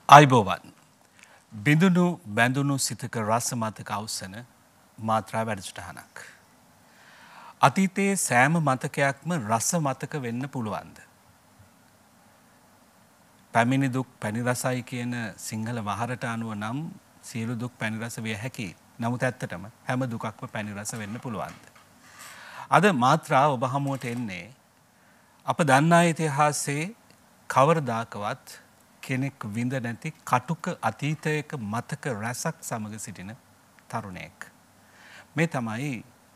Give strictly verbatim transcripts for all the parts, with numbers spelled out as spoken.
අයිබෝවන් බිඳුණු බැඳුණු සිතක රස මතක අවසන මාත්‍රා වැඩසටහනක්. අතීතයේ සෑම මතකයක්ම රස මතක වෙන්න පුළුවන්ද? පැමිණි දුක් පැණි රසයි කියන සිංහල වහරට අනුව නම් සියලු දුක් පැණි රස විය හැකියි. නමුත් ඇත්තටම හැම දුකක්ම පැණි රස වෙන්න පුළුවන්ද? අද මාත්‍රා ඔබ හමුවට එන්නේ අප දන්නා ඉතිහාසයේ කවරදාකවත් කෙනෙක් විඳ නැති කටුක අතීතයක මතක රැසක් සමග සිටින තරුණයෙක්. මේ තමයි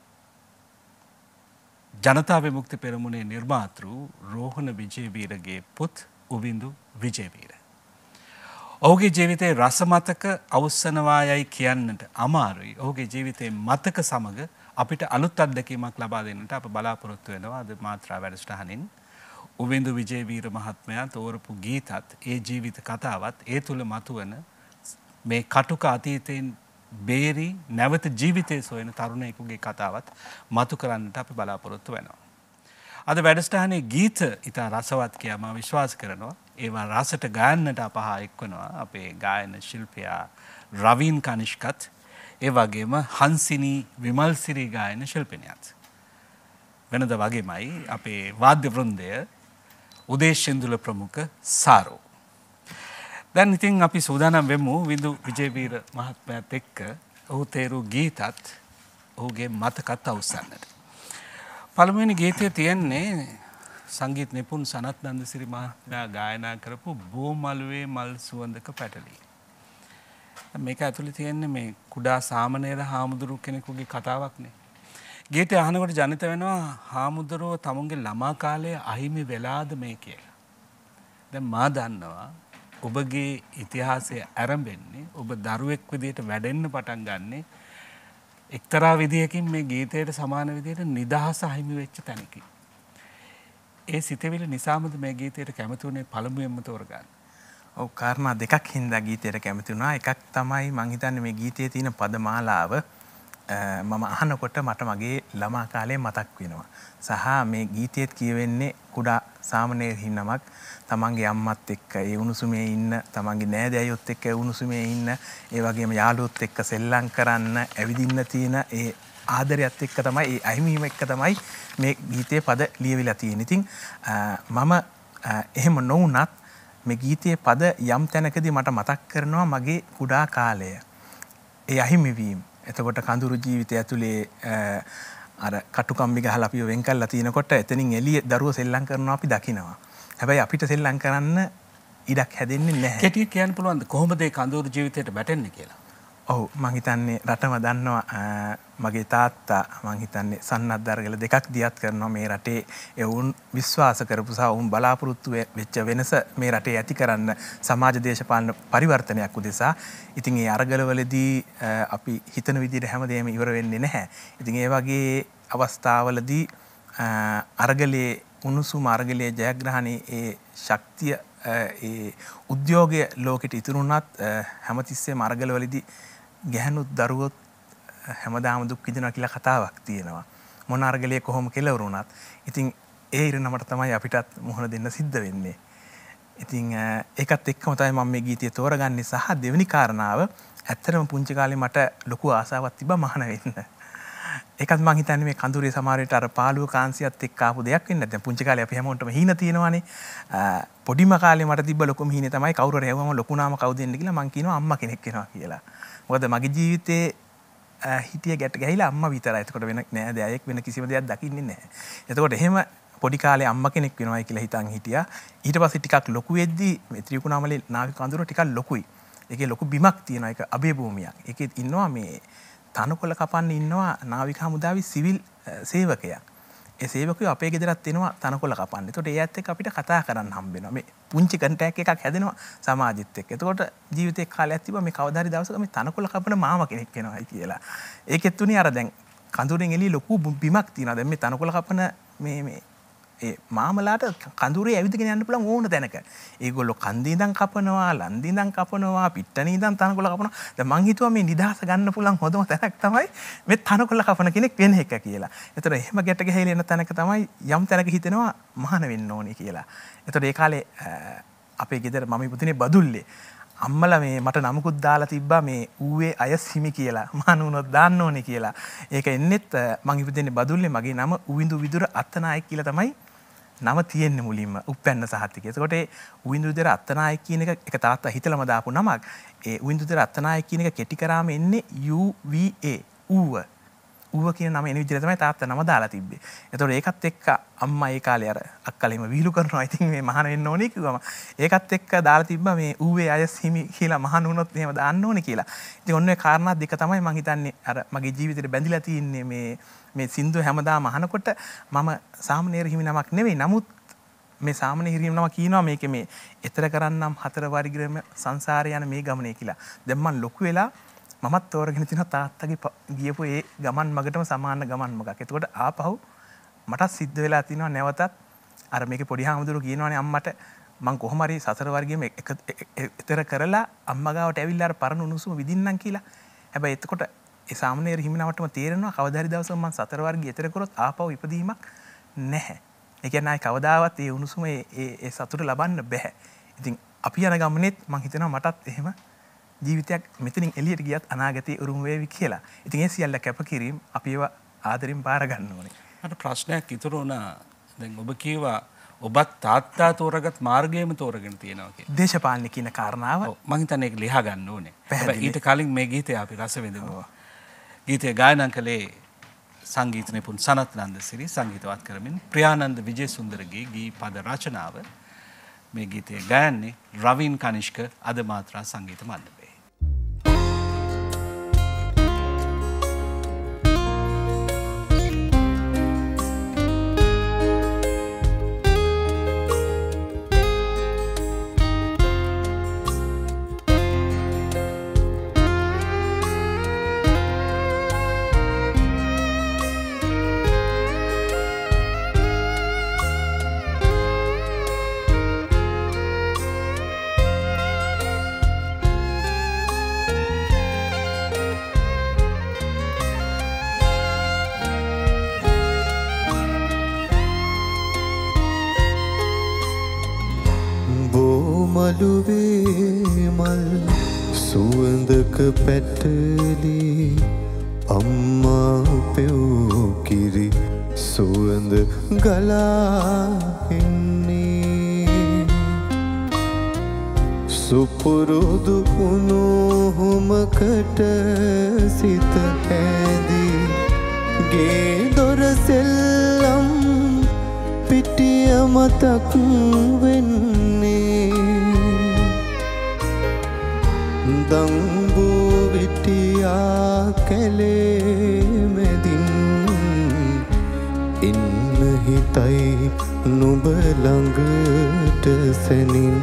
ජනතා විමුක්ති පෙරමුණේ නිර්මාතෘ රෝහණ විජේවීරගේ පුත් උවින්දු විජේවීර. ඔහුගේ ජීවිතයේ රස මතක අවසනවායයි කියන්නට අමාරුයි. ඔහුගේ ජීවිතයේ මතක සමග අපිට අලුත් අත්දැකීමක් ලබා දෙන්නට අප බලාපොරොත්තු වෙනවා අද මාත්‍රා වැඩසටහනින්. උවින්දු විජේවීර මහත්මයා තෝරපු ගීතත් ඒ ජීවිත කතාවත් ඒ තුල මතුවන මේ කටුක අතීතයෙන් බේරි නැවත ජීවිතයේ සොයන තරුණයෙකුගේ කතාවත් මතු කරන්නට අපි බලාපොරොත්තු වෙනවා. අද වැඩසටහනේ ගීත ඉතා රසවත් කියලා මම විශ්වාස කරනවා. ඒවා රසට ගායන්නට අපහා එක්වනවා අපේ ගායන ශිල්පියා රවීන් කනිෂ්කත් ඒ වගේම හංසිනී විමල්සිරි ගායන ශිල්පිනියත්. වෙනද වගේමයි අපේ වාද්‍ය වෘන්දය උදේශින්දුල ප්‍රමුඛ සාරෝ. දැන් ඉතින් අපි සූදානම් වෙමු විඳු විජේවීර මහත්මයාත් එක්ක ඔහු තේරු ගීතත් ඔහුගේ මතකත් අවසන්නට. පළමුවෙනි ගීතය තියෙන්නේ සංගීත නිපුන් සනත් නන්දසිරි මහත්මයා ගායනා කරපු බෝමළුවේ මල් සුවඳක පැටලී. මේක ඇතුලේ තියෙන්නේ මේ කුඩා සාමණේර හාමුදුරු කෙනෙකුගේ කතාවක්නේ. ගීතය අහනකොට ජනිත වෙනවා හාමුදුරුවෝ තමුන්ගේ ළමා කාලයේ අහිමි වෙලාද මේ කියලා. දැන් මා දන්නවා ඔබගේ ඉතිහාසය ආරම්භෙන්නේ ඔබ දරුවෙක් විදිහට වැඩෙන්න පටන් ගන්නෙ එක්තරා විදියකින් මේ ගීතයට සමාන විදිහට නිදහස අහිමි වෙච්ච තැනකින්. ඒ සිතවිලි නිසාමද මේ ගීතයට කැමති වුණේ පළමුවෙන්ම තෝරගන්න? ඔව් කාරණා දෙකක් හින්දා ගීතයට කැමති වුණා. එකක් තමයි මං හිතන්නේ මේ ගීතයේ තියෙන පදමාලාව මම අහනකොට මට මගේ ළමා කාලේ මතක් වෙනවා. සහ මේ ගීතයේත් කියවෙන්නේ කුඩා සාමණේර හින්නමක් තමන්ගේ අම්මත් එක්ක ඒ උණුසුමේ ඉන්න, තමන්ගේ නෑදෑයොත් එක්ක ඒ උණුසුමේ ඉන්න, ඒ වගේම යාළුවොත් එක්ක සෙල්ලම් කරන්න, ඇවිදින්න තියෙන ඒ ආදරයත් එක්ක තමයි, ඒ අහිමිවීම එක්ක තමයි මේ ගීතයේ පද ලියවිලා තියෙන්නේ. ඉතින් මම එහෙම නොවුනත් මේ ගීතයේ පද යම් තැනකදී මට මතක් කරනවා මගේ කුඩා කාලය. ඒ අහිමිවීම. එතකොට කඳුරු ජීවිතය ඇතුලේ අර කටුකම්බි ගහලා අපිව වෙන් කරලා තිනකොට එතනින් එළිය දරුවෝ සෙල්ලම් කරනවා අපි දකිනවා. හැබැයි අපිට සෙල්ලම් කරන්න ඉඩක් හැදෙන්නේ නැහැ. කෙටි කියන්න පුළුවන්ද කොහොමද ඒ කඳුරු ජීවිතයට වැටෙන්නේ කියලා? ඔව් මං හිතන්නේ රටම දන්නවා මගේ තාත්තා මං හිතන්නේ සන්නද්ධ අරගල දෙකක් දියත් කරනවා මේ රටේ ඒ වුන් විශ්වාස කරපු සහ වුන් බලාපොරොත්තු වෙච්ච වෙනස මේ රටේ ඇති කරන්න සමාජ දේශපාලන පරිවර්තනයක් උදෙසා. ඉතින් ඒ අරගලවලදී අපි හිතන විදිහට හැමදේම ඉවර වෙන්නේ නැහැ. ඉතින් ඒ වගේ අවස්ථාවලදී අරගලයේ උණුසුම අරගලයේ ජයග්‍රහණයේ ඒ ශක්තිය ඒ උද්‍යෝගය ලෝකෙට ඉතුරු වුණත් හැමතිස්සෙම අරගලවලදී ගැහණුත් දරුවොත් හැමදාම දුක් විඳිනවා කියලා කතාවක් තියෙනවා. මොන අරගලයේ කොහොම කෙලවර වුණත්. ඉතින් ඒ ඉරණමට තමයි අපිටත් මුහුණ දෙන්න සිද්ධ වෙන්නේ. ඉතින් ඒකත් එක්කම තමයි මම මේ ගීතය තෝරගන්නේ. සහ දෙවෙනි කාරණාව ඇත්තටම පුංචි කාලේ මට ලොකු ආසාවක් තිබ්බා මහාන වෙන්න. ඒකත් මං හිතන්නේ මේ කඳුරේ සමහරවිට අර පාළුව කාන්සියත් එක්ක ආපු දෙයක් වෙන්න. දැන් පුංචි කාලේ අපි හැමෝටම හීන තියෙනවානේ. පොඩිම කාලේ මට තිබ්බ ලොකුම හීනේ තමයි කවුරු හරි ඇහුවම ලොකු නාම කවුද දෙන්න කියලා මං කියනවා අම්මා කෙනෙක් වෙනවා කියලා. මොකද මගේ ජීවිතේ හිටිය ගැට ගැහිලා අම්මා විතරයි. එතකොට වෙන නෑ දෑයෙක් වෙන කිසිම දෙයක් දකින්නේ නැහැ. එතකොට එහෙම පොඩි කාලේ අම්මා කෙනෙක් වෙනවායි කියලා හිතන් හිටියා. ඊට පස්සේ ටිකක් ලොකු වෙද්දී මේ ත්‍රිකුණාමලේ නාවික කඳුර ටිකක් ලොකුයි. ඒකේ ලොකු බිමක් තියෙනවා. ඒක අභය භූමියක්. ඒකේ ඉන්නවා මේ තනකොළ කපන්න ඉන්නවා නාවික හමුදාවේ සිවිල් සේවකයා. ඒ සේවකයෝ අපේ ගෙදරත් එනවා තනකොළ කපන්න. ඒතකොට ඒ ඇත්ත එක්ක අපිට කතා කරන්න හම්බ වෙනවා. මේ පුංචි කන්ටැක්ට් එකක් හැදෙනවා සමාජෙත් එක්ක. එතකොට ජීවිතේ කාලයක් තිබ්බා මේ කවදා හරි දවසක මේ තනකොළ කපන මාම කෙනෙක් වෙනවායි කියලා. ඒකෙත් උනේ අර දැන් කඳුරෙන් එළිය ලොකු බිමක් තියෙනවා. දැන් මේ තනකොළ කපන මේ මේ ඒ මාමලාට කඳුරේ ඇවිදගෙන යන්න පුළුවන් ඕන තැනක. ඒගොල්ලෝ කන්දේ ඉඳන් කපනවා, ලන්දේ ඉඳන් කපනවා, පිට්ටනේ ඉඳන් තනකොළ කපනවා. දැන් මං හිතුවා මේ නිදහස ගන්න පුළුවන් හොඳම තැනක් තමයි මේ තනකොළ කපන කෙනෙක් වෙන එක කියලා. ඒතර එහෙම ගැට ගැහිලා එන තැනක තමයි යම් තැනක හිතෙනවා මහාන වෙන්න ඕනේ කියලා. ඒතර ඒ කාලේ අපේ ගෙදර මම ඉපදුනේ බදුල්ලේ. අම්මලා මේ මට නමකුත් දාලා තිබ්බා මේ ඌවේ අයස් හිමි කියලා. මහාන වුණොත් දාන්න ඕනේ කියලා. ඒක එන්නෙත් මං ඉපදෙන්නේ බදුල්ලේ මගේ නම උවිඳු විදුර අත්තනායක කියලා තමයි නම තියෙන්නේ මුලින්ම උප්පැන්න සහතිකය. එතකොට ඒ උවිඳු විදුර අත්තනායක කියන එක එක තාත්තා හිතලම දාපු නමක්. ඒ උවිඳු විදුර අත්තනායක කියන එක කෙටි කරාම එන්නේ U V A ඌව. ඌව කියන නම එන විදිහට තමයි තාත්තා නම දාලා තිබ්බේ. එතකොට ඒකත් එක්ක අම්මා ඒ කාලේ අර අක්කලෙම විහිළු කරනවා. ඉතින් මේ මහාන වෙන්න ඕනේ කිව්වම ඒකත් එක්ක දාලා තිබ්බා මේ ඌවේ අයස් හිමි කියලා මහාන වුණොත් එහෙම දාන්න ඕනේ කියලා. ඉතින් ඔන්න ඔය කාරණා දෙක තමයි මම හිතන්නේ අර මගේ ජීවිතේට බැඳිලා තියෙන්නේ මේ මේ සින්දු හැමදාම අහනකොට මම සාමණේර හිමි නමක් නෙවෙයි. නමුත් මේ සාමණේර හිමි නම කියනවා මේකේ මේ ඊතර කරන්නම් හතර වර්ගිරම සංසාරේ යන මේ ගමනේ කියලා. දැන් මම ලොකු වෙලා මමත් තෝරගෙන තිනවා තාත්තගේ ගියපු ඒ ගමන් මගටම සමාන ගමන් මගක්. එතකොට ආපහු මටත් සිද්ධ වෙලා තිනවා නැවතත් අර මේකේ පොඩි හාමුදුරුවෝ කියනවානේ අම්මට මං කොහොම හරි සතර වර්ගයේම ඊතර කරලා අම්මා ගාවට ඇවිල්ලා අර පරණ උණුසුම විඳින්නම් කියලා. හැබැයි එතකොට ඒ සාමණේර හිමිනවටම තේරෙනවා කවදා හරි දවසක මං සතර වර්ගයේ ඊතර කරොත් ආපහු ඉපදීමක් නැහැ. ඒ කියන්නේ ආයි කවදාවත් ඒ උණුසුම ඒ ඒ සතුට ලබන්න බෑ. ඉතින් අපි යන ගමනේත් මං හිතනවා මටත් එහෙම ජීවිතයක් මෙතනින් එළියට ගියත් අනාගතේ උරුම වේවි කියලා. ඉතින් ඒ සියල්ල කැපකිරීම අපි ඒවා ආදරෙන් බාර ගන්න ඕනේ. මට ප්‍රශ්නයක් ඉතුරු වුණා. දැන් ඔබ කියවා ඔබත් තාත්තා තෝරගත් මාර්ගයම තෝරගෙන තියෙනවා කියලා. දේශපාලන කියන කාරණාව මම හිතන්නේ ඒක ලියා ගන්න ඕනේ. හැබැයි ඊට කලින් මේ ගීතය අපි රස විඳමු. ගීතය ගායනා කළේ සංගීත නිපුන් සනත් නන්දසිරි සංගීතවත් කරමින් ප්‍රියානන්ද විජේසුන්දරගේ ගී පද රචනාව. මේ ගීතය ගයන්නේ රවින් කනිෂ්ක අද මාත්‍රා සංගීත මණ්ඩපය. මලුවේ මල් සුවඳක පැටලි අම්මා පෙව් කිරි සුවඳ ගලා එන්නේ සුපුරුදු උණුහුමකට සිත හැදී ගේ දොර සෙල්ලම් පිටිය මතක් වෙන්නේ දංබූ විටියා කැලේ මැදින් ඉන්න හිතයි නුඹ ළඟට සැනින්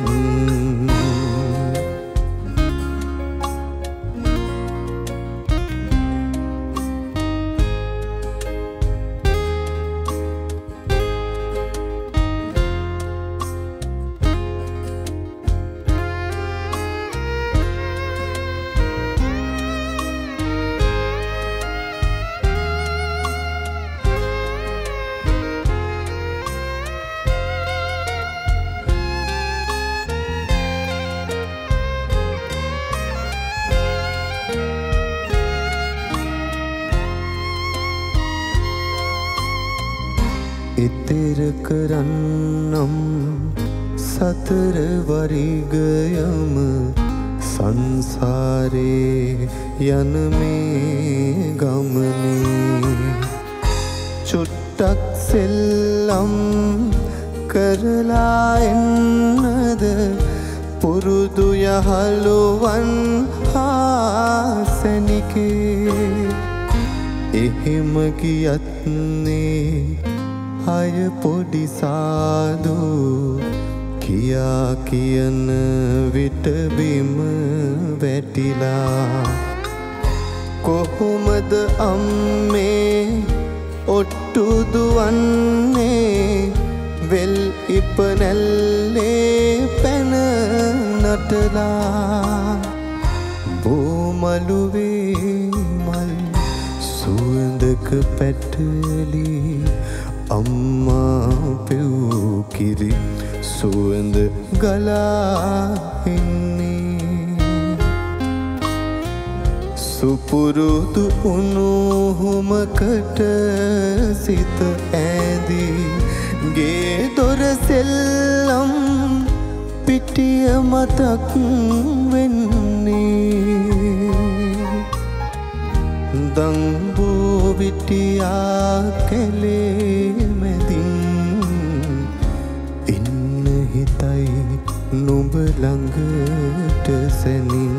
ඉතිර කරන්නම් සතර වරිගයම සංසාරේ යන මේ ගමනේ චුට්ටක් සෙල්ලම් කරලා එන්නද පුරුදු යහළුවන් හාසනිකේ එහෙම ගියත්නේ අය පොඩි සාදු කියා කියන විට බිම වැටිලා කොහොමද අම්මේ ඔට්ටු දුවන්නේ වෙල් ඉපනැල්ලේ පැන නටලා බෝමලුවේ මල් සුවඳක පැටලි අම්මා පෙව් කිරි සුවඳ ගලා එන්නේ සුපුරුදු උණුහුමකට සිත ඈදී ගේ දොර සෙල්ලම් පිටිය මතක් වෙන්නේ දම්බෝ විටියා කැලේ මැදින් ඉන්න හිතයි නුඹ ළඟට සැනින්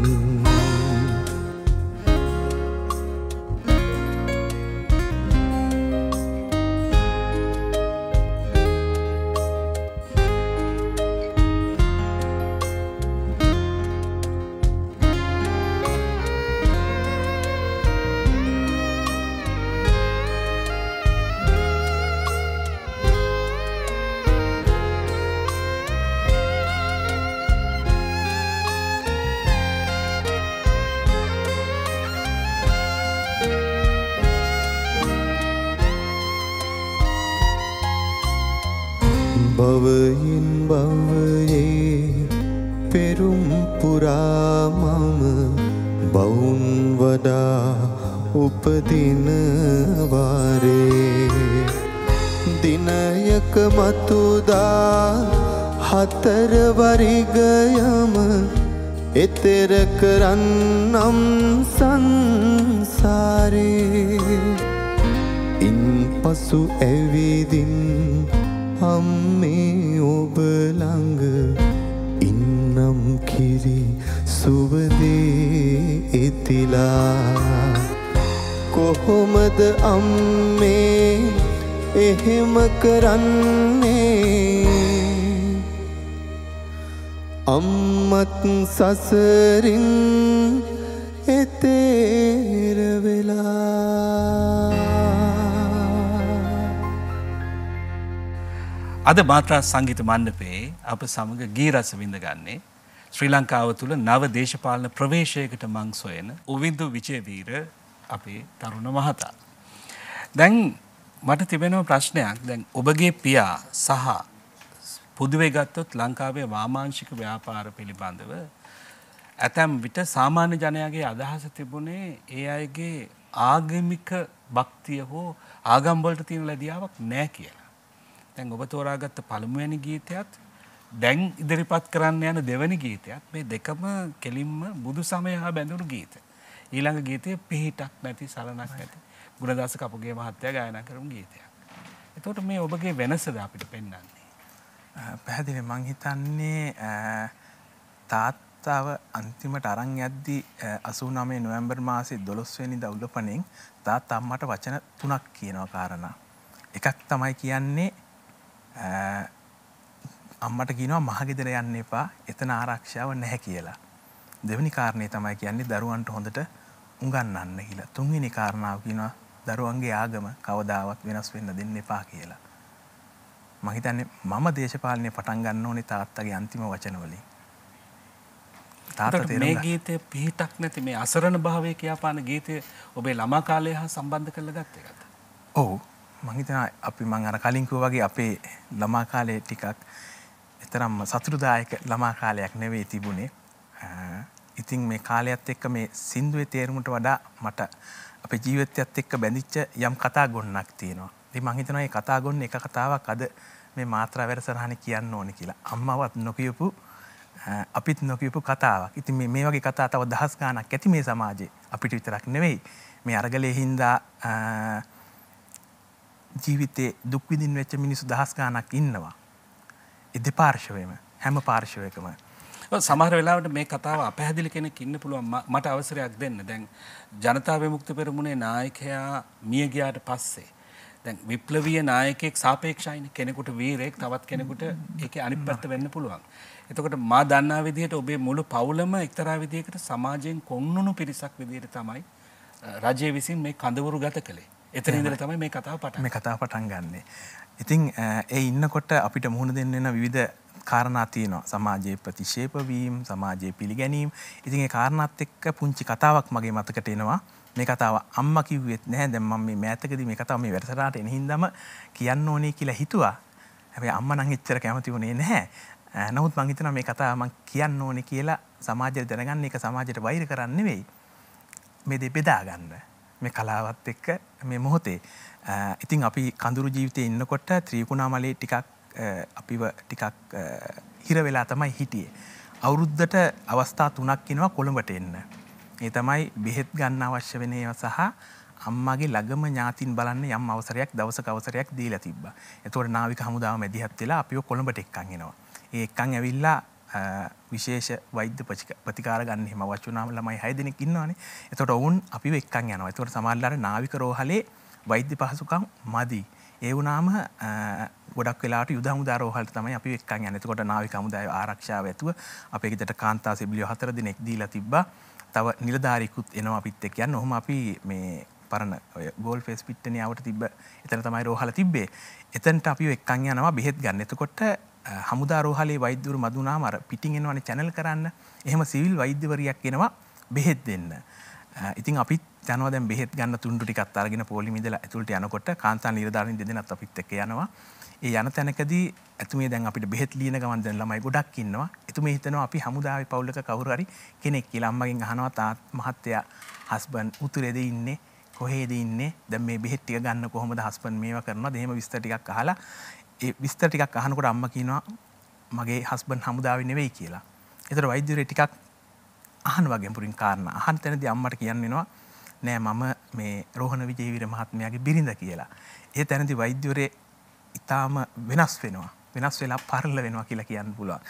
භවයෙන් භවයේ පෙරුම් පුරා මම බවුන් වඩා උපදින වාරේ දිනයක මතුදා හතර වරිගයම එතෙර කරන්නම් සංසාරේ ඉන් පසු ඇවිදින් අම්මේ ඔබ ළඟ ඉන්නම් කිරි සුවදේ ඉතිලා කොහොමද අම්මේ එහෙම කරන්නේ අම්මත් සසරින් එතෙර වෙලා අද මාත්‍රා සංගීත මණ්ඩපයේ අප සමග ගී රස විඳ ගන්නේ ශ්‍රී ලංකාව තුළ නව දේශපාලන ප්‍රවේශයකට මං සොයන උවින්දු විජේවීර අපේ තරුණ මහතා. දැන් මට තිබෙනවා ප්‍රශ්නයක්. දැන් ඔබගේ පියා සහ පොදුවේ ගත්තොත් ලංකාවේ වාමාංශික ව්‍යාපාර පිළිබඳව ඇතැම් විට සාමාන්‍ය ජනයාගේ අදහස තිබුණේ ඒ අයගේ ආගමික භක්තිය හෝ ආගම් වලට තියෙන ලැබියාවක් නැහැ කියලා. දැන් ඔබ තෝරාගත්ත පළමුවෙනි ගීතයත් දැන් ඉදිරිපත් කරන්න යන දෙවැනි ගීතයත් මේ දෙකම කෙලින්ම බුදු සමය හා බැඳුණු ගීත. ඊළඟ ගීතය පිහිටක් නැති සලනක් නැති ගුණදාස කපුගේ මහත්තයා ගායනා කරපු ගීතයක්. එතකොට මේ ඔබගේ වෙනසද අපිට පෙන්වන්නේ? පැහැදිලි මං හිතන්නේ තාත්තව අන්තිමට අරන් යද්දී අසූ නවය නොවැම්බර් මාසේ දොළොස් වෙනිදා උදපණෙන් තාත්තා අම්මට වචන තුනක් කියනවා කාරණා. එකක් තමයි කියන්නේ අම්මට කියනවා මහගෙදර යන්න එපා එතන ආරක්ෂාව නැහැ කියලා. දෙවෙනි කාරණේ තමයි කියන්නේ දරුවන්ට හොඳට උගන්වන්න කියලා. තුන්වෙනි කාරණාව කියනවා දරුවන්ගේ ආගම කවදාවත් වෙනස් වෙන්න දෙන්න එපා කියලා. මම හිතන්නේ මම දේශපාලනය පටන් ගන්න ඕනේ තාත්තගේ අන්තිම වචන වලින්. තාත්තා මේ ගීතේ පිහිටක් නැති මේ අසරණ භාවයේ කියාපාන ගීතය ඔබේ ළමා කාලය හා සම්බන්ධ කරලා ගත්ත එකද? ඔව්. මම හිතනවා අපි මම අර කලින් කිව්වා වගේ අපේ ළමා කාලේ ටිකක් එතරම් සතුටුදායක ළමා කාලයක් නෙවෙයි තිබුණේ. ඉතින් මේ කාලයත් එක්ක මේ සින්දුවේ තේරුමට වඩා මට අපේ ජීවිතයත් එක්ක බැඳිච්ච යම් කතා ගොන්නක් තියෙනවා. ඉතින් මම හිතනවා මේ කතා ගොන්න එක කතාවක් අද මේ මාත්‍රා වැඩසටහනේ කියන්න ඕනේ කියලා. අම්මවත් නොකියපු අපිත් නොකියපු කතාවක්. ඉතින් මේ මේ වගේ කතා තව දහස් ගාණක් ඇති මේ සමාජේ. අපිට විතරක් නෙවෙයි. මේ අරගලේ හින්දා ජීවිතේ දුක් විඳින්න වෙච්ච මිනිස්සු දහස් ගාණක් ඉන්නවා. ඒ දෙපාර්ශවෙම හැම පාර්ශවයකම. සමහර වෙලාවට මේ කතාව අපැහැදිලි කෙනෙක් ඉන්න පුළුවන්. මට අවසරයක් දෙන්න. දැන් ජනතා විමුක්ති පෙරමුණේ නායකයා මිය ගියාට පස්සේ දැන් විප්ලවීය නායකයෙක් සාපේක්ෂයිනේ. කෙනෙකුට වීරයෙක් තවත් කෙනෙකුට ඒකේ අනිත් පැත්ත වෙන්න පුළුවන්. එතකොට මා දන්නා විදිහට ඔබේ මුළු පවුලම එක්තරා විදිහකට සමාජයෙන් කොන්නුණු පිරිසක් විදිහට තමයි රජය විසින් මේ කඳවුරු ගත කළේ. එතන ඉඳලා තමයි මේ කතාව පටන් මේ කතාව පටන් ගන්නෙ. ඉතින් ඒ ඉන්නකොට අපිට මුහුණ දෙන්න වෙන විවිධ කාරණා තියෙනවා. සමාජයේ ප්‍රතික්ෂේප වීම, සමාජයේ පිළිගැනීම. ඉතින් ඒ කාරණාත් එක්ක පුංචි කතාවක් මගේ මතකට එනවා. මේ කතාව අම්මා කිව්වෙත් නැහැ. දැන් මම මේ මෑතකදී මේ කතාව මේ වැඩසටහනට එන හින්දාම කියන්න ඕනේ කියලා හිතුවා. හැබැයි අම්මා නම් එච්චර කැමති වුණේ නැහැ. නමුත් මං හිතනවා මේ කතාව මං කියන්න ඕනේ කියලා සමාජයට දැනගන්න එක සමාජයට වෛර කරන්නේ නෙවෙයි. මේ දෙ බෙදා ගන්න. මේ කලාවත් එක්ක මේ මොහොතේ. ඉතින් අපි කඳුරු ජීවිතේ ඉන්නකොට ත්‍රිකුණාමලේ ටිකක් අපිව ටිකක් හිර වෙලා තමයි හිටියේ. අවුරුද්දට අවස්ථා තුනක් එනවා කොළඹට එන්න. ඒ තමයි බෙහෙත් ගන්න අවශ්‍ය වෙන ඒවා සහ අම්මාගේ ළඟම ඥාතින් බලන්න යම් අවසරයක් දවසක අවසරයක් දීලා තිබ්බා. ඒතකොට නාවික හමුදාව මැදිහත් වෙලා අපිව කොළඹට එක්කන් එනවා. ඒ එක්කන් ඇවිල්ලා විශේෂ වෛද්‍ය ප්‍රතිකාර ගන්න එහෙම වචුනාම ළමයි හය දෙනෙක් ඉන්නවානේ. ඒතකොට ඔවුන් අපිව එක්කන් යනවා. ඒතකොට සමහරවිට නාවික රෝහලේ වෛද්‍ය පහසුකම් මදි. ඒ වුණාම ගොඩක් වෙලාවට යුද හමුදා රෝහලට තමයි අපි එක්කන් යන්නේ. එතකොට නාවික හමුදාවේ ආරක්ෂාව ඇතුව අපේ ගෙදරට කාන්තා සිබිලියෝ හතර දිනක් දීලා තිබ්බා. තව නිලධාරියෙකුත් එනවා අපිත් එක්ක යන්න. ඔහොම අපි මේ පරණ ඔය ගෝල් ෆේස් පිට්ටනිය ආවට තිබ්බ එතන තමයි රෝහල තිබ්බේ. එතනට අපි එක්කන් යනවා බෙහෙත් ගන්න. එතකොට හමුදා රෝහලේ වෛද්‍යවරු මදුනාම අර පිටින් එනවනේ channel කරන්න. එහෙම සිවිල් වෛද්‍යවරියක් එනවා බෙහෙත් දෙන්න. ඉතින් අපිත් යනවා දැන් බෙහෙත් ගන්න තුණ්ඩු ටිකක් අරගෙන පොලිම ඉඳලා ඇතුළට යනකොට කාන්තා නිලධාරීන් දෙදෙනාත් අපිත් එක්ක යනවා. ඒ යන තැනකදී එතුමිය දැන් අපිට බෙහෙත් ලියන ගමන් දැන් ළමයි ගොඩක් ඉන්නවා. එතුමිය හිතනවා අපි හමුදාවේ පවුලක කවුරු හරි කෙනෙක් කියලා. අම්මගෙන් අහනවා තාත් මහත්තයා හස්බන්ඩ් උතුරේද ඉන්නේ කොහෙද ඉන්නේ දැන් මේ බෙහෙත් ටික ගන්න කොහොමද හස්බන්ඩ් මේවා කරනවද එහෙම විස්තර ටිකක් අහලා ඒ විස්තර ටිකක් අහනකොට අම්මා කියනවා මගේ හස්බන්ඩ් හමුදාවේ නෙවෙයි කියලා. ඒතර වෛද්‍යවරයෙක් ටිකක් අහනවා ගැඹුරින් කාරණා. අහන තැනදී අම්මට කියන්න වෙනවා නෑ මම මේ රෝහණ විජේවීර මහත්මයාගේ බිරිඳ කියලා. ඒ තැනදී වෛද්‍යවරේ ඊටාම වෙනස් වෙනවා. වෙනස් වෙලා පරල වෙනවා කියලා කියන්න පුළුවන්.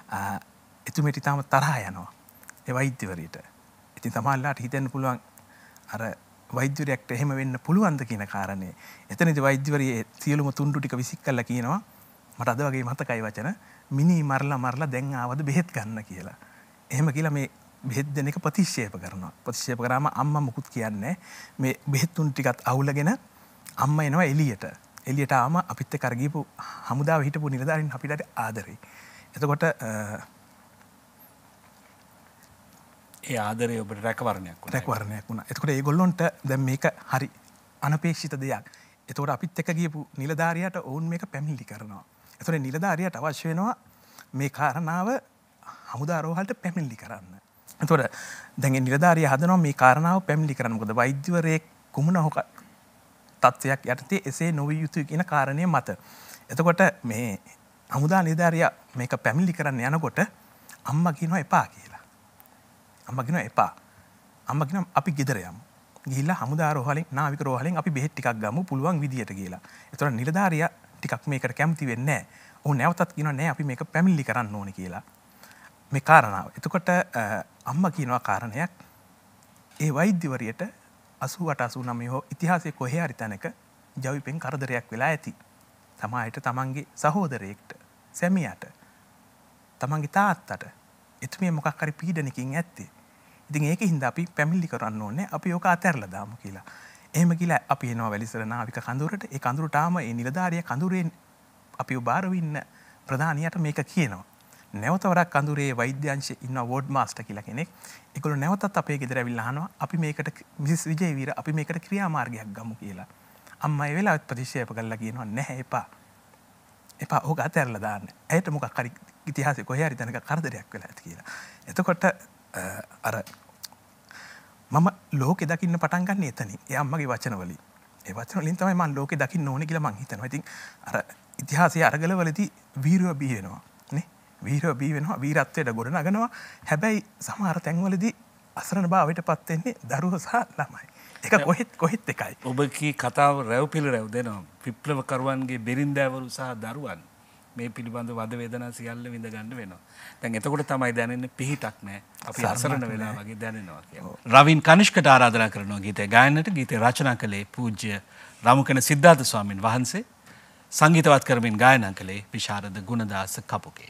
එතුමියට ඊටාම තරහ යනවා. ඒ වෛද්‍යවරියට. ඉතින් තමයිලාට හිතෙන්න පුළුවන් අර වෛද්‍යවරයෙක්ට එහෙම වෙන්න පුළුවන්ද කියන කාරණේ. එතනදී වෛද්‍යවරිය සියලුම තුණ්ඩු ටික විසික් කරලා කියනවා මට අද වගේ මතකයි වචන මිනි මරලා මරලා දැන් ආවද බෙහෙත් ගන්න කියලා. එහෙම කියලා මේ බෙහෙත් දෙන එක ප්‍රතික්ෂේප කරනවා. ප්‍රතික්ෂේප කරාම අම්මා මුකුත් කියන්නේ මේ බෙහෙත් තුන් ටිකත් අවුලගෙන අම්මා එනවා එළියට. එළියට ආම අපිත් එක්ක අර ගිහපු හමුදාවේ හිටපු නිලධාරීන් අපිට ආදරේ. එතකොට ඒ ආදරේ ඔබට රැකවරණයක් වුණා. රැකවරණයක් වුණා. එතකොට ඒගොල්ලොන්ට දැන් මේක හරි අනපේක්ෂිත දෙයක්. එතකොට අපිත් එක්ක ගිහපු නිලධාරියාට ඔවුන් මේක පැමිණිලි කරනවා. එතකොට නිලධාරියාට අවශ්‍ය වෙනවා මේ කාරණාව හමුදා රෝහලට පැමිණිලි කරන්න. එතකොට දැන් ඒ නිලධාරියා හදනවා මේ කාරණාව පැමිණිලි කරන්න. මොකද වෛද්‍යවරයෙක් කුමන හොක තත්ත්වයක් යටතේ එසේ නොවිය යුතුයි කියන කාරණය මත. එතකොට මේ හමුදා නිලධාරියා මේක පැමිණිලි කරන්න යනකොට අම්මා කියනවා එපා කියලා. අම්මා කියනවා එපා. අම්මා කියනවා අපි ගෙදර යමු. ගිහිල්ලා හමුදා රෝහලෙන් නාවික රෝහලෙන් අපි බෙහෙත් ටිකක් ගමු පුළුවන් විදියට කියලා. එතකොට නිලධාරියා ටිකක් මේකට කැමති වෙන්නේ නැහැ. ඔහු නැවතත් කියනවා නෑ අපි මේක පැමිණිලි කරන්න ඕනේ කියලා. මේ කාරණාව. එතකොට අම්මා කියනවා කාරණයක් ඒ වෛද්‍යවරියට අසූ අට අසූ නවය හෝ ඉතිහාසයේ කොහේ හරි තැනක ජවිපෙන් කරදරයක් වෙලා ඇති. සමාජයට තමන්ගේ සහෝදරයෙක්ට, සැමියාට, තමන්ගේ තාත්තට එතුමිය මොකක් හරි පීඩනකින් ඇත්තේ. ඉතින් ඒකින්ද අපි පැමිණිලි කරන්න ඕනේ. අපි ඕක අතහැරලා දාමු කියලා. එහෙම කියලා අපි එනවා වැලිසර නාවික කඳුරට. ඒ කඳුරටාම ඒ නිලධාරියා කඳුරේ අපිව බාරව ඉන්න ප්‍රධානියාට මේක කියනවා. නැවත වරක් කඳුරේ වෛද්‍ය අංශයේ ඉන්න වෝඩ් මාස්ටර් කියලා කෙනෙක්. ඒගොල්ලෝ නැවතත් අපේ ගෙදර ඇවිල්ලා අහනවා අපි මේකට මිසස් විජේවීර අපි මේකට ක්‍රියාමාර්ගයක් ගමු කියලා. අම්මා ඒ වෙලාවත් ප්‍රතික්ෂේප කළා කියනවා නැහැ එපා. එපා ඕක අතහැරලා දාන්න. ඇයට මොකක් හරි ඉතිහාසයේ කොහේ හරි තැනක කරදරයක් වෙලා ඇති කියලා. එතකොට අර මම ලෝකෙ දකින්න පටන් ගන්න එතනින්. ඒ අම්මගේ වචන වලින්. ඒ වචන වලින් තමයි මම ලෝකෙ දකින්න ඕනේ කියලා මං හිතනවා. ඉතින් අර ඉතිහාසයේ අරගලවලදී වීරයෝ බිහි වෙනවා. නේ? වීරයෝ බිහි වෙනවා, වීරත්වයට ගොඩ නගනවා. හැබැයි සමහර තැන්වලදී අසරණ භාවයටපත් වෙන්නේ දරුවෝ සහ ළමයි. ඒක කොහෙත් කොහෙත් එකයි. ඔබ කී කතාව රැව් පිළිරැව් දෙනවා. විප්ලවකරුවන්ගේ බිරින්දෑවරු සහ දරුවන් මේ පිළිබඳ වද වේදනා සියල්ල විඳ ගන්න වෙනවා. දැන් එතකොට තමයි දැනෙන්නේ පිහිටක් නැහැ. අපි අසරණ වෙලා වගේ දැනෙනවා කියලා. රවින් කනිෂ්කට ආරාධනා කරනවා ගීතය ගායනට. ගීතය රචනා කළේ පූජ්‍ය රාමුකන සිද්ධාර්ථ ස්වාමීන් වහන්සේ. සංගීතවත් කරමින් ගායනා කළේ විශාරද ගුණදාස කපුගේ.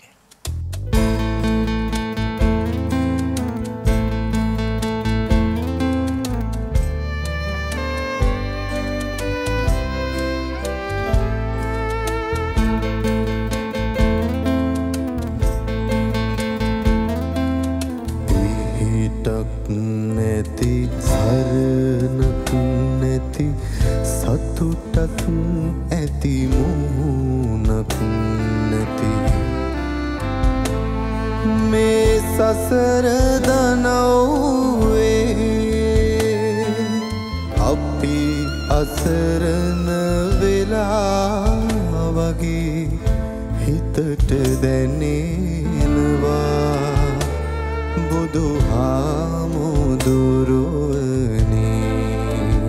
සසර දනව්වේ අසරණ වෙලා වගේ හිතට දැනෙනවා බුදු හාමුදුරුවනේ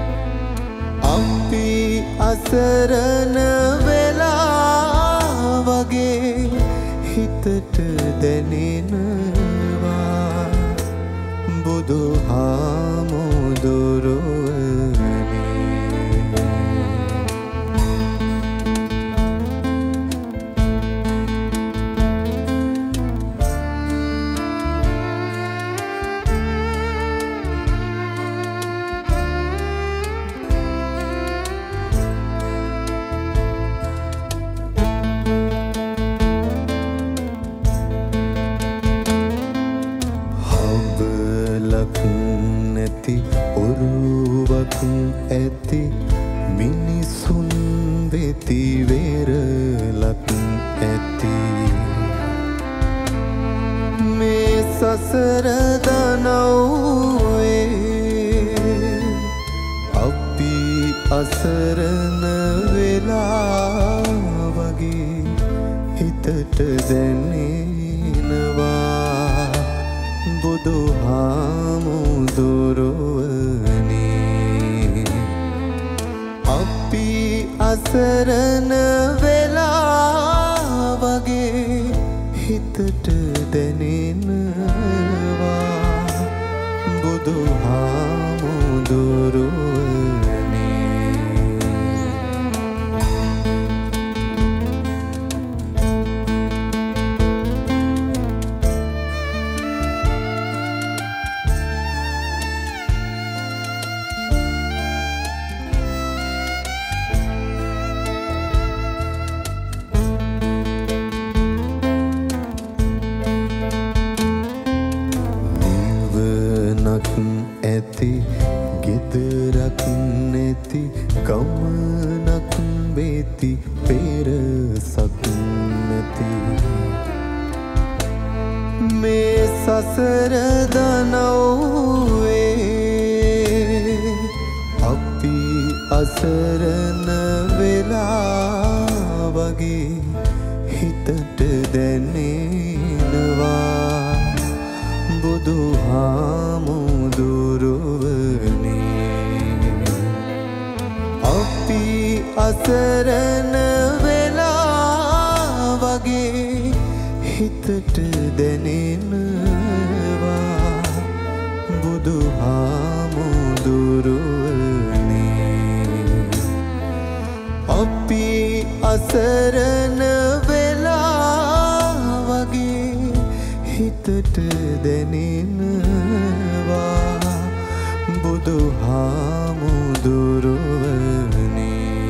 අපි අසරණ වෙලා වගේ හිතට දැනෙනවා බුදු හාමුදුරුවනේ ඇති මිනිසුන් වෙති වෙරලක් ඇති මේ සසර දනව්වේ අපි අසරණ වෙලා වගේ හිතට දැනෙනවා බුදු හාමුදුරුවනේ අපි අසරණ වෙලා වගේ හිතට දැනෙනවා බුදු හාමුදුරුවනේ ඇති ගෙදරක් නැති ගමනක් වෙති පෙරසක් නැති මේ සසර දනව්වේ අපි අසරණ වෙලා වගේ හිතට දැනෙනවා බුදු හාමුදුරුවනේ අපි අසරණ වෙලා වගේ හිතට දැනෙනවා බුදු හාමුදුරුවනේ අපි අසරණ වෙලා වගේ හිතට දැනෙනවා බුදු හාමුදුරුවනේ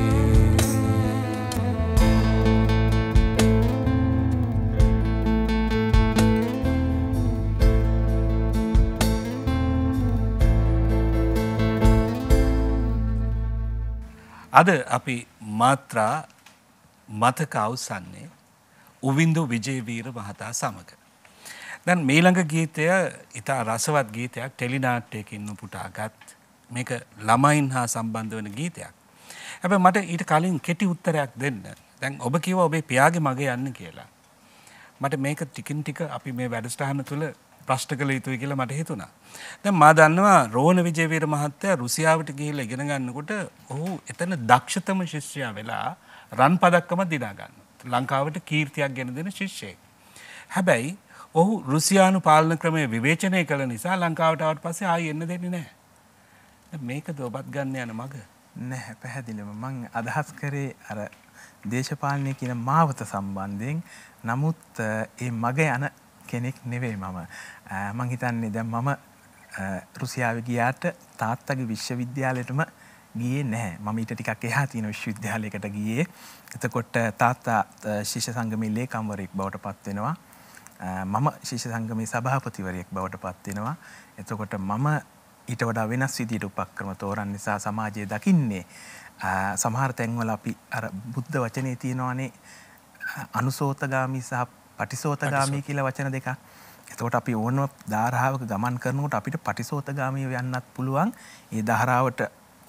අද අපි මාත්‍රා මතක අවසන්නේ උවින්දු විජේවීර මහතා සමග. දැන් මීළඟ ගීතය ඉතා රසවත් ගීතයක් ටෙලිනාට්‍යයකින් උපුටාගත් මේක ළමයින් හා සම්බන්ධ වන ගීතයක්. හැබැයි මට ඊට කලින් කෙටි උත්තරයක් දෙන්න. දැන් ඔබ කිව්වා ඔබේ පියාගේ මගේ යන්න කියලා. මට මේක ටිකින් ටික අපි මේ වැඩසටහන තුළ ප්‍රශ්න කළ යුතුයි කියලා මට හිතුණා. දැන් මා දන්නවා රෝහණ විජේවීර මහත්තයා රුසියාවට ගිහිල්ලා ඉගෙන ගන්නකොට ඔහු එතන දක්ෂතම ශිෂ්‍යයා වෙලා රන් පදක්කම දිනා ගන්නවා. ලංකාවට කීර්තියක් ගෙන දෙන ශිෂ්‍යයෙක්. හැබැයි ඔහු රුසියානු පාලන ක්‍රමය විවේචනය කළ නිසා ලංකාවට ආවට පස්සේ ආයෙ එන්න දෙන්නේ නැහැ. දැන් මේකද ඔබත් ගන්න යන මග? නැහැ පැහැදිලිවම මම අදහස් කරේ අර දේශපාලනය කියන මාවත සම්බන්ධයෙන්. නමුත් ඒ මග යන කෙනෙක් නෙවෙයි මම. මං හිතන්නේ දැන් මම රුසියාවේ ගියාට තාත්තගේ විශ්වවිද්‍යාලයටම ගියේ නැහැ. මම ඊට ටිකක් එහා තියෙන විශ්වවිද්‍යාලයකට ගියේ. එතකොට තාත්තා ශිෂ්‍ය සංගමේ ලේකම්වරයෙක් බවට පත් වෙනවා. මම ශිෂ්‍ය සංගමේ සභාපතිවරයෙක් බවට පත් වෙනවා. එතකොට මම ඊට වඩා වෙනස් විදිහට උපක්‍රම තෝරන නිසා සමාජයේ දකින්නේ සමහර තැන්වල අපි අර බුද්ධ වචනේ තියෙනවානේ අනුසෝතගාමී සහ පටිසෝතගාමී කියලා වචන දෙකක්. එතකොට අපි ඕනම ධාරාවක ගමන් කරනකොට අපිට පටිසෝතගාමී වෙන්නත් පුළුවන්. ඒ ධාරාවට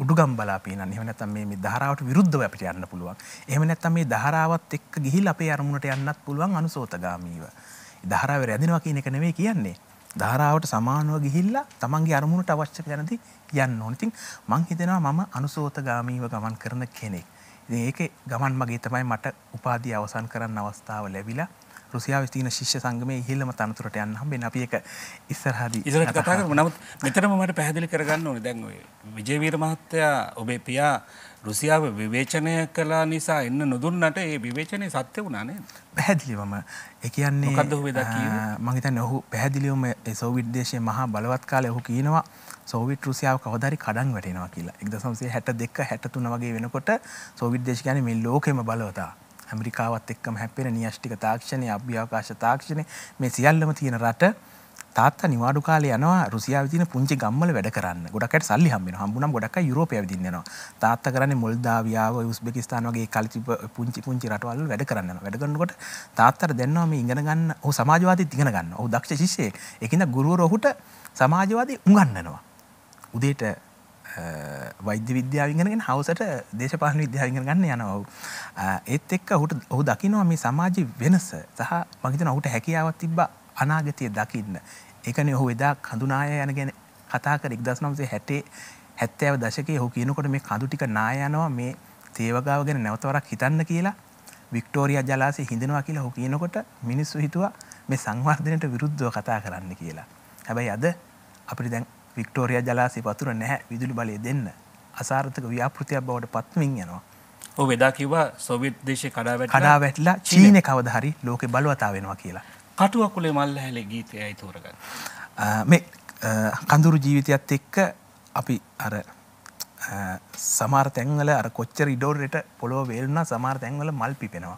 උඩුගම් බලා පීනන්න. එහෙම නැත්නම් මේ මේ ධාරාවට විරුද්ධව අපිට යන්න පුළුවන්. එහෙම නැත්නම් මේ ධාරාවත් එක්ක ගිහිල්ලා අපේ අරමුණට යන්නත් පුළුවන් අනුසෝතගාමීව. ධාරාවේ රැඳෙනවා කියන එක නෙවෙයි කියන්නේ. ධාරාවට සමානව ගිහිල්ලා තමන්ගේ අරමුණට අවශ්‍ය දැනදී යන්න ඕන. ඉතින් මං හිතනවා මම අනුසෝතගාමීව ගමන් කරන කෙනෙක්. ඉතින් ඒකේ ගමන් මගේ තමයි මට උපාධිය අවසන් කරන්න අවස්ථාව ලැබිලා රුසියාවේ තියෙන ශිෂ්‍ය සංගමයේ ඉහළම තනතුරට යන්න හම්බෙන්නේ. අපි ඒක ඉස්සරහදී ඉස්සරහට කතා කරමු. නමුත් මෙතනම මට පැහැදිලි කරගන්න ඕනේ. දැන් ඔය විජේවීර මහත්තයා ඔබේ පියා රුසියාව විවේචනය කළා නිසා එන්න නොදුන්නට ඒ විවේචනය සත්‍ය වුණා නේද? පැහැදිලිවම. ඒ කියන්නේ මොකද්ද ඔහු එදා කිව්වේ? මම හිතන්නේ ඔහු පැහැදිලිවම ඒ සෝවියට් දේශයේ මහා බලවත් කාලේ ඔහු කියනවා සෝවියට් රුසියාව කවදා හරි කඩන් වැටෙනවා කියලා. එක්දහස් නවසිය හැට දෙක හැට තුන වගේ වෙනකොට සෝවියට් දේශ කියන්නේ මේ ලෝකෙම බලවතා. ඇමරිකාවත් එක්කම හැප්පෙන න්‍යෂ්ටික තාක්ෂණය, අභ්‍යවකාශ තාක්ෂණය මේ සියල්ලම තියෙන රට තාත්තා නිවාඩු කාලේ යනවා රුසියාවේ තියෙන පුංචි ගම්වල වැඩ කරන්න. ගොඩක් අයට සල්ලි හම්බ වෙනවා. හම්බුනම ගොඩක් අය යුරෝපය ඇවිදින්න යනවා. තාත්තා කරන්නේ මොල්දාවියාව, උස්බෙකිස්තාන වගේ කලිතිප පුංචි පුංචි රටවල් වල වැඩ කරන්න යනවා. වැඩ කරනකොට තාත්තට දැනනවා මේ ඉගෙන ගන්න, ඔහු සමාජවාදීත් ඉගෙන ගන්නවා. ඔහු දක්ෂ ශිෂ්‍යයෙක්. ඒකින්ද ගුරුවරු ඔහුට සමාජවාදී උගන්වනවා. උදේට වෛද්‍ය විද්‍යාව ඉගෙනගෙන හවසට දේශපාලන විද්‍යාව ඉගෙන ගන්න යනවා. ඒත් එක්ක ඔහුට ඔහු දකිනවා මේ සමාජයේ වෙනස සහ මම හිතනවා ඔහුට හැකියාවක් තිබ්බා අනාගතය දකින්න. ඒකනේ ඔහු එදා කඳු නාය යන ගැන කතා කර එක්දහස් නවසිය හැටේ හැත්තෑව දශකයේ ඔහු කියනකොට මේ කඳු ටික නාය යනවා මේ තේවගාව ගැන නැවත වරක් හිතන්න කියලා. වික්ටෝරියා ජලාශය හිඳනවා කියලා ඔහු කියනකොට මිනිස්සු හිතුවා මේ සංවර්ධනයට විරුද්ධව කතා කරන්න කියලා. හැබැයි අද අපිට දැන් වික්ටෝරියා ජලාශය වතුර නැහැ විදුලි බලය දෙන්න. අසාර්ථක ව්‍යාපෘතියක් බවට පත්වමින් යනවා. ඔව් එදා කිව්වා සෝවියට් දේශේ කඩා වැටිලා කඩා වැටිලා චීනේ කවදා හරි ලෝකේ බලවතා වෙනවා කියලා. කටුවකුලේ මල්ලහැලේ ගීතයයි තෝරගන්න. මේ කඳුරු ජීවිතයත් එක්ක අපි අර සමහර තැන්වල අර කොච්චර ඉඩෝරේට පොළොව වේලුණා සමහර තැන්වල මල් පිපෙනවා.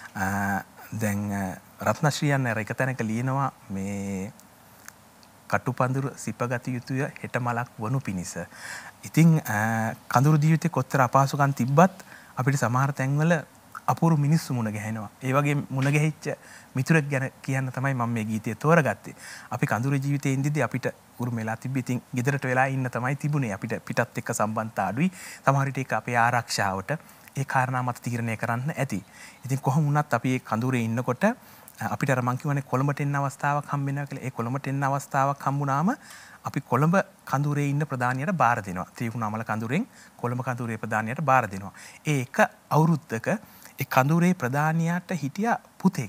දැන් රත්නශ්‍රීයන් අර එක තැනක ලියනවා මේ කටුපඳුරු සිපගත යුතුය හෙට මලක් වනු පිණිස. ඉතින් කඳුරු ජීවිතේ කොච්චර අපහසුකම් තිබ්බත් අපිට සමහර තැන්වල අපූර්ව මිනිස්සු මුණ ගැහෙනවා. ඒ වගේ මුණ ගැහිච්ච මිතුරෙක් ගැන කියන්න තමයි මම මේ ගීතය තෝරගත්තේ. අපි කඳුරු ජීවිතේ ඉඳිද්දී අපිට උරුමෙලා තිබ්බ ඉතින් ගෙදරට වෙලා ඉන්න තමයි තිබුණේ. අපිට පිටත් එක්ක සම්බන්ධතා අඩුයි. සමහර විට ඒක අපේ ආරක්ෂාවට ඒ කාරණා මත තීරණය කරන්න ඇති. ඉතින් කොහොම වුණත් අපි මේ කඳුරේ ඉන්නකොට අපිට අර මං කියවනේ කොළඹට එන්න අවස්ථාවක් හම්බ වෙනවා කියලා. ඒ කොළඹට එන්න අවස්ථාවක් හම්බුනාම අපි කොළඹ කඳුරේ ඉන්න ප්‍රධානියට බාර දෙනවා. ත්‍රිකුණාමල කඳුරෙන් කොළඹ කඳුරේ ප්‍රධානියට බාර දෙනවා. ඒ එක අවුරුද්දක ඒ කඳුරේ ප්‍රධානියාට හිටියා පුතෙක්.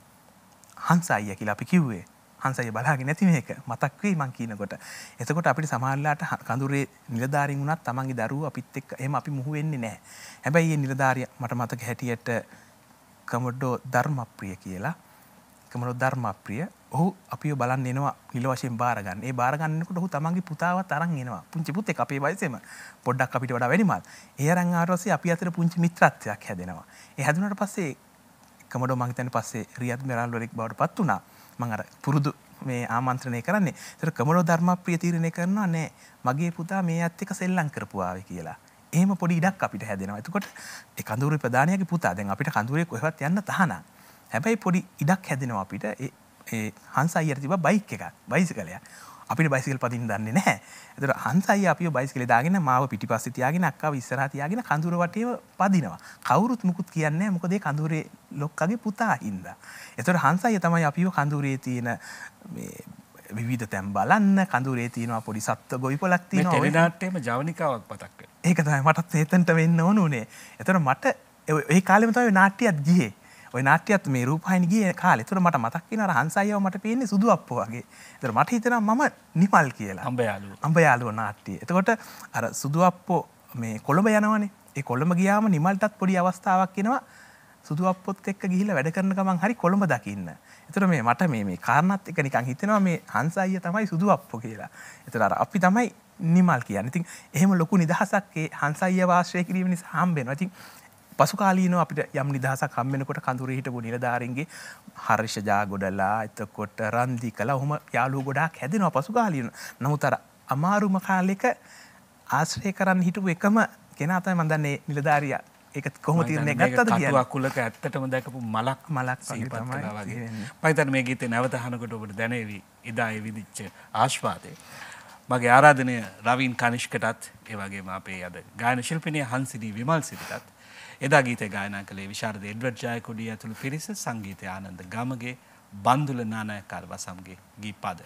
හංස අයියා කියලා අපි කිව්වේ. හංස අයියා බලාගෙන නැති මේක මතක් වෙයි මං කියනකොට. එතකොට අපිට සමහරලාට කඳුරේ නිලධාරීන් වුණත් තමන්ගේ දරුවෝ අපිත් එක්ක එහෙම අපි මුහු වෙන්නේ නැහැ. හැබැයි මේ නිලධාරියා මට මතක හැටියට කමඩෝ ධර්මප්‍රිය කියලා. කමඩෝ ධර්මප්‍රිය ඔහු අපිව බලන්න එනවා නිල වශයෙන් බාර ගන්න. ඒ බාර ගන්නකොට ඔහු තමන්ගේ පුතාවත් අරන් එනවා. පුංචි පුතෙක් අපේ වයසේම පොඩ්ඩක් අපිට වඩා වැඩිමල්. ඒ අරන් ආවට පස්සේ අපි අතර පුංචි මිත්‍රත්වයක් හැදෙනවා. ඒ හැදුනට පස්සේ කමඩෝ මං හිතන්නේ පස්සේ රියද් මෙරාල් වරෙක් බවට පත් වුණා. මං අර පුරුදු මේ ආමන්ත්‍රණය කරන්නේ. ඒතර කමඩෝ ධර්මප්‍රිය තීරණය කරනවා නෑ මගේ පුතා මේ ඇත් එක්ක සෙල්ලම් කරපු ආවේ කියලා. එහෙම පොඩි ඉඩක් අපිට හැදෙනවා. එතකොට ඒ කඳුරේ ප්‍රධානියාගේ පුතා දැන් අපිට කඳුරේ කොහෙවත් යන්න තහනම්. හැබැයි පොඩි ඉඩක් හැදෙනවා අපිට. ඒ ඒ හංස අයියට තිබ්බ බයික් එකක්, බයිසිකලයක්. අපිට බයිසිකල් පදින්න දන්නේ නැහැ. ඒතර හංස අයියා අපිව බයිසිකලේ දාගෙන මාව පිටිපස්සේ තියාගෙන අක්කාව ඉස්සරහා තියාගෙන කඳුර වටේම පදිනවා. කවුරුත් මුකුත් කියන්නේ නැහැ. මොකද ඒ කඳුරේ ලොක්කගේ පුතා හින්දා. ඒතර හංස අයියා තමයි අපිව කඳුරේ තියෙන මේ විවිධ තැන් බලන්න, කඳුරේ තියෙනවා පොඩි සත්ත්ව ගොවිපලක් තියෙනවා. මේ ටෙලිනාට්‍යයේම ජවනිකාවක් පතක් වෙනවා. ඒක තමයි මටත් එතනට වෙන්න ඕන උනේ. ඒතර මට ඒ කාලෙම තමයි නාට්‍යයක් ගියේ. ඔය නාට්‍යයත් මේ රූපහිනි ගියේ කාලේ. ඒතර මට මතක් වෙනවා අර හංස අයියව මට පේන්නේ සුදු අප්පෝ වගේ. ඒතර මට හිතෙනවා මම නිමල් කියලා. අඹ යාළුවෝ. අඹ යාළුවෝ නාට්‍යය. එතකොට අර සුදු අප්පෝ මේ කොළඹ යනවනේ. ඒ කොළඹ ගියාම නිමල්ටත් පොඩි අවස්ථාවක් එනවා. සුදු අප්පොත් එක්ක ගිහිල්ලා වැඩ කරන ගමන් හරි කොළඹ දකින්න. ඒතර මේ මට මේ මේ කාරණාත් එක නිකන් හිතෙනවා මේ හංස අයියා තමයි සුදු අප්පෝ කියලා. ඒතර අර අපි තමයි නිමල් කියන්නේ. ඉතින් එහෙම ලොකු නිදහසක් ඒ හංස අයියාව ආශ්‍රය කිරීම නිසා හම්බ වෙනවා. ඉතින් පසු කාලීනව අපිට යම් නිදහසක් හම් වෙනකොට කඳුරේ හිටපු නිලධාරීන්ගේ හර්ෂ ජාගොඩලා එතකොට රන්දිකලා ඔහොම යාළුවෝ ගොඩාක් හැදෙනවා පසු කාලීනව. නමුත් අර අමාරුම කාලෙක ආශ්‍රය කරන්න හිටපු එකම කෙනා තමයි මම දන්නේ නිලධාරියා. ඒක කොහොම තීරණය ගත්තද කියන්නේ. කටුව අකුලක ඇත්තටම දැකපු මලක් මලක් වගේ තමයි වගේ. මම හිතන්නේ මේ ගීතේ නැවත අහනකොට ඔබට දැනේවි ඉදා ඒ විදිච්ච ආශ්වාදේ. මගේ ආරාධනය රවීන් කනිෂ්කටත් ඒ වගේම අපේ අද ගායන ශිල්පිනිය හංසිනී විමල් සිරිතත් එදා ගීතය ගායනා කළේ විශාරද එඩ්වඩ් ජයකොඩි ඇතුළු පිරිස සංගීතය ආනන්ද ගමගේ බන්දුල නානායක්කාර වසම්ගේ ගීපද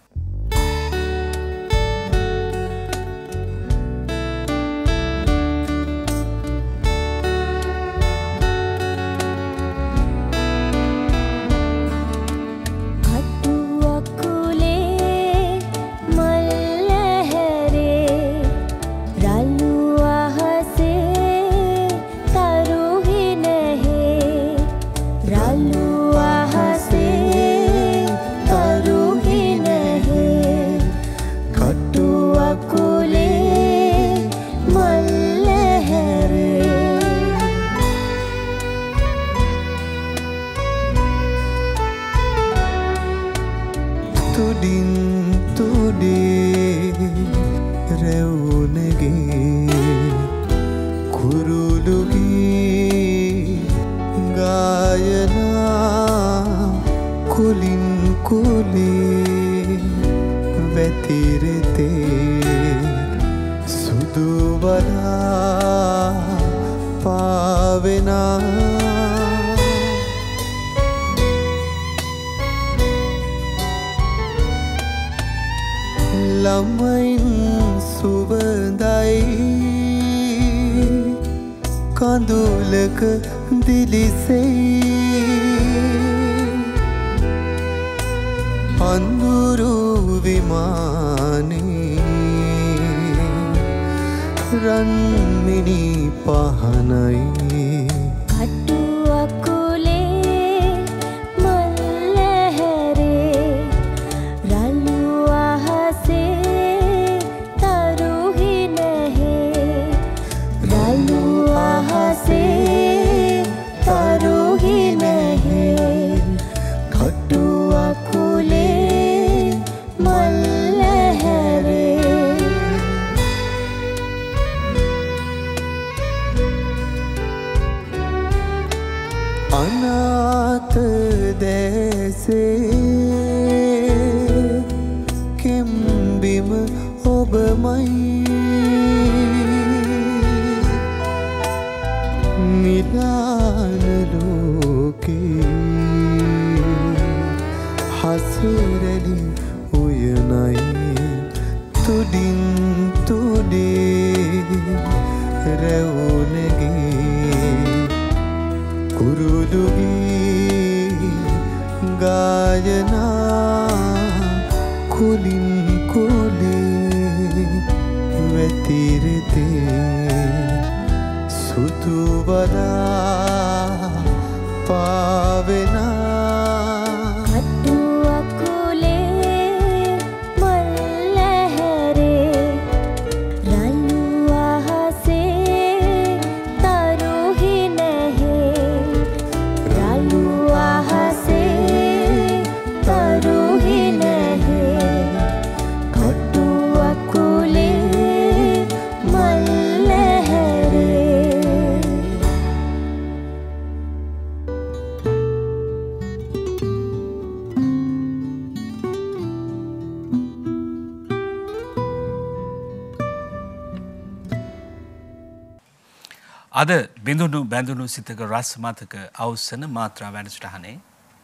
අද බිඳුණු බැඳුණු සිතක රස මතක අවසන මාත්‍රා වැඩසටහනේ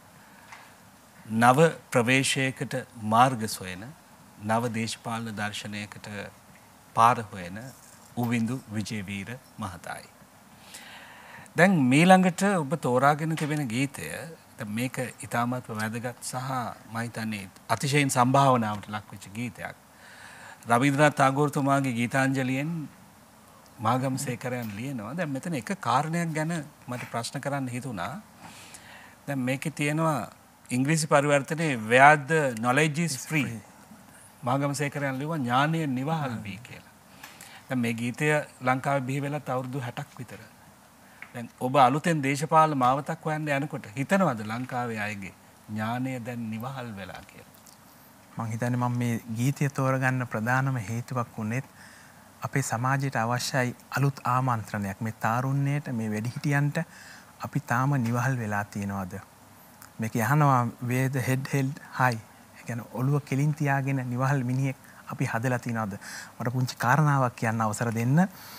නව ප්‍රවේශයකට මාර්ග සොයන නව දේශපාලන දර්ශනයකට පාර හොයන උවින්දු විජේවීර මහතායි. දැන් මීළඟට ඔබ තෝරාගෙන තිබෙන ගීතය මේක ඉතාමත් වැදගත් සහ මම හිතන්නේ අතිශයින් සම්භාවනාවට ලක් වෙච්ච ගීතයක්. රවීන්ද්‍රනාත් tagore තුමාගේ ගීතාංජලියෙන් මාගම්සේකරයන් ලියනවා. දැන් මෙතන එක කාරණයක් ගැන මට ප්‍රශ්න කරන්න හිතුණා. දැන් මේකේ තියෙනවා ඉංග්‍රීසි පරිවර්තනයේ where the knowledge is free. මාගම්සේකරයන් ලියුවා ඥානය නිවහල් වී කියලා. දැන් මේ ගීතය ලංකාවේ බිහි වෙලත් අවුරුදු හැටක් විතර. දැන් ඔබ අලුතෙන් දේශපාලන මාවතක් හොයන්න යනකොට හිතනවද ලංකාවේ අයගේ ඥානය දැන් නිවහල් වෙලා කියලා? මම හිතන්නේ මම මේ ගීතය තෝරගන්න ප්‍රධානම හේතුවක් උනේත් අපේ සමාජයට අවශ්‍යයි අලුත් ආමන්ත්‍රණයක්. මේ තාරුණ්‍යයට මේ වැඩිහිටියන්ට අපි තාම නිවහල් වෙලා තියෙනවද? මේක යහනවා where the head held high. ඒ කියන්නේ ඔළුව කෙලින් තියාගෙන නිවහල් මිනිහෙක් අපි හදලා තියනවද? මට පුංචි කාරණාවක් කියන්න අවසර දෙන්න.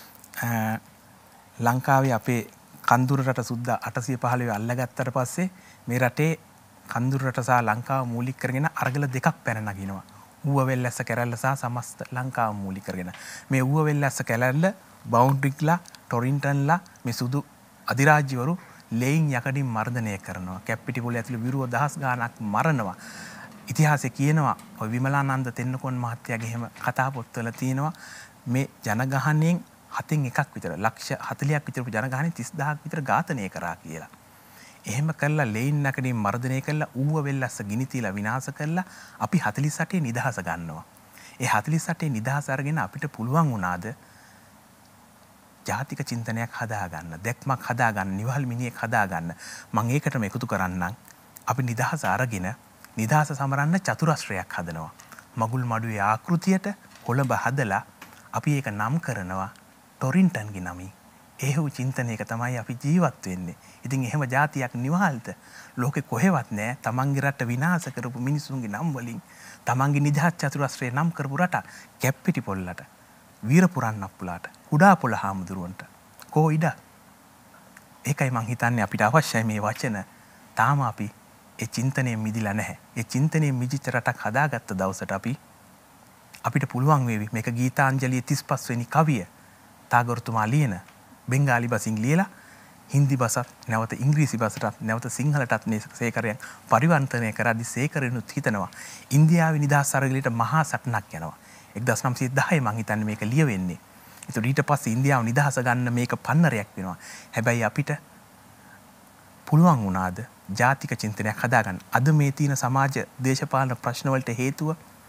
ලංකාවේ අපේ කන්දුර රට සුද්දා අටසිය පහළොව අල්ලගත්තට පස්සේ මේ රටේ කන්දුර රට සහ ලංකාව මූලික කරගෙන අරගල දෙකක් පැන නගිනවා. ඌව වෙල්ලැස්ස කැරැල්ල සහ සමස්ත ලංකාව මූලික කරගෙන. මේ ඌව වෙල්ලැස්ස කැරැල්ල බවුන්ඩරික්ලා ටොරින්ටන්ලා මේ සුදු අධිරාජ්‍යවරු ලේයින් යකඩින් මර්ධනය කරනවා. කැප්පිටිපොළ ඇතුළු විරුව දහස් ගාණක් මරනවා. ඉතිහාසයේ කියනවා ඔය විමලානන්ද තෙන්නකෝන් මහත්තයාගේ එහෙම කතා පොත්වල තියෙනවා මේ ජනගහණයෙන් හතෙන් එකක් විතර ලක්ෂ හතළියක් විතර ජනගහණයෙන් තිස් දහසක් විතර ඝාතනය කරා කියලා. එහෙම කළා ලේයින් යකඩින් මර්ධනය කළා ඌව වෙල්ලස්ස ගිනි තියලා විනාශ කළා අපි හතළිස් අටේ නිදහස ගන්නවා. ඒ හතළිස් අටේ නිදහස අරගෙන අපිට පුළුවන් වුණාද ජාතික චින්තනයක් හදාගන්න, දැක්මක් හදාගන්න, නිවහල් මිනිහෙක් හදාගන්න. මම ඒකටම එකතු කරන්නම්. අපි නිදහස අරගෙන නිදහස සමරන්න චතුරස්‍රයක් හදනවා. මගුල් මඩුවේ ආකෘතියට කොළඹ හදලා අපි ඒක නම් කරනවා ටොරින්ටන්ගේ නමින්. එහෙව් චින්තනයක තමයි අපි ජීවත් වෙන්නේ. ඉතින් එහෙම ජාතියක් නිවහල්ද ලෝකේ කොහෙවත් නැහැ. තමන්ගේ රට විනාශ කරපු මිනිසුන්ගේ නම් වලින් තමන්ගේ නිදහස් චතුරස්‍රය නම් කරපු රට කැප්පිටිපොල්ලට, වීරපුරන්නප්පුලාට, කුඩාපොළ හාමුදුරුවන්ට කෝ ඉඩ. ඒකයි මං හිතන්නේ අපිට අවශ්‍යයි මේ වචන. තාම අපි ඒ චින්තනයෙන් මිදිලා නැහැ. ඒ චින්තනයෙන් මිදිච්ච රටක් හදාගත්ත දවසට අපි අපිට පුළුවන් වේවි මේක ගීතාංජලියේ තිස් පස් වෙනි කවිය තාගොරතුමා ලියන බෙන්ගාලි බසින් ලියලා හින්දි බසත් නැවත ඉංග්‍රීසි බසටත් නැවත සිංහලටත් මේ සේකරයන් පරිවර්තනය කරද්දී සේකරනුත් හිතනවා ඉන්දියාවේ නිදහස් අරගලයට මහා සටනක් යනවා. එක්දහස් නවසිය දහය මං හිතන්නේ මේක ලියවෙන්නේ. ඒතකොට ඊට පස්සේ ඉන්දියාව නිදහස ගන්න මේක පන්නරයක් වෙනවා. හැබැයි අපිට පුළුවන් වුණාද ජාතික චින්තනයක් හදාගන්න? අද මේ තියෙන සමාජ දේශපාලන ප්‍රශ්න වලට හේතුව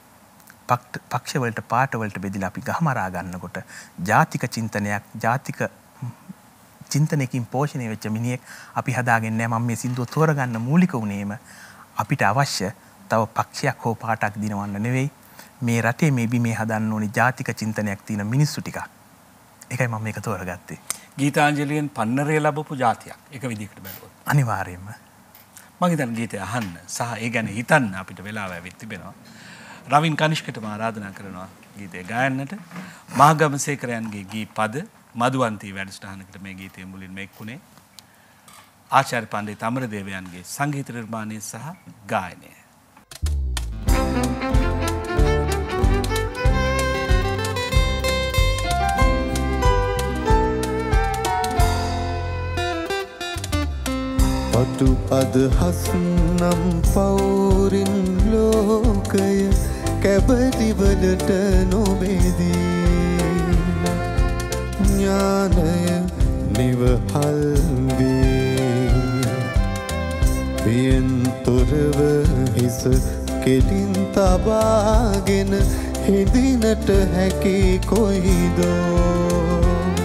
පක්ෂ වලට පාට වලට බෙදලා අපි ගහමරා ගන්නකොට ජාතික චින්තනයක් ජාතික චින්තනයකින් පෝෂණය වෙච්ච මිනිහෙක් අපි හදාගෙන නැහැ. මම මේ සින්දුව තෝරගන්න මූලික වුණේම අපිට අවශ්‍ය තව පක්ෂයක් හෝ පාටක් දිනවන්න නෙවෙයි. මේ රටේ මේ බිමේ හදන්න ඕනි ජාතික චින්තනයක් තියෙන මිනිස්සු ටිකක්. ඒකයි මම මේක තෝරගත්තේ. ගීතාංජලියෙන් පන්නරය ලැබපු ජාතියක්. ඒක විදිහකට බැලුවොත්. අනිවාර්යයෙන්ම. මම හිතන්නේ ගීතය අහන්න සහ ඒ ගැන හිතන්න අපිට වෙලාව ඇවිත් තිබෙනවා. රවින් කනිෂ්කට ආරාධනා කරනවා ගීතය ගායන්නට. මහගමසේකරයන්ගේ ගී පද මధుවන්ති වැඩසටහනකට මේ ගීතය මුලින්ම එක්ුණේ. ආචාර්ය පණ්ඩිත අමරදේවයන්ගේ සංගීත නිර්මාණය සහ ගායනය. පටු අදහස් නම් පවුරින් ලෝකය කැබදිවලට නොබෙදී ඥානය නිවහල් වේ පියෙන් තොරව හිස කෙලින් තබාගෙන හිඳිනට හැකි කොයිදෝ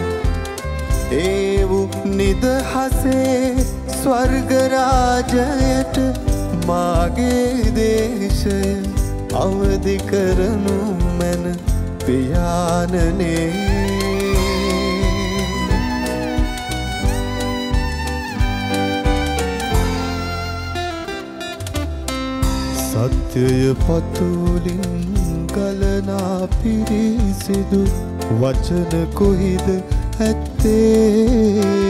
ඒවු නිදහසේ ස්වර්ගරාජයට මාගේ දේශය අවදි කරනු මැන පියාණනේ සත්‍යය පතුලින් ගලනා පිරිසිදු වචන කොහිද ඇත්තේ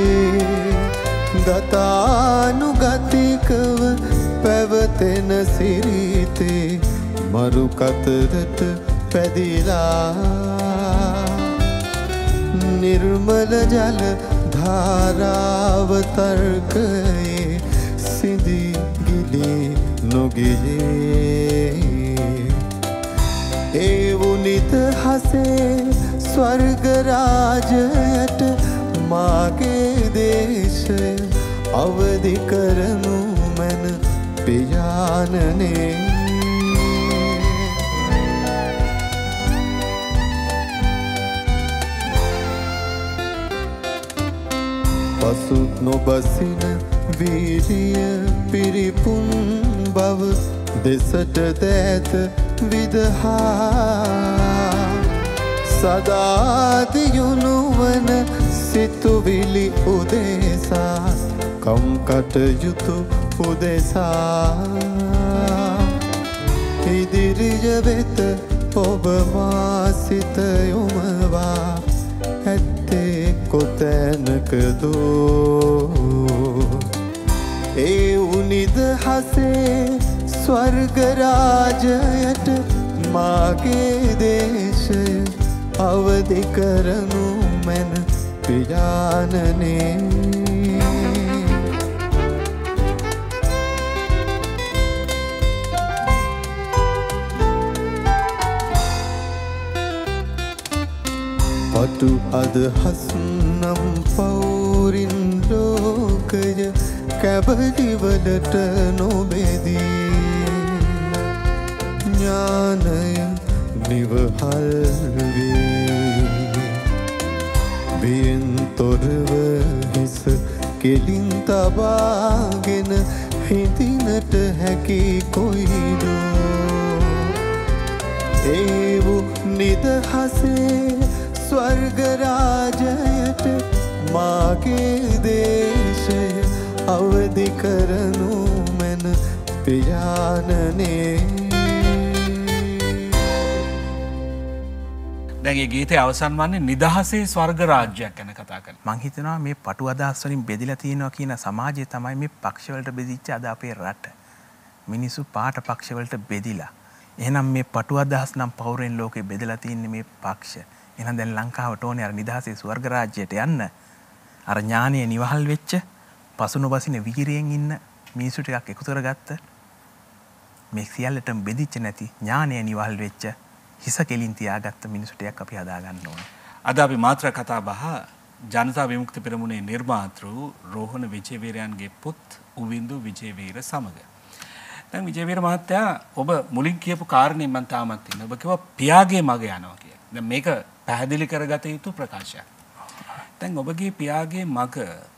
ගතානුගතිකව පැවතෙන සිරිතේ මරු කතරට පැදිලා නිර්මල ජල ධාරාව තර්කයේ සිඳී ගිලී නොගියේ ඒ වුනිත හසේ ස්වර්ගරාජයට මාගේ දේශය අවදි කරනු මැන පියාණනේ පසු නොබසින වීරිය පිරිපුන් බව දෙසට දෑත විදහා සදාදියුණුවන සිතුවිලි උදෙසා කම්කටයුතු උදෙසා ඉදිරිය වෙත ඔබ මා සිත යොමවා ඇත්තේ කොතැනකදෝ ඒ උනිදහසේ ස්වර්ගරාජයට මාගේ දේශය අවදි කරනු මැන පියාණනේ පටු අදහස් නම් පවුරින් ලෝකය කැබලිවලට නොබෙදී ඥානය නිවහල් වේ බියෙන් තොරව හිස කෙලින් තබාගෙන හිඳිනට හැකි කොයිදෝ ඒ වූ නිදහසේ ස්වර්ගරාජයට මාගේ දේශය අවදි කරනු මැන පියාණනේ දැන් ඒ ගීතයේ අවසන් වන්නේ නිදහසේ ස්වර්ග රාජ්‍යයක් ගැන කතා කරනවා. මං හිතනවා මේ පටු අදහස් වලින් බෙදලා තියෙනවා කියන සමාජය තමයි මේ පක්ෂ වලට බෙදිච්ච අද අපේ රට. මිනිස්සු පාට පක්ෂ වලට බෙදිලා. එහෙනම් මේ පටු අදහස් නම් පෞරෙන් ලෝකේ බෙදලා තියෙන්නේ මේ පක්ෂ. එහෙනම් දැන් ලංකාවට ඕනේ අර නිදහසේ ස්වර්ග රාජ්‍යයට යන්න. අර ඥානීය නිවහල් වෙච්ච පසුනොබසින විහිරියෙන් ඉන්න මිනිස්සු ටිකක් එකතු කරගත්ත මේ සියල්ලටම බෙදිච්ච නැති ඥානීය නිවහල් වෙච්ච හිස කෙලින් තියාගත්ත මිනිස්සු ටිකක් අපි හදා ගන්න ඕනේ. අද අපි මාත්‍ර කතා බහ ජනතා විමුක්ති පෙරමුණේ නිර්මාතෘ රෝහණ විජේවීරයන්ගේ පුත් උවින්දු විජේවීර සමග. දැන් විජේවීර මහත්තයා ඔබ මුලින් කියපු කාරණේ මම තාමත් ඉන්නේ. ඔබ කිව්වා පියාගේ මග යනවා කියලා. දැන් මේක පැහැදිලි කරගත යුතු ප්‍රකාශයක්. දැන් ඔබගේ පියාගේ මග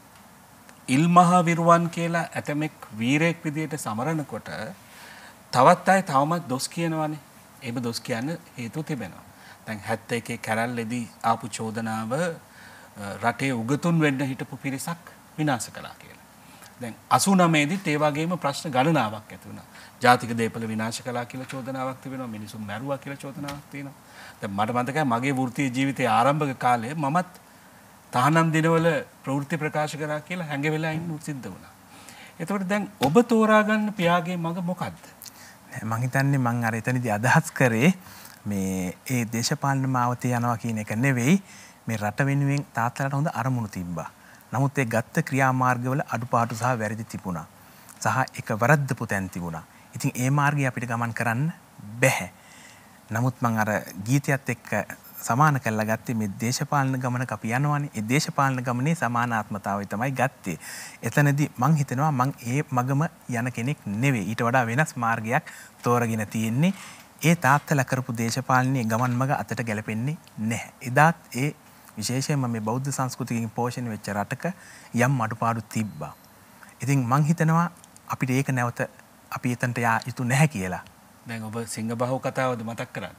ඉල්මහා විරුවන් කියලා ඇතමෙක් වීරයෙක් විදියට සමරනකොට තවත් අය තවමත් දොස් කියනවානේ. ඒව දොස් කියන්න හේතු තිබෙනවා. දැන් හැත්තෑ එකේ කැරැල්ලේදී ආපු චෝදනාව රටේ උගතුන් වෙන්න හිටපු පිරිසක් විනාශ කළා කියලා. දැන් අසූනමේ දීත් ඒ වගේම ප්‍රශ්න ගණනාවක් ඇති වුණා. ජාතික දේපල විනාශ කළා කියලා චෝදනාවක් තිබෙනවා. මිනිසුන් මැරුවා කියලා චෝදනාවක් තියෙනවා. දැන් මට මතකයි මගේ වෘත්තීය ජීවිතයේ ආරම්භක කාලේ මමත් තහනම් දිනවල ප්‍රවෘත්ති ප්‍රකාශ කරා කියලා හැංගෙවිලා ඉන්න සිද්ධ වුණා. එතකොට දැන් ඔබ තෝරා ගන්න පියාගේ මග මොකද්ද? මං හිතන්නේ මං අර එතනදී අදහස් කරේ මේ ඒ දේශපාලන මාවතේ යනවා කියන එක නෙවෙයි මේ රට වෙනුවෙන් තාත්තලාට හොඳ අරමුණු තිබ්බා. නමුත් ඒ ගත්ත ක්‍රියාමාර්ගවල අඩුපාඩු සහ වැරදි තිබුණා. සහ එක වරද්දපු තැන් තිබුණා. ඉතින් ඒ මාර්ගය අපිට ගමන් කරන්න බැහැ. නමුත් මං අර ගීතයත් එක්ක සමාන කරලා ගත්තේ මේ දේශපාලන ගමනක අපි යනවානේ. ඒ දේශපාලන ගමනේ සමානාත්මතාවය තමයි ගත්තේ. එතනදී මං හිතනවා මං ඒ මගම යන කෙනෙක් නෙවෙයි. ඊට වඩා වෙනස් මාර්ගයක් තෝරගෙන තියෙන්නේ. ඒ තාත්තලා කරපු දේශපාලනයේ ගමන් මග අතට ගැලපෙන්නේ නැහැ. එදාත් ඒ විශේෂයෙන්ම මේ බෞද්ධ සංස්කෘතියකින් පෝෂණය වෙච්ච රටක යම් අඩුපාඩු තිබ්බා. ඉතින් මං හිතනවා අපිට ඒක නැවත අපි එතනට යා යුතු නැහැ කියලා. දැන් ඔබ සිංහබාහු කතාවද මතක් කරන්නේ?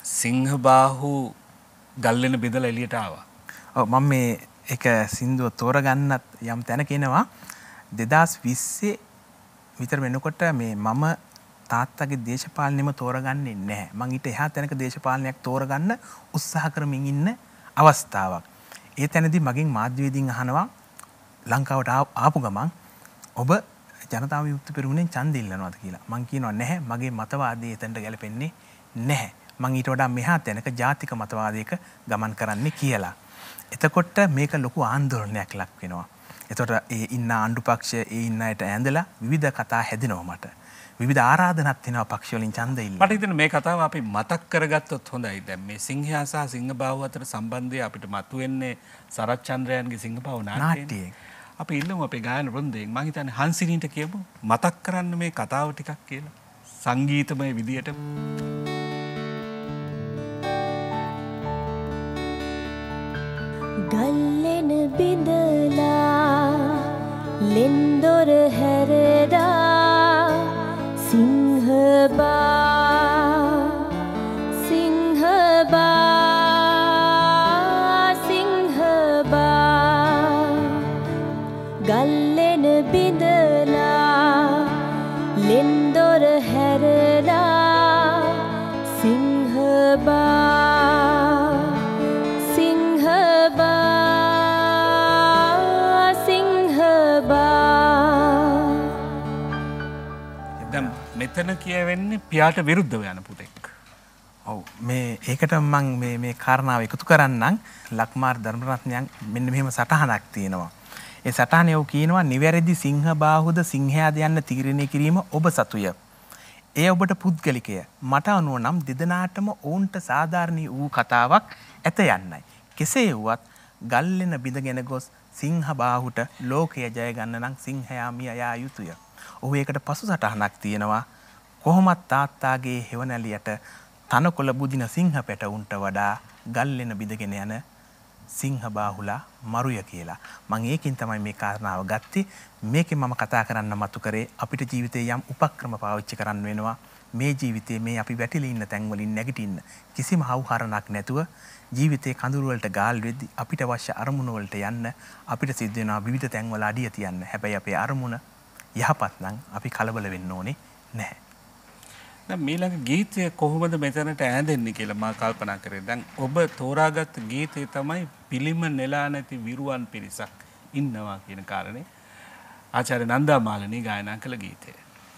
සිංහබාහු ගල්ලෙන බෙදලා එළියට ආවා. ඔව් මම මේ එක සින්දුව තෝරගන්නත් යම් තැනක එනවා දෙදාස් විස්සේ විතර වෙනකොට මේ මම තාත්තගේ දේශපාලනෙම තෝරගන්නේ නැහැ. මං ඊට එහා තැනක දේශපාලනයක් තෝරගන්න උත්සාහ කරමින් ඉන්න අවස්ථාවක්. ඒ තැනදී මගෙන් මාධ්‍යවේදීන් අහනවා ලංකාවට ආපු ගමන් ඔබ ජනතා විමුක්ති පෙරමුණෙන් ඡන්ද ඉල්ලනවාද කියලා. මං කියනවා නැහැ මගේ මතවාදය එතනට ගැලපෙන්නේ නැහැ. මං ඊට වඩා මෙහා තැනක ජාතික මතවාදයක ගමන් කරන්නේ කියලා. එතකොට මේක ලොකු ආందోලනයක් ලක් වෙනවා. එතකොට ඒ ඉන්න ආණ්ඩු පක්ෂ ඒ ඉන්න අයට ඇඳලා විවිධ කතා හැදෙනවා මට. විවිධ ආරාධනාත් එනවා පක්ෂ වලින් ඡන්ද ඉල්ල. මට හිතෙනවා මේ කතාව අපි මතක් කරගත්තොත් හොඳයි. දැන් මේ සිංහයා සහ සිංහබාහුව අතර සම්බන්ධය අපිට මතුවෙන්නේ සරත් චන්ද්‍රයන්ගේ සිංහබාහුව නාට්‍යයෙන්. අපි ඉල්ලමු අපේ ගායන වෘන්දයෙන්. මම හිතන්නේ හන්සිනීට කියමු මතක් කරන්න මේ කතාව ටිකක් කියලා. සංගීතමය විදියට ගල්ලෙන බිඳලා ලෙන්දොර හැරදා සිංහබා සිංහබා සිංහබා ගල්ලෙන බිඳලා ලෙන්දොර හැරදා සිංහබා මෙතන කියවෙන්නේ පියාට විරුද්ධව යන පුතෙක්. ඔව් මේ ඒකට මම මේ මේ කාරණාව එකතු කරන්නම්. ලක්මාර් ධර්මරත්නයන් මෙන්න මෙහෙම සටහනක් තියෙනවා. ඒ සටහනේ ඔව් කියනවා නිවැරදි සිංහ බාහුද සිංහයාද යන්න තීරණය කිරීම ඔබ සතුය. එය ඔබට පුද්ගලිකය. මට අනුව නම් දෙදෙනාටම ඔවුන්ට සාධාරණ වූ කතාවක් ඇත යන්නයි. කෙසේ වුවත් ගල්ලෙන බිඳගෙන ගොස් සිංහ බාහුට ලෝකය ජය ගන්න නම් සිංහයා මිය යා යුතුය. ඔහු ඒකට පසු සටහනක් තියෙනවා. කොහොමත් තාත්තාගේ හෙවණැලියට තනකොළ බුදින සිංහ පැටවුන්ට වඩා ගල්ලෙන බිඳගෙන යන සිංහ බාහුලා මරුය කියලා. මම ඒකෙන් තමයි මේ කාරණාව ගත්තේ. මේකෙන් මම කතා කරන්න මතු කරේ අපිට ජීවිතේ යම් උපක්‍රම පාවිච්චි කරන්න වෙනවා. මේ ජීවිතේ මේ අපි වැටිලා ඉන්න තැන් වලින් නැගිටින්න කිසිම හවුහරණක් නැතුව ජීවිතේ කඳුළු වලට ගාල් වෙද්දි අපිට අවශ්‍ය අරමුණු වලට යන්න අපිට සිද්ධ වෙනවා විවිධ තැන් වල අඩිය තියන්න. හැබැයි අපේ අරමුණ යහපත් නම් අපි කලබල වෙන්න ඕනේ නැහැ. දැන් මීළඟ ගීතය කොහොමද මෙතනට ඈඳෙන්නේ කියලා මම කල්පනා කරේ. දැන් ඔබ තෝරාගත් ගීතය තමයි පිළිම නෙලා නැති විරුවන් පිරිසක් ඉන්නවා කියන කාරණේ. ආචාර්ය නන්දා මාලිනී ගායනා කළ ගීතය.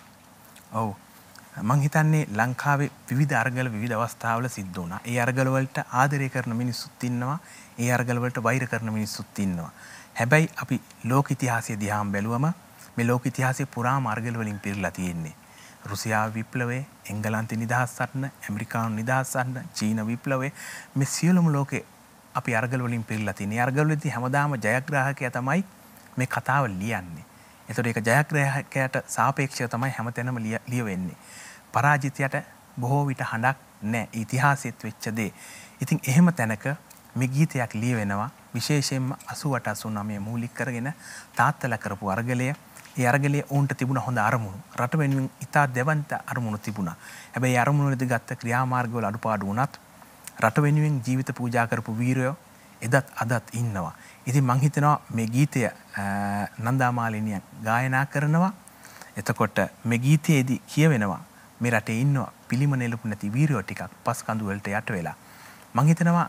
ඔව්. මං හිතන්නේ ලංකාවේ විවිධ අරගල විවිධ අවස්ථාවල සිද්ධ වුණා. ඒ අරගල වලට ආදරය කරන මිනිස්සුත් ඉන්නවා. ඒ අරගල වලට වෛර කරන මිනිස්සුත් ඉන්නවා. හැබැයි අපි ලෝක ඉතිහාසය දිහාම බැලුවම මේ ලෝක ඉතිහාසයේ පුරාම අරගල වලින් පිරීලා තියෙන්නේ. රුසියාව විප්ලවය, එංගලන්තේ නිදහස් සටන, ඇමරිකානු නිදහස් සටන, චීන විප්ලවය මේ සියලුම ලෝකේ අපි අරගල වලින් පිරීලා තියෙනවා. ඒ අරගල වලදී හැමදාම ජයග්‍රාහකයා තමයි මේ කතාව ලියන්නේ. ඒතකොට ඒක ජයග්‍රාහකයාට සාපේක්ෂව තමයි හැමතැනම ලියවෙන්නේ. පරාජිතයට බොහෝ විට හඬක් නැහැ. ඉතිහාසෙත් වෙච්ච දේ. ඉතින් එහෙම තැනක මේ ගීතයක් ලියවෙනවා. විශේෂයෙන්ම අසූ අට අසූ නවය මූලික කරගෙන තාත්තලා කරපු අරගලය. ඒ අරගලයේ උන්ට තිබුණ හොඳ අරමුණු. රට වෙනුවෙන් ඉතා දෙවන්ත අරමුණු තිබුණා. හැබැයි අරමුණු වලදී ගත්ත ක්‍රියාමාර්ගවල අඩුපාඩු වුණත් රට වෙනුවෙන් ජීවිත පූජා කරපු වීරයෝ එදත් අදත් ඉන්නවා. ඉතින් මං හිතනවා මේ ගීතය නන්දා මාලිනිය ගායනා කරනවා. එතකොට මේ ගීතයේදී කියවෙනවා මේ රටේ ඉන්නවා පිළිම නෙලපු නැති වීරයෝ ටිකක් පස් කඳු වලට යට වෙලා. මං හිතනවා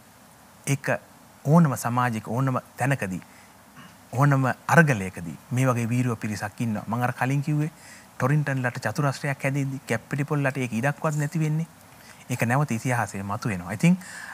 ඒක ඕනම සමාජයක ඕනම තැනකදී ඕනම අරගලයකදී මේ වගේ වීරයෝ පිරිසක් ඉන්නවා. මම අර කලින් කිව්වේ ටොරින්ටන්ලට චතුරස්‍රයක් හැදෙද්දි කැප්පිටිපොල්ලට ඒක ඉඩක්වත් නැති වෙන්නේ. ඒක නැවත ඉතිහාසයේ මතුවෙනවා. ඉතින්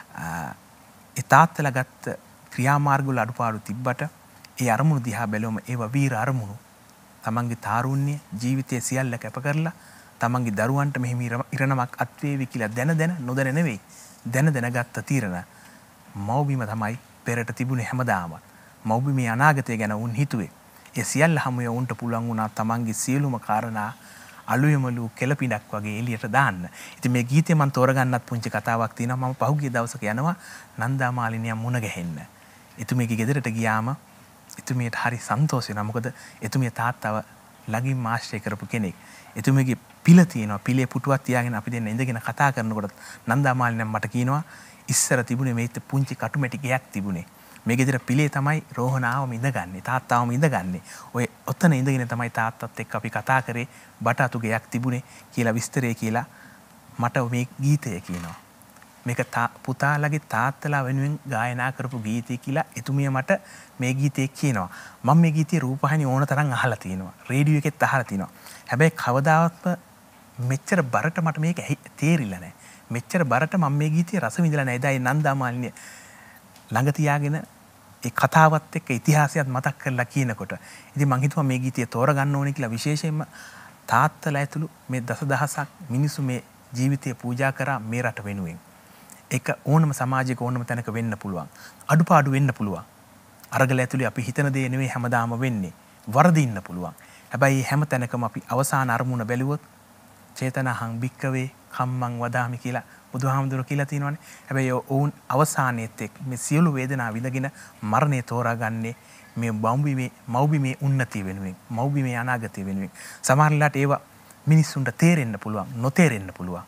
ඒ තාත්තලා ගත්ත ක්‍රියාමාර්ග වල අඩුපාඩු තිබ්බට ඒ අරමුණු දිහා බැලුවම ඒවා වීර අරමුණු. තමන්ගේ තාරුණ්‍ය ජීවිතයේ සියල්ල කැප කරලා තමන්ගේ දරුවන්ට මෙහෙම ඉරණමක් අත්වේවි කියලා දැන දැන නොදැන නෙවෙයි. දැන දැන ගත්ත තීරණ මව්බිම තමයි පෙරට තිබුණේ හැමදාම. මව්බිමේ අනාගතය ගැන උන් හිතුවේ. ඒ සියල්ල හැමෝම උන්ට පුළුවන් වුණා තමන්ගේ සියලුම කාරණා අලුයමලු කෙලපිඩක් වගේ එළියට දාන්න. ඉතින් මේ ගීතේ මම තෝරගන්නත් පුංචි කතාවක් තියෙනවා. මම පහුගිය දවසක යනවා නන්දා මාලිනිය මුණ ගැහෙන්න. එතුමියගේ ගෙදරට ගියාම එතුමියට හරි සන්තෝෂ වෙනවා. මොකද එතුමිය තාත්තව ළඟින් ආශ්‍රය කරපු කෙනෙක්. එතුමියගේ පිළ තියෙනවා. පිළේ පුටුවක් තියාගෙන අපි දෙන්න ඉඳගෙන කතා කරනකොට නන්දා මාලිනිය මට කියනවා ඉස්සර තිබුණේ මේත් පුංචි කටුමැටි ගෙයක් තිබුණේ. මේ ගෙදර පිළේ තමයි රෝහණාවම ඉඳගන්නේ. තාත්තාවම ඉඳගන්නේ. ඔය ඔතන ඉඳගෙන තමයි තාත්තත් එක්ක අපි කතා කරේ බටාතු ගෙයක් තිබුණේ කියලා විස්තරය කියලා මට මේ ගීතය කියනවා. මේක පුතාලගේ තාත්තලා වෙනුවෙන් ගායනා කරපු ගීතය කියලා එතුමිය මට මේ ගීතේ කියනවා. මම මේ ගීතේ රූපවාහිනිය ඕන තරම් අහලා තිනවා. රේඩියෝ එකෙත් අහලා තිනවා. හැබැයි කවදාවත්ම මෙච්චර බරට මට මේක තේරිලා නැහැ. මෙච්චර බරට මම මේ ගීතේ රස විඳලා නැහැ. එදා ඒ නන්දා මාලිනිය ළඟ තියාගෙන ඒ කතාවත් එක්ක ඉතිහාසයත් මතක් කරලා කියනකොට ඉතින් මං හිතුවා මේ ගීතය තෝරගන්න ඕනේ කියලා. විශේෂයෙන්ම තාත්තලා ඇතුළු මේ දසදහසක් මිනිස්සු මේ ජීවිතය පූජා කරා මේ රට වෙනුවෙන්. ඒක ඕනම සමාජයක ඕනම තැනක වෙන්න පුළුවන්. අඩුපාඩු වෙන්න පුළුවන්. අරගල ඇතුලේ අපි හිතන දේ නෙවෙයි හැමදාම වෙන්නේ. වරදින්න පුළුවන්. හැබැයි හැම තැනකම අපි අවසාන අරමුණ බැලුවොත් චේතනහං භික්කවේ කම්මං වදාමි කියලා බුදුහාමුදුරුවෝ කියලා තියෙනවානේ. හැබැයි ඔවුන් අවසානයේත් එක් මේ සියලු වේදනා විඳගෙන මරණය තෝරාගන්නේ මේ මව්බිමේ මව්බිමේ උන්නතිය වෙනුවෙන්, මව්බිමේ අනාගතය වෙනුවෙන්. සමහරලාට ඒවා මිනිස්සුන්ට තේරෙන්න පුළුවන්, නොතේරෙන්න පුළුවන්.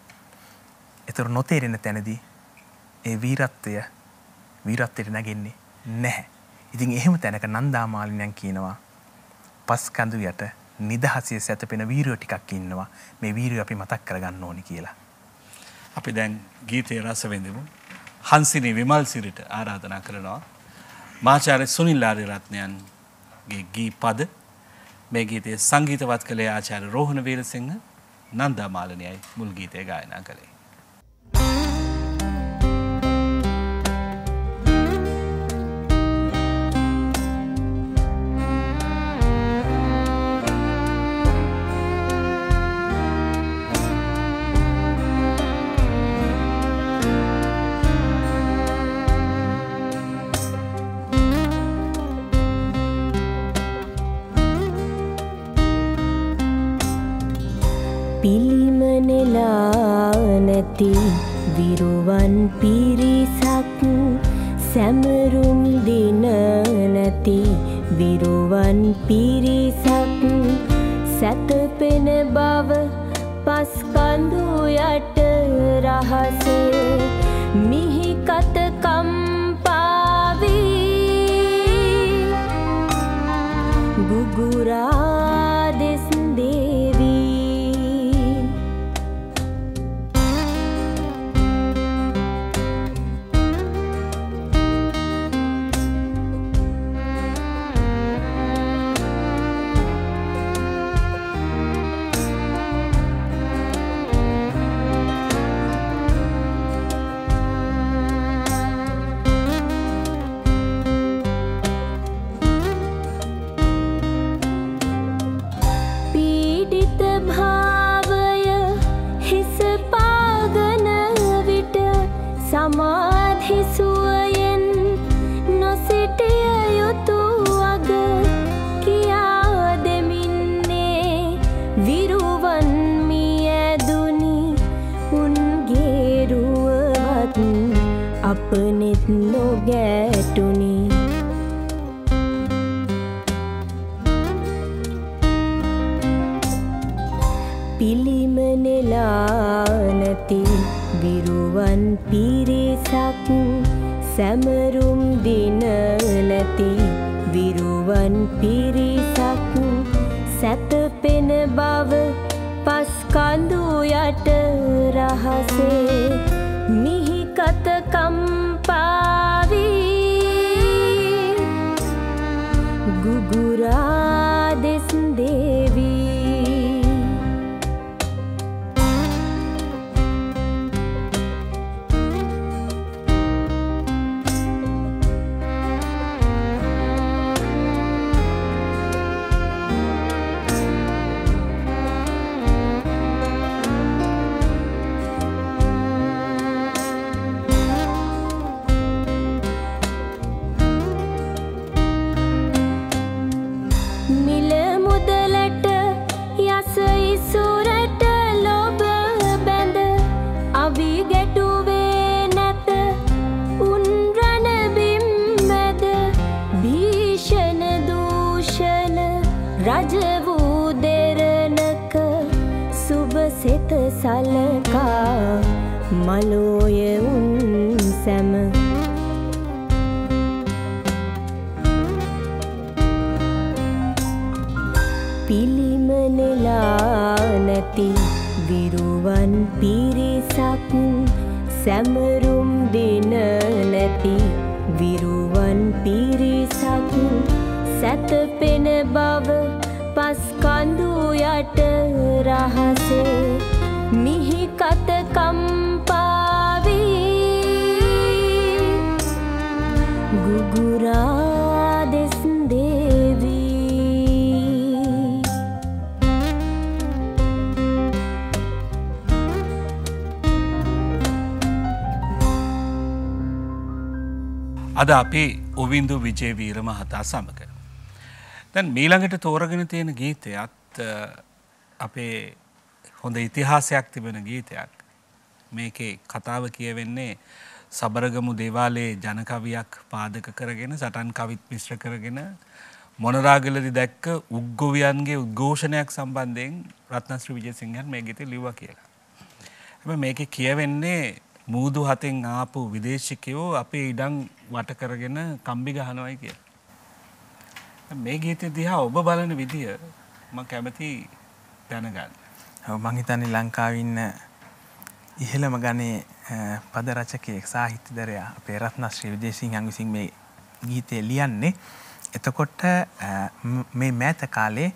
ඒතර නොතේරෙන තැනදී ඒ වීරත්වය වීරත්වයට නැගෙන්නේ නැහැ. ඉතින් එහෙම තැනක නන්දා මාලිනියන් කියනවා පස් කඳු යට නිදහසේ සැතපෙන වීරයෝ ටිකක් ඉන්නවා. මේ වීරයෝ අපි මතක් කරගන්න ඕනි කියලා. අපි දැන් ගීතයේ රස විඳිමු. හංසිනී විමල් සිරිට ආරාධනා කරනවා මාචාර්ය සුනිල් ආරියරත්නයන්ගේ ගී පද. මේ ගීතය සංගීතවත් කළේ ආචාර්ය රෝහණ වීරසිංහ, නන්දා මාලනියයි මුල් ගීතය ගායනා කළේ. නැති විරුවන් පිරිසක් සැමරුම් දින නැති විරුවන් පිරිසක් සැතපෙන බව පස්කඳු යට රහසේ මිහි කත කම්පාවී ගුගුරා දෙස් අපනෙත් නොගැටුනි පිළිම නෙලා නැති විරුවන් පිරිසක් සැමරුම් දින නැති විරුවන් පිරිසක් සැතපෙන බව පස්කඳු යට රහසේ මිහි කත කම්පාවී ගුගුරා දෙස් දේවී රජ වූ දෙරණක සුබ සෙත සලකා මලෝය උන් සැම පිළිම නෙලා නැති විරුවන් පිරිසක් සැමරුම් දින නැති විරුවන් පිරිසක් සැතපෙන බව පස්කඳු යට රහසේ මිහි කත කම්පාවී ගුගුරා දෙස් දේවී අද අපි උවින්දු විජේවීර මහතා සමග දැන් මීළඟට තෝරගෙන තියෙන ගීතයත් අපේ හොඳ ඉතිහාසයක් තිබෙන ගීතයක්. මේකේ කතාව කියවෙන්නේ සබරගමු දේවාලයේ ජනකවියක් පාදක කරගෙන සටන් කවිත් මිශ්‍ර කරගෙන මොනරාගලදී දැක්ක උද්ගොවියන්ගේ උද්ඝෝෂණයක් සම්බන්ධයෙන් රත්නශ්‍රී විජේසිංහන් මේ ගීතේ ලිව්වා කියලා. හැබැයි මේකේ කියවෙන්නේ මූදු හතෙන් ආපු විදේශිකයෝ අපේ ඉඩම් වට කරගෙන කම්බි ගහනවායි කියලා. මේ ගීතය දිහා ඔබ බලන විදිය මම කැමති දැනගන්න. ඔව් මං හිතන්නේ ලංකාවේ ඉන්න ඉහළම ගණේ පද රචකයෙක් සාහිත්‍යදරයා අපේ රත්නශ්‍රී විජේසිංහන් විසින් මේ ගීතය ලියන්නේ. එතකොට මේ මෑත කාලේ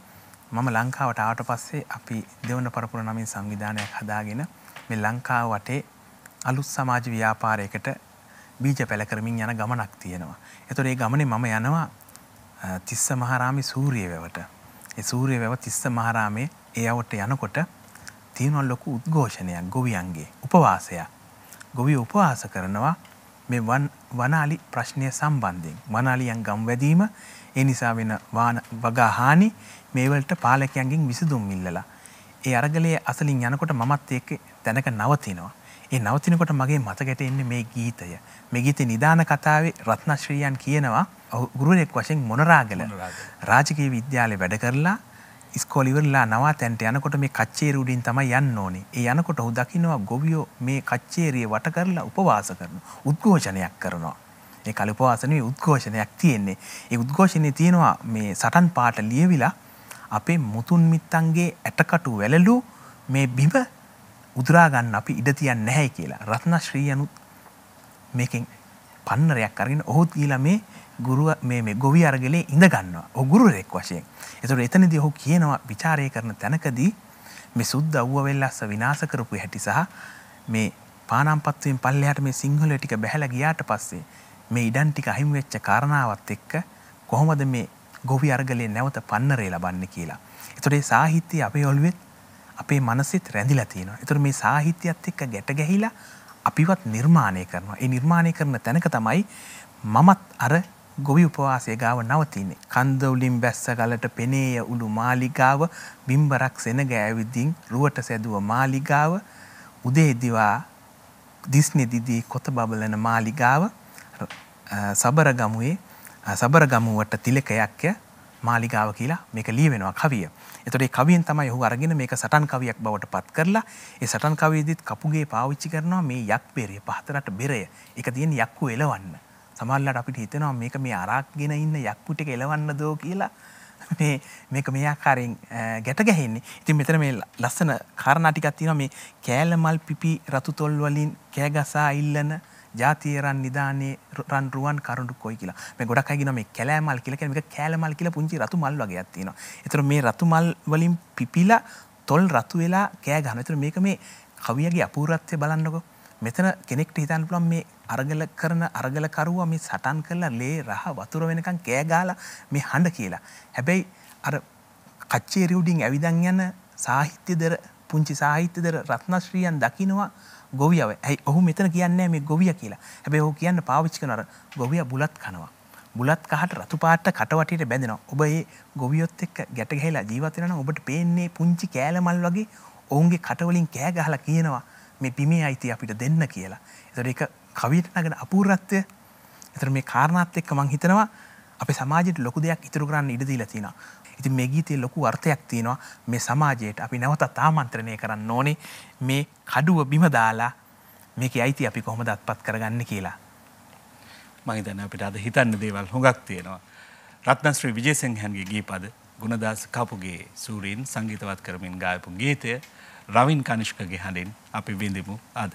මම ලංකාවට ආවට පස්සේ අපි දෙවන පරපුර නමින් සංවිධානයක් හදාගෙන මේ ලංකාව වටේ අලුත් සමාජ ව්‍යාපාරයකට බීජ පැල කරමින් යන ගමනක් තියෙනවා. ඒතකොට මේ ගමනේ මම යනවා තිස්ස මහරාමේ සූර්යවැවට. ඒ සූර්යවැව තිස්ස මහරාමේ ඒ යවට යනකොට තියෙන ලොකු උද්ඝෝෂණයක් ගොවියන්ගේ උපවාසයක්. ගොවියෝ උපවාස කරනවා මේ වන් වනාලි ප්‍රශ්නය සම්බන්ධයෙන්. වනාලියන් ගම් වැදීම ඒ නිසා වෙන වගා හානි මේ වලට පාලකයන්ගෙන් විසඳුම් ඉල්ලලා. ඒ අරගලයේ අසලින් යනකොට මමත් එක්ක තැනක නවතිනවා. ඒ නවතිනකොට මගේ මතකයට එන්නේ මේ ගීතය. මේ ගීතේ නිදාන කතාවේ රත්නශ්‍රීයන් කියනවා ගුරුවරයෙක් වශයෙන් මොනරාගල රාජකීය විද්‍යාලේ වැඩ කරලා ඉස්කෝලේ ඉවරලා නවාතැන්ට යනකොට මේ කච්චේරිය උඩින් තමයි යන්න ඕනේ. ඒ යනකොට ඔහු දකින්නවා ගොවියෝ මේ කච්චේරිය වට කරලා උපවාස කරනවා. උද්ඝෝෂණයක් කරනවා. ඒ කල උපවාස නෙවෙයි උද්ඝෝෂණයක් තියෙන්නේ. ඒ උද්ඝෝෂණේ තියෙනවා මේ සටන් පාට ලියවිලා අපේ මුතුන් මිත්තන්ගේ ඇටකටු වැළලු මේ බිම උදුරා ගන්න අපි ඉඩ තියන්නේ නැහැ කියලා. රත්නශ්‍රී අනුත් මේකෙන් පන්නරයක් අරගෙන ඔහුත් ගිහලා මේ ගුරු මේ මේ ගොවි අරගලේ ඉඳ ගන්නවා. ඔහු ගුරුවරයෙක් වශයෙන්. ඒතකොට එතනදී ඔහු කියනවා ਵਿਚාරය කරන තැනකදී මේ සුද්ද අවුව වෙල්ලස්ස විනාශ කරපු හැටි සහ මේ පානම්පත්තුවෙන් පල්ලෙහාට මේ සිංහල ටික බැහැලා ගියාට පස්සේ මේ ඉඩම් ටික අහිමි වෙච්ච කාරණාවත් එක්ක කොහොමද මේ ගොවි අරගලේ නැවත පන්නරේ ලබන්නේ කියලා. ඒතකොට මේ සාහිත්‍යය අපේ ඔළුවේ අපේ මනසෙත් රැඳිලා තියෙනවා. ඒතකොට මේ සාහිත්‍යයත් එක්ක ගැට ගැහිලා අපිවත් නිර්මාණය කරනවා. ඒ නිර්මාණය කරන තැනක තමයි මමත් අර ගොවි උපවාසයේ ගාව නවතින්නේ. කන්ද උලින් බැස්ස ගලට පෙනේය උළු මාලිගාව බිම්බරක් සෙනග ඇවිදින් රුවට සැදුව මාලිගාව උදේ දිවා දිස්නේ දිදී කොත බබලන මාලිගාව සබරගමුවේ සබරගමුවට තිලකයක් මාලිගාව කියලා මේක ලියවෙනවා කවිය. එතකොට මේ කවියෙන් තමයි ඔහු අරගෙන මේක සටන් කවියක් බවට පත් කරලා ඒ සටන් කවියේදීත් කපුගේ පාවිච්චි කරනවා මේ යක් බෙරය පහතරට බෙරය. ඒක තියෙන යක්කු එලවන්න. සමහරවිට අපිට හිතෙනවා මේක මේ අරක්ගෙන ඉන්න යක්කු ටික එලවන්න දෝ කියලා මේ මේක මේ ආකාරයෙන් ගැට ගැහෙන්නේ. ඉතින් මෙතන මේ ලස්සන කාරණා ටිකක් තියෙනවා මේ කෑලමල් පිපි රතු තොල් වලින් කෑගසා ඉල්ලන ජාතිය රන් නිදානේ රන් රුවන් කරුණු කොයි කියලා. මේ ගොඩක් අය කියනවා මේ කැලෑමල් කියලා කියන්නේ මේක කෑලමල් කියලා පුංචි රතු මල් වගේක් තියෙනවා. ඒතර මේ රතු මල් වලින් පිපිලා තොල් රතු වෙලා කෑ ගහනවා. ඒතර මේක මේ කවියගේ අපූර්වත්වය බලන්නකෝ. මෙතන කෙනෙක්ට හිතන්න පුළුවන් මේ අරගල කරන අරගල කරුවා මේ සටන් කරලා ලේ රහ වතුර වෙනකන් කෑ ගහලා මේ හඬ කියලා. හැබැයි අර කච්චේරිය උඩින් ඇවිදන් යන සාහිත්‍යදර පුංචි සාහිත්‍යදර රත්නශ්‍රීයන් දකින්නවා ගොවියව. ඇයි ඔහු මෙතන කියන්නේ මේ ගොවිය කියලා. හැබැයි ඔහු කියන්න පාවිච්චි කරන අර ගොවියා බුලත් කනවා. බුලත් කහට රතු පාට කටවටියට බැඳෙනවා. ඔබ මේ ගොවියොත් එක්ක ගැට ගහලා ජීවත් වෙනවා නම් ඔබට පේන්නේ පුංචි කෑලමල් වගේ ඔවුන්ගේ කටවලින් කෑ ගහලා කියනවා මේ බිමේ අයිති අපිට දෙන්න කියලා. ඒතර ඒක කවියට නගන අපූර්වත්වය. ඒතර මේ කාරණාත් එක්ක මම හිතනවා අපේ සමාජයට ලොකු දෙයක් ඉතුරු කරන්න ඉඩ දීලා තියෙනවා. ඉතින් මේ ගීතයේ ලොකු අර්ථයක් තියෙනවා. මේ සමාජයට අපි නැවතත් ආමන්ත්‍රණය කරන්න ඕනේ මේ කඩුව බිම දාලා මේකේ අයිති අපි කොහොමද අත්පත් කරගන්නේ කියලා. මම හිතන්නේ අපිට අද හිතන්න දේවල් හොඟක් තියෙනවා. රත්නශ්‍රී විජේසිංහන්ගේ ගීපද ගුණදාස කපුගේ සූරීන් සංගීතවත් කරමින් ගායපු ගීතය රවින් කනිෂ්කගේ හඬින් අපි විඳිමු අද.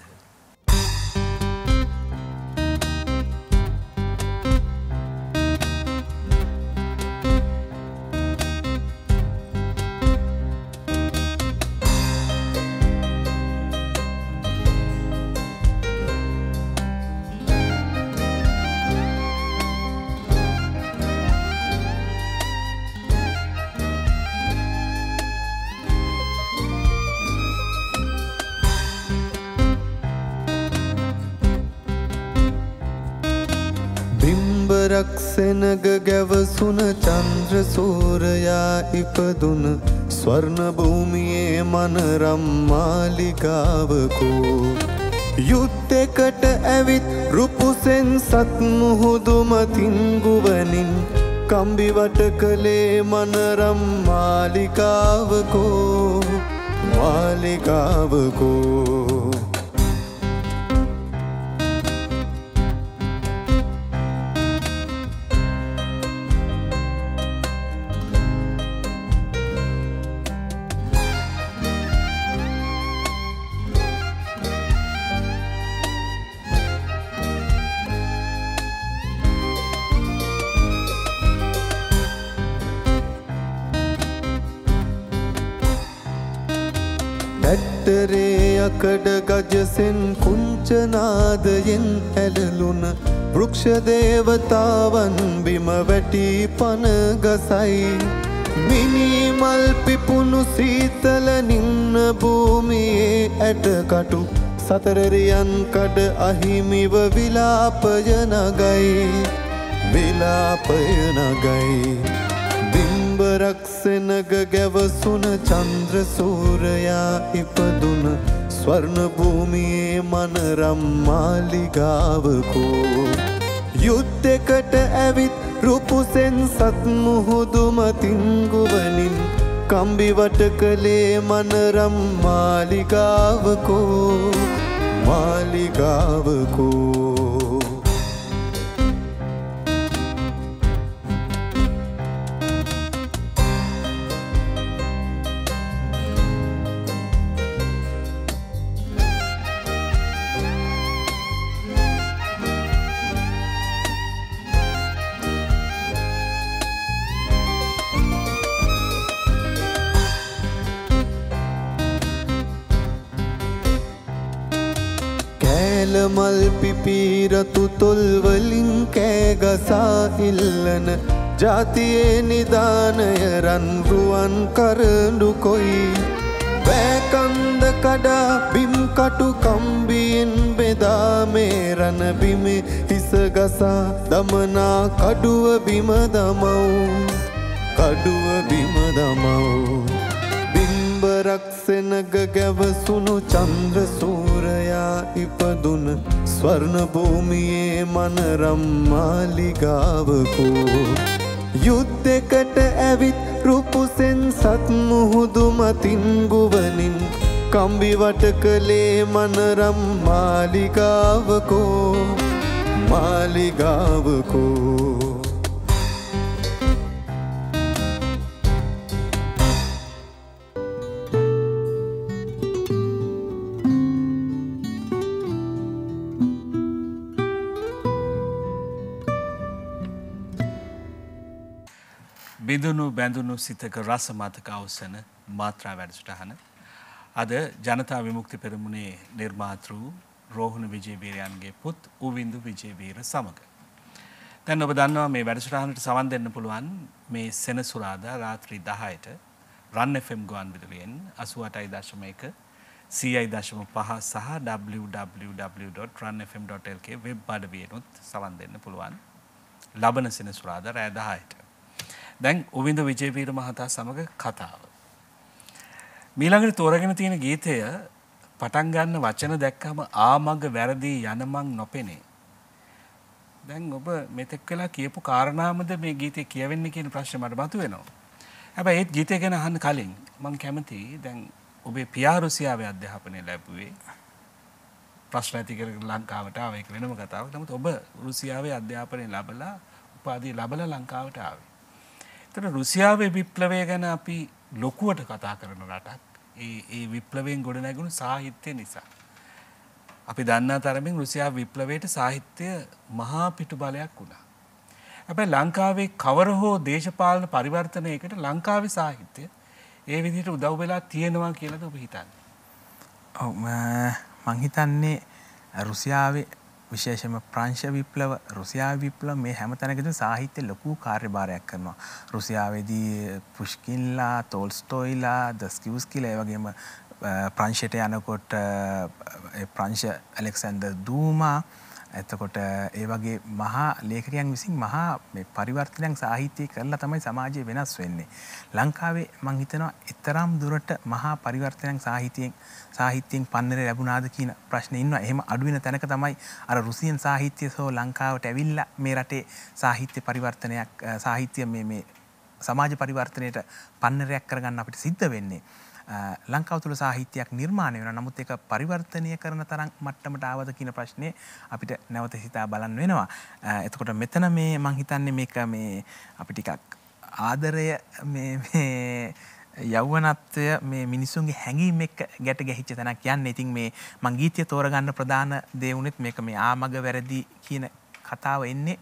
රක්සෙනග ගැවසුන චන්ද්‍ර සූරයා ඉපදුන ස්වර්ණ භූමියේ මනරම් මාලිගාවකෝ යුද්ධයකට ඇවිත් රුපුසෙන් සත් මුහුදු මතින් ගුවනින් කම්බිවට කළේ මනරම් මාලිගාවකෝ මාලිගාවකෝ ඇටරේ අකඩ ගජසෙන් කුංචනාදයෙන් ඇලලුන වෘක්ෂ දේවතාවන් බිම වැටි පන ගසයි මිනිමල් පිපුණු සීතල නින්න භූමියේ ඇටකටු සතරරියන් කඩ අහිමිව විලාපය නගයි විලාපය නගයි බිම්බරක් සෙනග ගැවසුන චන්ද්‍ර සූරයා ඉපදුන ස්වර්ණ භූමියේ මනරම් මාලිගාවකෝ යුද්ධෙකට ඇවිත් රුපුසෙන් සත් මුහුදු මතින් ගුවනින් කම්බිවට කළේ මනරම් මාලිගාවකෝ මාලිගාවකෝ මල් පිපීරතු තොල්වලින් කෑගසා ඉල්ලන ජාතියේ නිදානය රන් රුවන් කරඬු කොයි වැකන්ද කඩා බිම් කටු කම්බියෙන් බෙදා මේ රණ බිමේ හිස ගසා දමනා කඩුව බිම දමව් කඩුව බිම දමව් බිම්බරක් සෙනග ගැවසුණු චන්ද්‍ර සූරයා ඉපදුන ස්වර්ණ භූමියේ මනරම් මාලිගාවකෝ යුද්ධෙකට ඇවිත් රුපුසෙන් සත් මුහුදු මතින් ගුවනින් කම්බිවට කළේ මනරම් මාලිගාවකෝ මාලිගාවකෝ බිඳුණු බැඳුණු සිතක රස මතක අවසන මාත්‍රා වැඩසටහන අද ජනතා විමුක්ති පෙරමුණේ නිර්මාතෘ රෝහණ විජේවීරයන්ගේ පුත් උවින්දු විජේවීර සමග දැන් ඔබ දන්නවා මේ වැඩසටහනට සවන් දෙන්න පුළුවන් මේ සෙනසුරාදා රාත්‍රී දහයට රන් එෆ් එම් ගුවන් විදුලියෙන් අසූ අටයි දශම එක සියයි දශම පහ සහ W W W dot Ran F M dot L K web අඩවියෙනුත් සවන් දෙන්න පුළුවන් ලබන සෙනසුරාදා රෑ දහයට දැන් උවින්දු විජේවීර මහතා සමග කතාව. මීළඟට තෝරගෙන තියෙන ගීතය පටන් ගන්න වචන දැක්කම ආමග වැරදි යනමං නොපෙනේ. දැන් ඔබ මෙතෙක් වෙලා කියපු කාරණාමද මේ ගීතේ කියවෙන්නේ කියන ප්‍රශ්නේ මට මතුවෙනවා. හැබැයි ඒත් ගීතය ගැන අහන්න කලින් මම කැමතියි දැන් ඔබේ පියා රුසියාවේ අධ්‍යාපනය ලැබුවේ ප්‍රශ්න ඇති කරගෙන ලංකාවට ආව ඒක වෙනම කතාවක්. නමුත් ඔබ රුසියාවේ අධ්‍යාපනය ලැබලා උපාධිය ලැබලා ලංකාවට ආවේ. එතන රුසියාවේ විප්ලවය ගැන අපි ලොකුවට කතා කරන රටක්. ඒ ඒ විප්ලවයෙන් ගොඩනැගුණු සාහිත්‍ය නිසා. අපි දන්නා තරමින් රුසියාවේ විප්ලවයට සාහිත්‍ය මහා පිටු බලයක් වුණා. හැබැයි ලංකාවේ කවර හෝ දේශපාලන පරිවර්තනයකට ලංකාවේ සාහිත්‍ය ඒ විදිහට උදව් වෙලා තියෙනවා කියලාද ඔබ හිතන්නේ? ඔව් මම හිතන්නේ රුසියාවේ විශේෂම ප්‍රංශ විප්ලව රුසියාවේ විප්ලව මේ හැම තැනකදීම සාහිත්‍ය ලොකු කාර්යභාරයක් කරනවා. රුසියාවේදී පුෂ්කින්ලා, තෝල්ස්ටෝයිලා, දොස්කියුස්කිලා ඒ වගේම ප්‍රංශයට යනකොට ප්‍රංශ ඇලෙක්සැන්ඩර් දූමා එතකොට ඒ වගේ මහා ලේඛකයන් විසින් මහා මේ පරිවර්තනයක් සාහිත්‍යය කරලා තමයි සමාජය වෙනස් වෙන්නේ. ලංකාවේ මම හිතනවා ඊතරම් දුරට මහා පරිවර්තනයක් සාහිත්‍යයෙන් සාහිත්‍යයෙන් පන්නරේ ලැබුණාද කියන ප්‍රශ්නේ ඉන්නවා. එහෙම අඩු වෙන තැනක තමයි අර රුසියන් සාහිත්‍යය සෝ ලංකාවට ඇවිල්ලා මේ රටේ සාහිත්‍ය පරිවර්තනයක් සාහිත්‍ය මේ මේ සමාජ පරිවර්තනයට පන්නරයක් කරගන්න අපිට සිද්ධ වෙන්නේ. ලංකාව තුළ සාහිත්‍යයක් නිර්මාණය වෙනවා. නමුත් ඒක පරිවර්තනය කරන තරම් මට්ටමට ආවද කියන ප්‍රශ්නේ අපිට නැවත හිතා බලන්න වෙනවා. එතකොට මෙතන මේ මම හිතන්නේ මේක මේ අපි ටිකක් ආදරය මේ මේ යෞවනත්වය මේ මිනිසුන්ගේ හැඟීම් එක්ක ගැට ගැහිච්ච තැනක් යන්නේ. ඉතින් මේ මං ගීතය තෝරගන්න ප්‍රධාන දේ උනේත් මේක මේ ආමග වැරදි කියන කතාව එන්නේ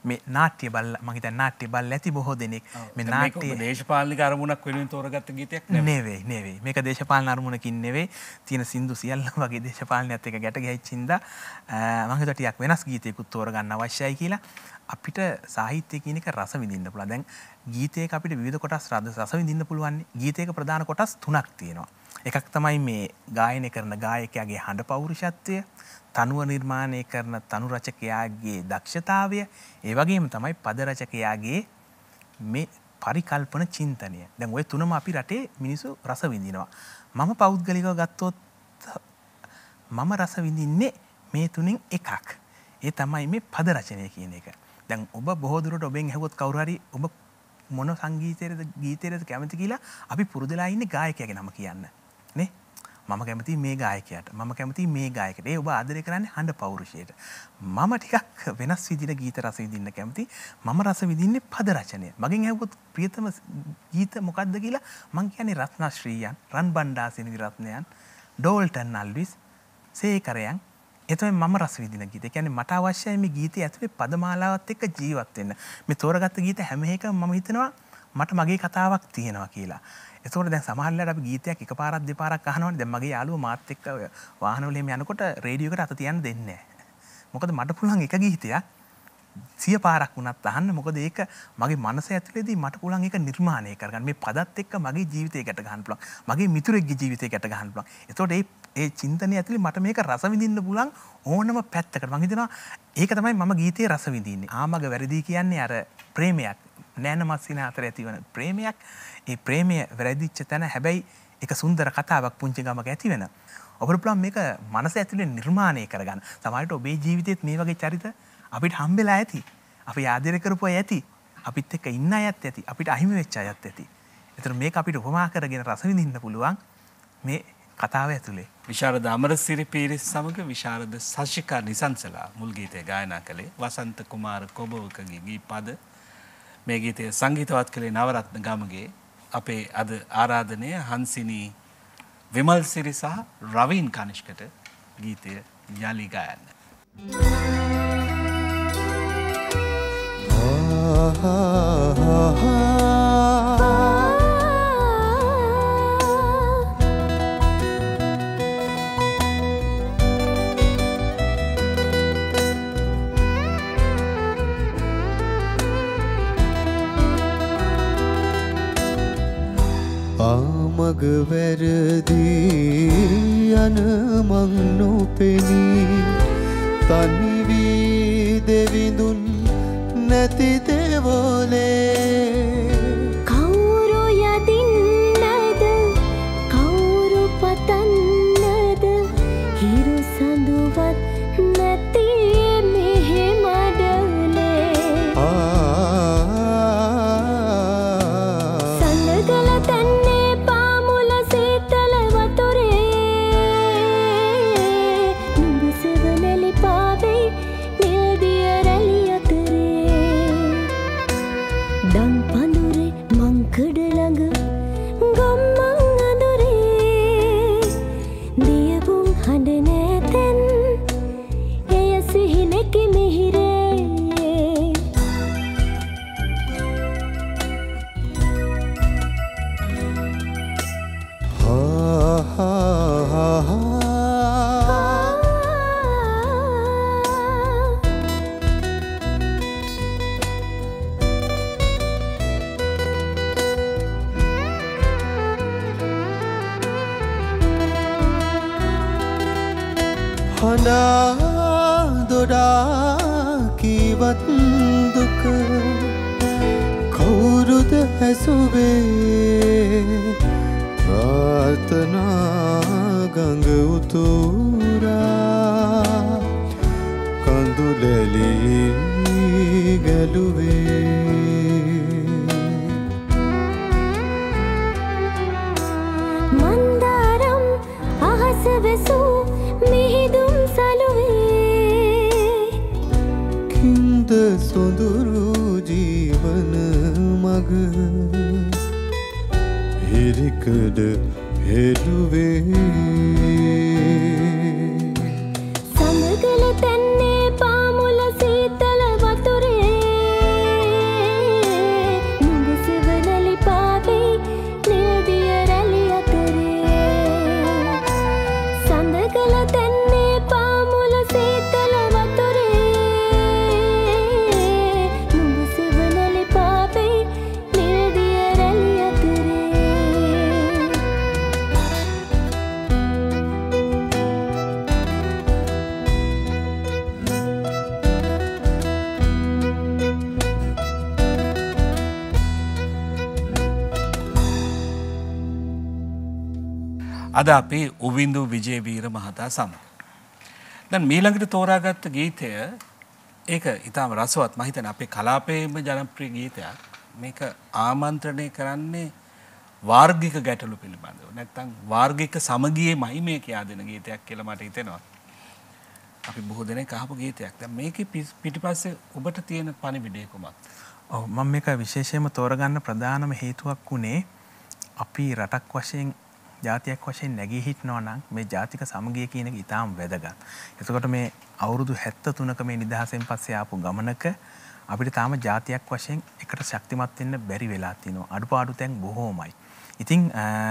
මේ නාට්‍ය බල්ල මම හිතන්නේ නාට්‍ය බල්ල ඇති බොහෝ දෙනෙක් මේ නාට්‍ය දේශපාලනික අරමුණක් වෙනුවෙන් තෝරගත්ත ගීතයක් නෙවෙයි නෙවෙයි මේක දේශපාලන අරමුණකින් නෙවෙයි තියෙන සින්දු සියල්ල වගේ දේශපාලනයත් එක්ක ගැට ගැහිච්ච හින්දා මම හිතුවා ටිකක් වෙනස් ගීතයකුත් තෝරගන්න අවශ්‍යයි කියලා අපිට සාහිත්‍ය කියන එක රස විඳින්න පුළුවන්. දැන් ගීතයක අපිට විවිධ කොටස් රස විඳින්න පුළුවන්. ගීතයක ප්‍රධාන කොටස් තුනක් තියෙනවා. එකක් තමයි මේ ගායනය කරන ගායකයාගේ හඬ පෞරුෂත්වය, තනුව නිර්මාණය කරන තනු රචකයාගේ දක්ෂතාවය, ඒ වගේම තමයි පද රචකයාගේ මේ පරිකල්පන චින්තනය. දැන් ওই තුනම අපි රටේ මිනිස්සු රස විඳිනවා. මම පෞද්ගලිකව ගත්තොත් මම රස විඳින්නේ මේ තුنين එකක්. ඒ තමයි මේ පද රචනය කියන එක. දැන් ඔබ බොහෝ දුරට ඔබෙන් ඇහුවොත් කවුරු හරි ඔබ මොන සංගීතයේද ගීතයේද කැමති කියලා අපි පුරුදුලා ඉන්නේ ගායකයාගේ නම කියන්න. නේ? මම කැමති මේ ගායකයාට. මම කැමති මේ ගායකට. ඒ ඔබ ආදරය කරන්නේ හඬ පෞරුෂයට. මම ටිකක් වෙනස් විදිහට ගීත රස විඳින්න කැමති. මම රස විඳින්නේ පද රචනය. මගෙන් ඇහුවොත් ප්‍රියතම ගීත මොකක්ද කියලා මං කියන්නේ රත්නශ්‍රීයන්, රන් බණ්ඩාරසිරි රත්නයන්, ඩෝල්ටන් අල්විස්, සේකරයන්. ඒ තමයි මම රස විඳින ගීත. ඒ කියන්නේ මට අවශ්‍යයි මේ ගීතයේ ඇතුලේ පදමාලාවත් එක්ක ජීවත් වෙන්න. මේ තෝරගත්ත ගීත හැම එකම මම හිතනවා මට මගේ කතාවක් තියෙනවා කියලා. ඒතකොට දැන් සමහර වෙලාවට අපි ගීතයක් එකපාරක් දෙපාරක් අහනවනේ. දැන් මගේ යාළුවා මාත් එක්ක වාහනවල එහෙම යනකොට රේඩියෝ එකට අත තියන්න දෙන්නේ නැහැ. මොකද මට පුළුවන් එක ගීතයක් සිය පාරක් වුණත් අහන්න. මොකද ඒක මගේ මනස ඇතුලේදී මට පුළුවන් ඒක නිර්මාණය කරගන්න. මේ පදත් එක්ක මගේ ජීවිතය ගැට ගන්න පුළුවන්. මගේ මිතුරෙක්ගේ ජීවිතය ගැට ගන්න පුළුවන්. ඒතකොට ඒ ඒ චින්තනය ඇතුලේ මට මේක රස විඳින්න පුළුවන් ඕනම පැත්තකට. මම හිතනවා ඒක තමයි මම ගීතයේ රස විඳින්නේ. ආමග වැරදි කියන්නේ අර ප්‍රේමයක්. නෑන මස්සින අතර ඇතිවන ප්‍රේමයක්. ඒ ප්‍රේමය වැරදිච්ච තැන හැබැයි ඒක සුන්දර කතාවක් පුංචි ගමක ඇති වෙන. ඔබට පුළුවන් මේක මනස ඇතුලේ නිර්මාණය කරගන්න. සමහරවිට ඔබේ ජීවිතේත් මේ වගේ චරිත අපිට හම්බෙලා ඇති. අපි ආදරය කරපු අය ඇති. අපිත් එක්ක ඉන්න අයත් ඇති. අපිට අහිමි වෙච්ච අයත් ඇති. ඒතර මේක අපිට උපමා කරගෙන රස විඳින්න පුළුවන් මේ කතාව ඇතුලේ. විශාරද අමරසිරි පීරිස් සමග විශාරද සශිකා නිසංසලා මුල් ගීතය ගායනා කළේ වසන්ත කුමාර කොබවකගේ ගී පද. මේ ගීතය සංගීතවත් කළේ නවරත්න ගමගේ. අපේ අද ආරාධනය හංසිනී විමල්සිරි සහ රවීන් කනිෂ්කට ගීතය යලි ගයන්න. ආමග වැරදී යන මං නොපෙනී තනි වී දෙවිඳුන් නැති දෙවොලේ කවුරු යදින්නද කවුරු පතන්නද හිරු සඳුවත් නැති මෙහෙ මඩලේ සඳගල තන්නේ පාමුල සීතල වතුරේ නුඹ සෙවනැලි පාවෙයි නිල් දිය රැලි අතරේ දම් පඳුරේ මංකඩ ළඟ ගොම්මන් අඳුරේ දියවුම් හඬ නෑතැන් එය සිහිනෙකි මිහිරේ හඬා දොඩා කීවත් දුක කවුරුද ඇසුවේ ප්‍රාර්ථනා ගඟ උතුරා කඳුලැලි ගැලුවේ මන්දාරම් අහස වෙසූ මිහිදුම් සලුවේ කින්ද සොඳුරු ජීවන මග හිරිකඩ හෙළුවේ සමගල තැන්නේ පාමුල සීතල වතුරේ අද අපි උවින්දු විජේවීර මහතා සමග. දැන් මීළඟට තෝරාගත්ත ගීතය ඒක ඊටම රසවත් මම හිතන්නේ අපේ කලාපයේම ජනප්‍රිය ගීතයක්. මේක ආමන්ත්‍රණය කරන්නේ වාර්ගික ගැටලු පිළිබඳව. නැත්තම් වාර්ගික සමගියේමයි මේ කියා දෙන ගීතයක් කියලා මට හිතෙනවා. අපි බොහෝ දෙනෙක් අහපු ගීතයක්. දැන් මේකේ පිටිපස්සේ ඔබට තියෙන පණිවිඩය කොහොමද? ඔව් මම මේක විශේෂයෙන්ම තෝරගන්න ප්‍රධානම හේතුවක් උනේ අපි රටක් වශයෙන් ජාතියක් වශයෙන් නැගී හිටනවා නම් මේ ජාතික සමගිය කියන එක ඉතාම වැදගත්. එතකොට මේ අවුරුදු හැත්තෑ තුනක මේ නිදහසෙන් පස්සේ ආපු ගමනක අපිට තාම ජාතියක් වශයෙන් එකට ශක්තිමත් වෙන්න බැරි වෙලා තිනවා. අඩුපාඩු තැන් බොහෝමයි. ඉතින්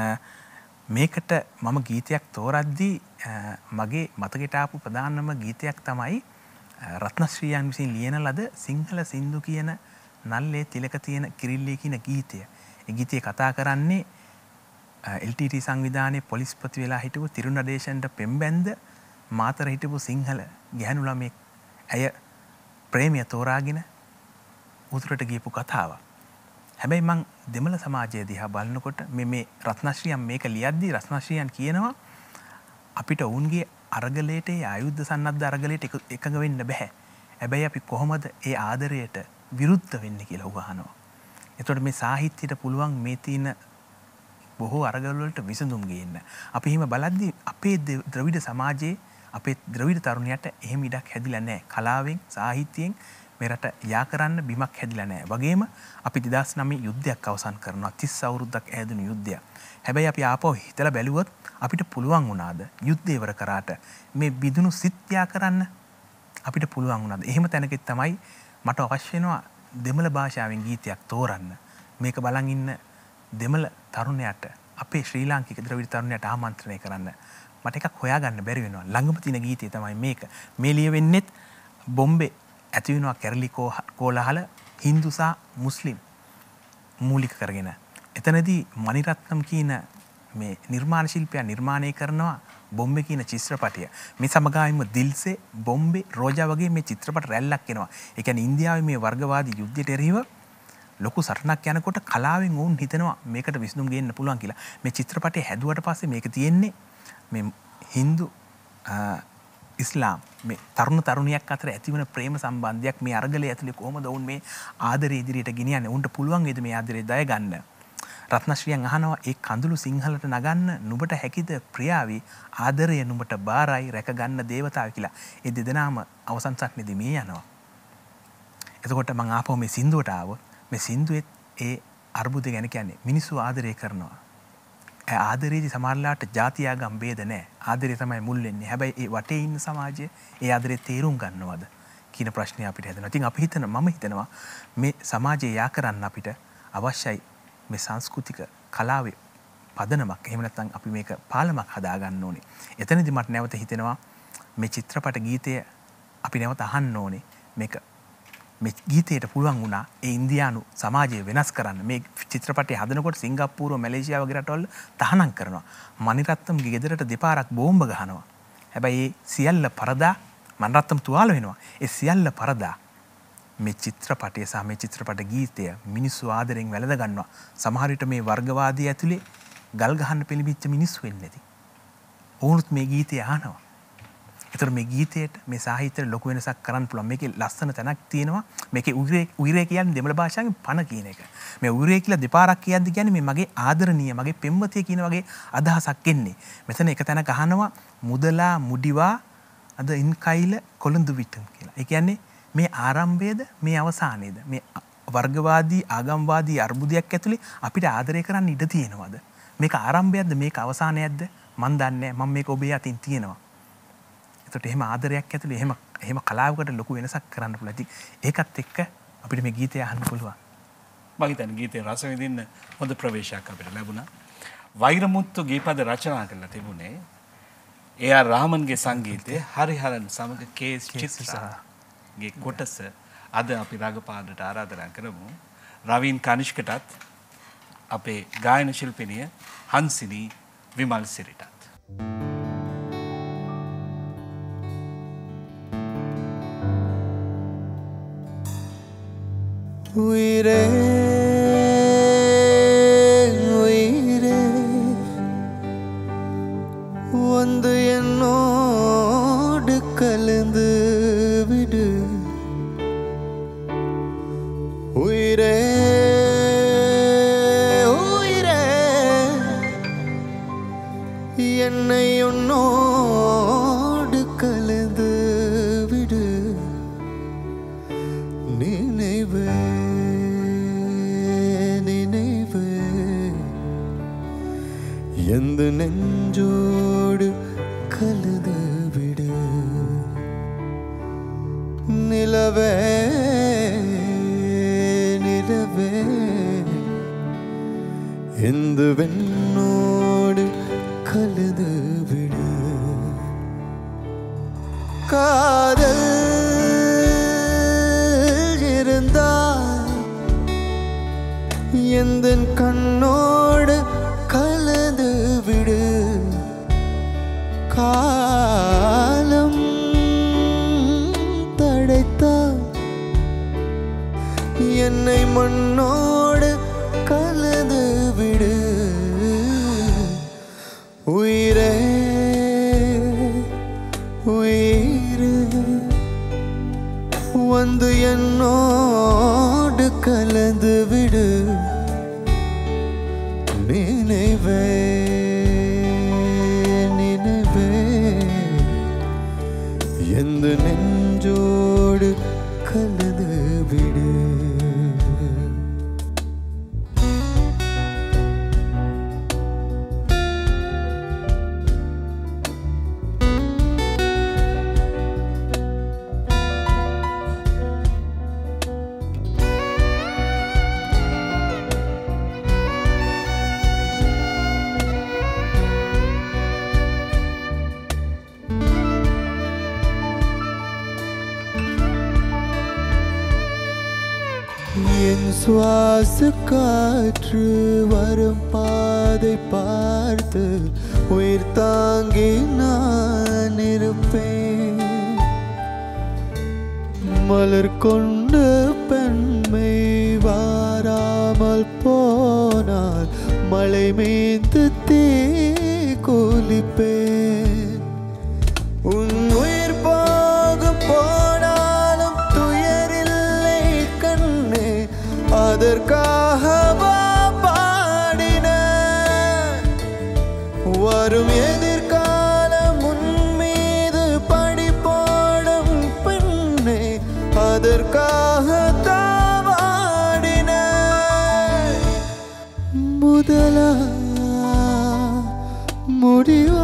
මේකට මම ගීතයක් තෝරද්දී මගේ මතකයට ආපු ප්‍රධානම ගීතයක් තමයි රත්නශ්‍රීයන් විසින් ලියන ලද සිංහල සින්දු කියන නල්ලේ තිලක තියෙන කිරිල්ලේ කියන ගීතය. ඒ ගීතය කතා කරන්නේ එල් ටී ටී සංවිධානයේ පොලිස්පති වෙලා හිටපු තිරුණඩේශන්ට පෙම්බැන්ද මාතර හිටපු සිංහල ගැහැණු ළමෙක් ඇය ප්‍රේමය තෝරාගෙන උතුරට ගියපු කතාවක්. හැබැයි මං දෙමළ සමාජය දිහා බලනකොට මේ මේ රත්නශ්‍රීයන් මේක ලියද්දී රත්නශ්‍රීයන් කියනවා අපිට ඔවුන්ගේ අරගලයට ඒ ආයුධ සන්නද්ධ අරගලයට එකඟ වෙන්න බෑ. හැබැයි අපි කොහොමද ඒ ආදරයට විරුද්ධ වෙන්නේ කියලා උගහනවා. එතකොට මේ සාහිත්‍යයට පුළුවන් මේ තියෙන බොහෝ අරගල වලට විසඳුම් ගේන්න. අපි හිම බලද්දී අපේ ද්‍රවිඩ සමාජයේ අපේ ද්‍රවිඩ තරුණයට එහෙම ඉඩක් හැදිලා නැහැ. කලාවෙන් සාහිත්‍යයෙන් මේ රට යා කරන්න බිමක් හැදිලා නැහැ. වගේම අපි දෙදාස් නවය යුද්ධයක් අවසන් කරනවා. තිස් අවුරුද්දක් ඈදුණු යුද්ධයක්. හැබැයි අපි ආපහු හිතලා බැලුවොත් අපිට පුළුවන් වුණාද යුද්ධය ඉවර කරාට මේ බිදුණු සිත් යා කරන්න අපිට පුළුවන් වුණාද? එහෙම තැනකෙත් තමයි මට අවශ්‍ය වෙනවා දෙමළ භාෂාවෙන් ගීතයක් තෝරන්න. මේක බලන් ඉන්න දෙමළ තරුණයට අපේ ශ්‍රී ලාංකික ද්‍රවිඩ තරුණයට ආමන්ත්‍රණය කරන්න මට එකක් හොයාගන්න බැරි වෙනවා. ළඟම තියෙන ගීතය තමයි මේක. මේ ලියවෙන්නෙත් බොම්බේ ඇති වෙනවා කැරලි කෝලාහල හින්දු සහ මුස්ලිම් මූලික කරගෙන. එතනදී මණිරත්නම් කියන මේ නිර්මාණ ශිල්පියා නිර්මාණය කරනවා බොම්බේ කියන චිත්‍රපටය. මේ සමගාමීම දිල්සේ බොම්බේ රෝජා වගේ මේ චිත්‍රපට රැල්ලක් එනවා. ඒ කියන්නේ ඉන්දියාවේ මේ වර්ගවාදී යුද්ධයට එරෙහිව ලොකු සටනක් යනකොට කලාවෙන් වුන් හිතනවා මේකට විසඳුම් ගේන්න පුළුවන් කියලා. මේ චිත්‍රපටය හැදුවට පස්සේ මේක තියෙන්නේ මේ හින්දු ඉස්ලාම් මේ තරුණ තරුණියක් අතර ඇතිවන ප්‍රේම සම්බන්ධයක් මේ අරගලයේ ඇතුලේ කොහොමද වුන් මේ ආදරය ඉදිරියට ගෙනියන්නේ? උන්ට පුළුවන් වේද මේ ආදරය දය ගන්න? රත්නශ්‍රීයන් අහනවා ඒ කඳුළු සිංහලට නගන්න නුඹට හැකිද ප්‍රියාවි ආදරය නුඹට බාරයි රැක ගන්න දේවතාව කියලා. ඒ දෙදෙනාම අවසන් සටනේදී මේ යනවා. එතකොට මම ආපහු මේ සින්දුවට ආවොත් මේ සින්දුවේ ඒ අර්බුදය ගැන කියන්නේ මිනිස්සු ආදරය කරනවා. ඒ ආදරයේදී සමහරලාට ಜಾති ආගම් ભેද නැහැ. ආදරය තමයි මුල් වෙන්නේ. හැබැයි ඒ වටේ ඉන්න සමාජය ඒ ආදරේ තේරුම් ගන්නවද කියන ප්‍රශ්නේ අපිට හැදෙනවා. ඉතින් අපි හිතන මම හිතනවා මේ සමාජය යා කරන්න අපිට අවශ්‍යයි මේ සංස්කෘතික කලාවේ පදනමක්. එහෙම නැත්නම් අපි මේක පාලමක් හදා ගන්න ඕනේ. එතනදී මට නැවත හිතෙනවා මේ චිත්‍රපට ගීතය අපි නැවත අහන්න ඕනේ. මේක මේ ගීතයට පුළුවන් වුණා ඒ ඉන්දියානු සමාජය වෙනස් කරන්න. මේ චිත්‍රපටය හදනකොට සිංගප්පූරුව මැලේසියාව වගේ රටවල තහනම් කරනවා. මණිරත්නම්ගේ ගෙදරට දෙපාරක් බෝම්බ ගහනවා. හැබැයි ඒ සියල්ල පරදා මණිරත්නම් තුවාල වෙනවා. ඒ සියල්ල පරදා මේ චිත්‍රපටය සහ මේ චිත්‍රපට ගීතය මිනිස්සු ආදරෙන් වැළඳ ගන්නවා. සමහර විට මේ වර්ගවාදී ඇතුලේ ගල් ගහන්න පිළිබිච්ච මිනිස්සු වෙන්නේ නැති. වුණත් මේ ගීතය අහනවා. ඒතර මේ ගීතයට මේ සාහිත්‍යයට ලොකු වෙනසක් කරන්න පුළුවන්. මේකේ ලස්සන තැනක් තියෙනවා. මේකේ උයිරේ උයිරේ කියන්නේ දෙමළ භාෂාවෙන් පණ කියන එක. මේ උයිරේ කියලා දෙපාරක් කියද්දි කියන්නේ මේ මගේ ආදරණීය මගේ පෙම්වතිය කියන වගේ අදහසක් එන්නේ. මෙතන එක තැනක අහනවා මුදලා මුඩිවා අද ඉන් කයිල කොළඳු විටුම් කියලා. ඒ කියන්නේ මේ ආරම්භයේද මේ අවසානයේද මේ වර්ගවාදී ආගම්වාදී අර්බුදයක් ඇතුලේ අපිට ආදරය කරන්න ඉඩ තියෙනවද? මේක ආරම්භයක්ද මේක අවසානයක්ද? මන් දන්නේ මම මේක ඔබේ අතින් තියෙනවා. ඒකට එහෙම ආදරයක් ඇතුලේ එහෙම එහෙම කලාවකට ලොකු වෙනසක් කරන්න පුළුවන්. ඉතින් ඒකත් එක්ක අපිට මේ ගීතය අහන්න පුළුවන්. මම හිතන්නේ ගීතේ රස විඳින්න හොඳ ප්‍රවේශයක් අපිට ලැබුණා. වෛරමුත්තු ගීපද රචනා කරලා තිබුණේ ඒ ආර් රහමන්ගේ සංගීතයේ හරිහරන් සමග කේස් චිත්‍රාගේ කොටස අද අපි රාගපාඩට ආරාධනා කරමු. රවීන් කනිෂ්කටත් අපේ ගායන ශිල්පිනිය හන්සිනී විමල් සිරිටත්. උයිරේ උයිරේ எந்த நெஞ்சோடு கலந்து விடு நிலவே நிலவே எந்த வெண்ணோடு கலந்து விடு காதல் இருந்தால் எந்தன் கண்ணோடு கலந்து விடு காலம் தடைத்தால் என்னை மண்ணோடு கலந்து விடு உயிரே உயிரே வந்து என்னோடு கலந்து விடு நினைவே நினைவே எந்த நெஞ்சோடு கலந்து விடு என் சுவாச காற்று வரும் பாதை பார்த்து உயிர் தாங்கி நான் இருப்பேன் மலர் கொண்ட பெண்மை வாராமல் போனால் மழை மீது தீ குளிப்பேன் உன் உயிர் போக போனாலும் துயரில்லை கண்ணே அதற்காக பாடின வரும் எதிர்காலம் உன் மீது படி போடும் பெண்ணே அதற்காக தாவாடின முதலா முடிவா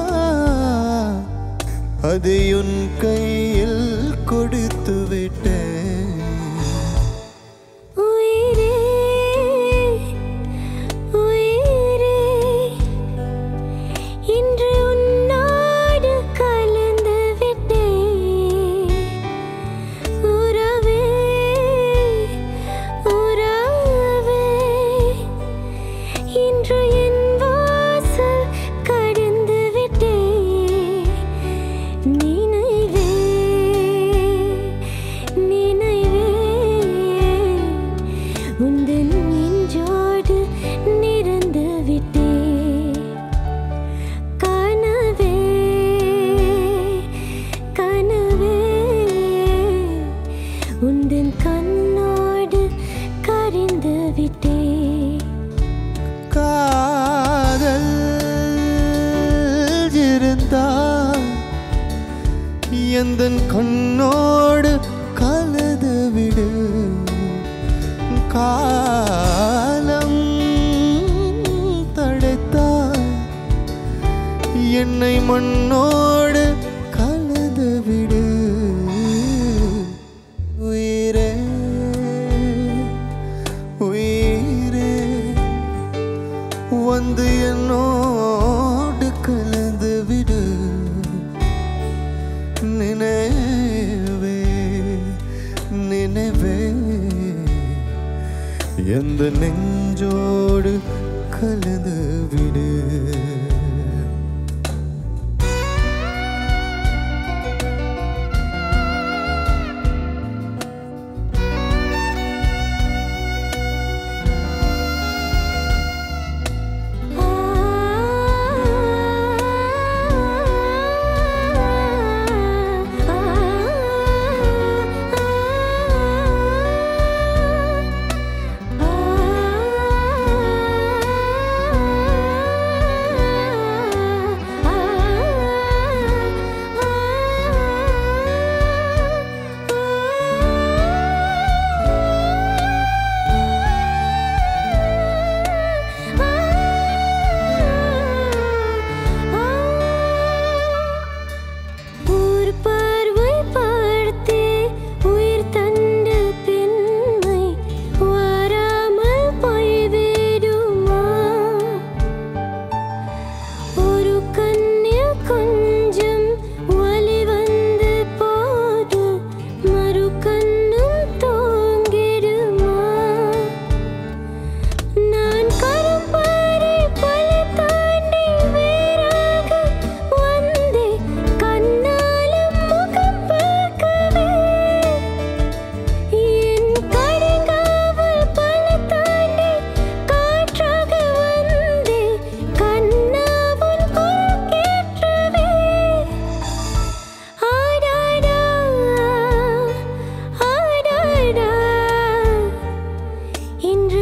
அதை உன் கையில் கொடுத்து விட்டேன் உயிரே உயிரே இன்று உன்னோடு கலந்து விட்டேன் உறவே உறவே இன்று என் வாசல் கடந்து விட்டேன் நினைவே நினைவே உந்தன் நெஞ்சோடு நிறந்து விட்டேன் கனவே கனவே உந்தன் கண்ணோடு கரைந்து விட்டேன் காதல் இருந்தால் எந்தன் கண்ணோடு கலந்து விடு காலம் தடைத்தால் என்னை மண்ணோடு கலந்து விடு உயிரே உயிரே வந்து என்னோடு கலந்து விடு நினைவே நினைவே எந்த நெஞ்சோடு கலந்து விடு ஆ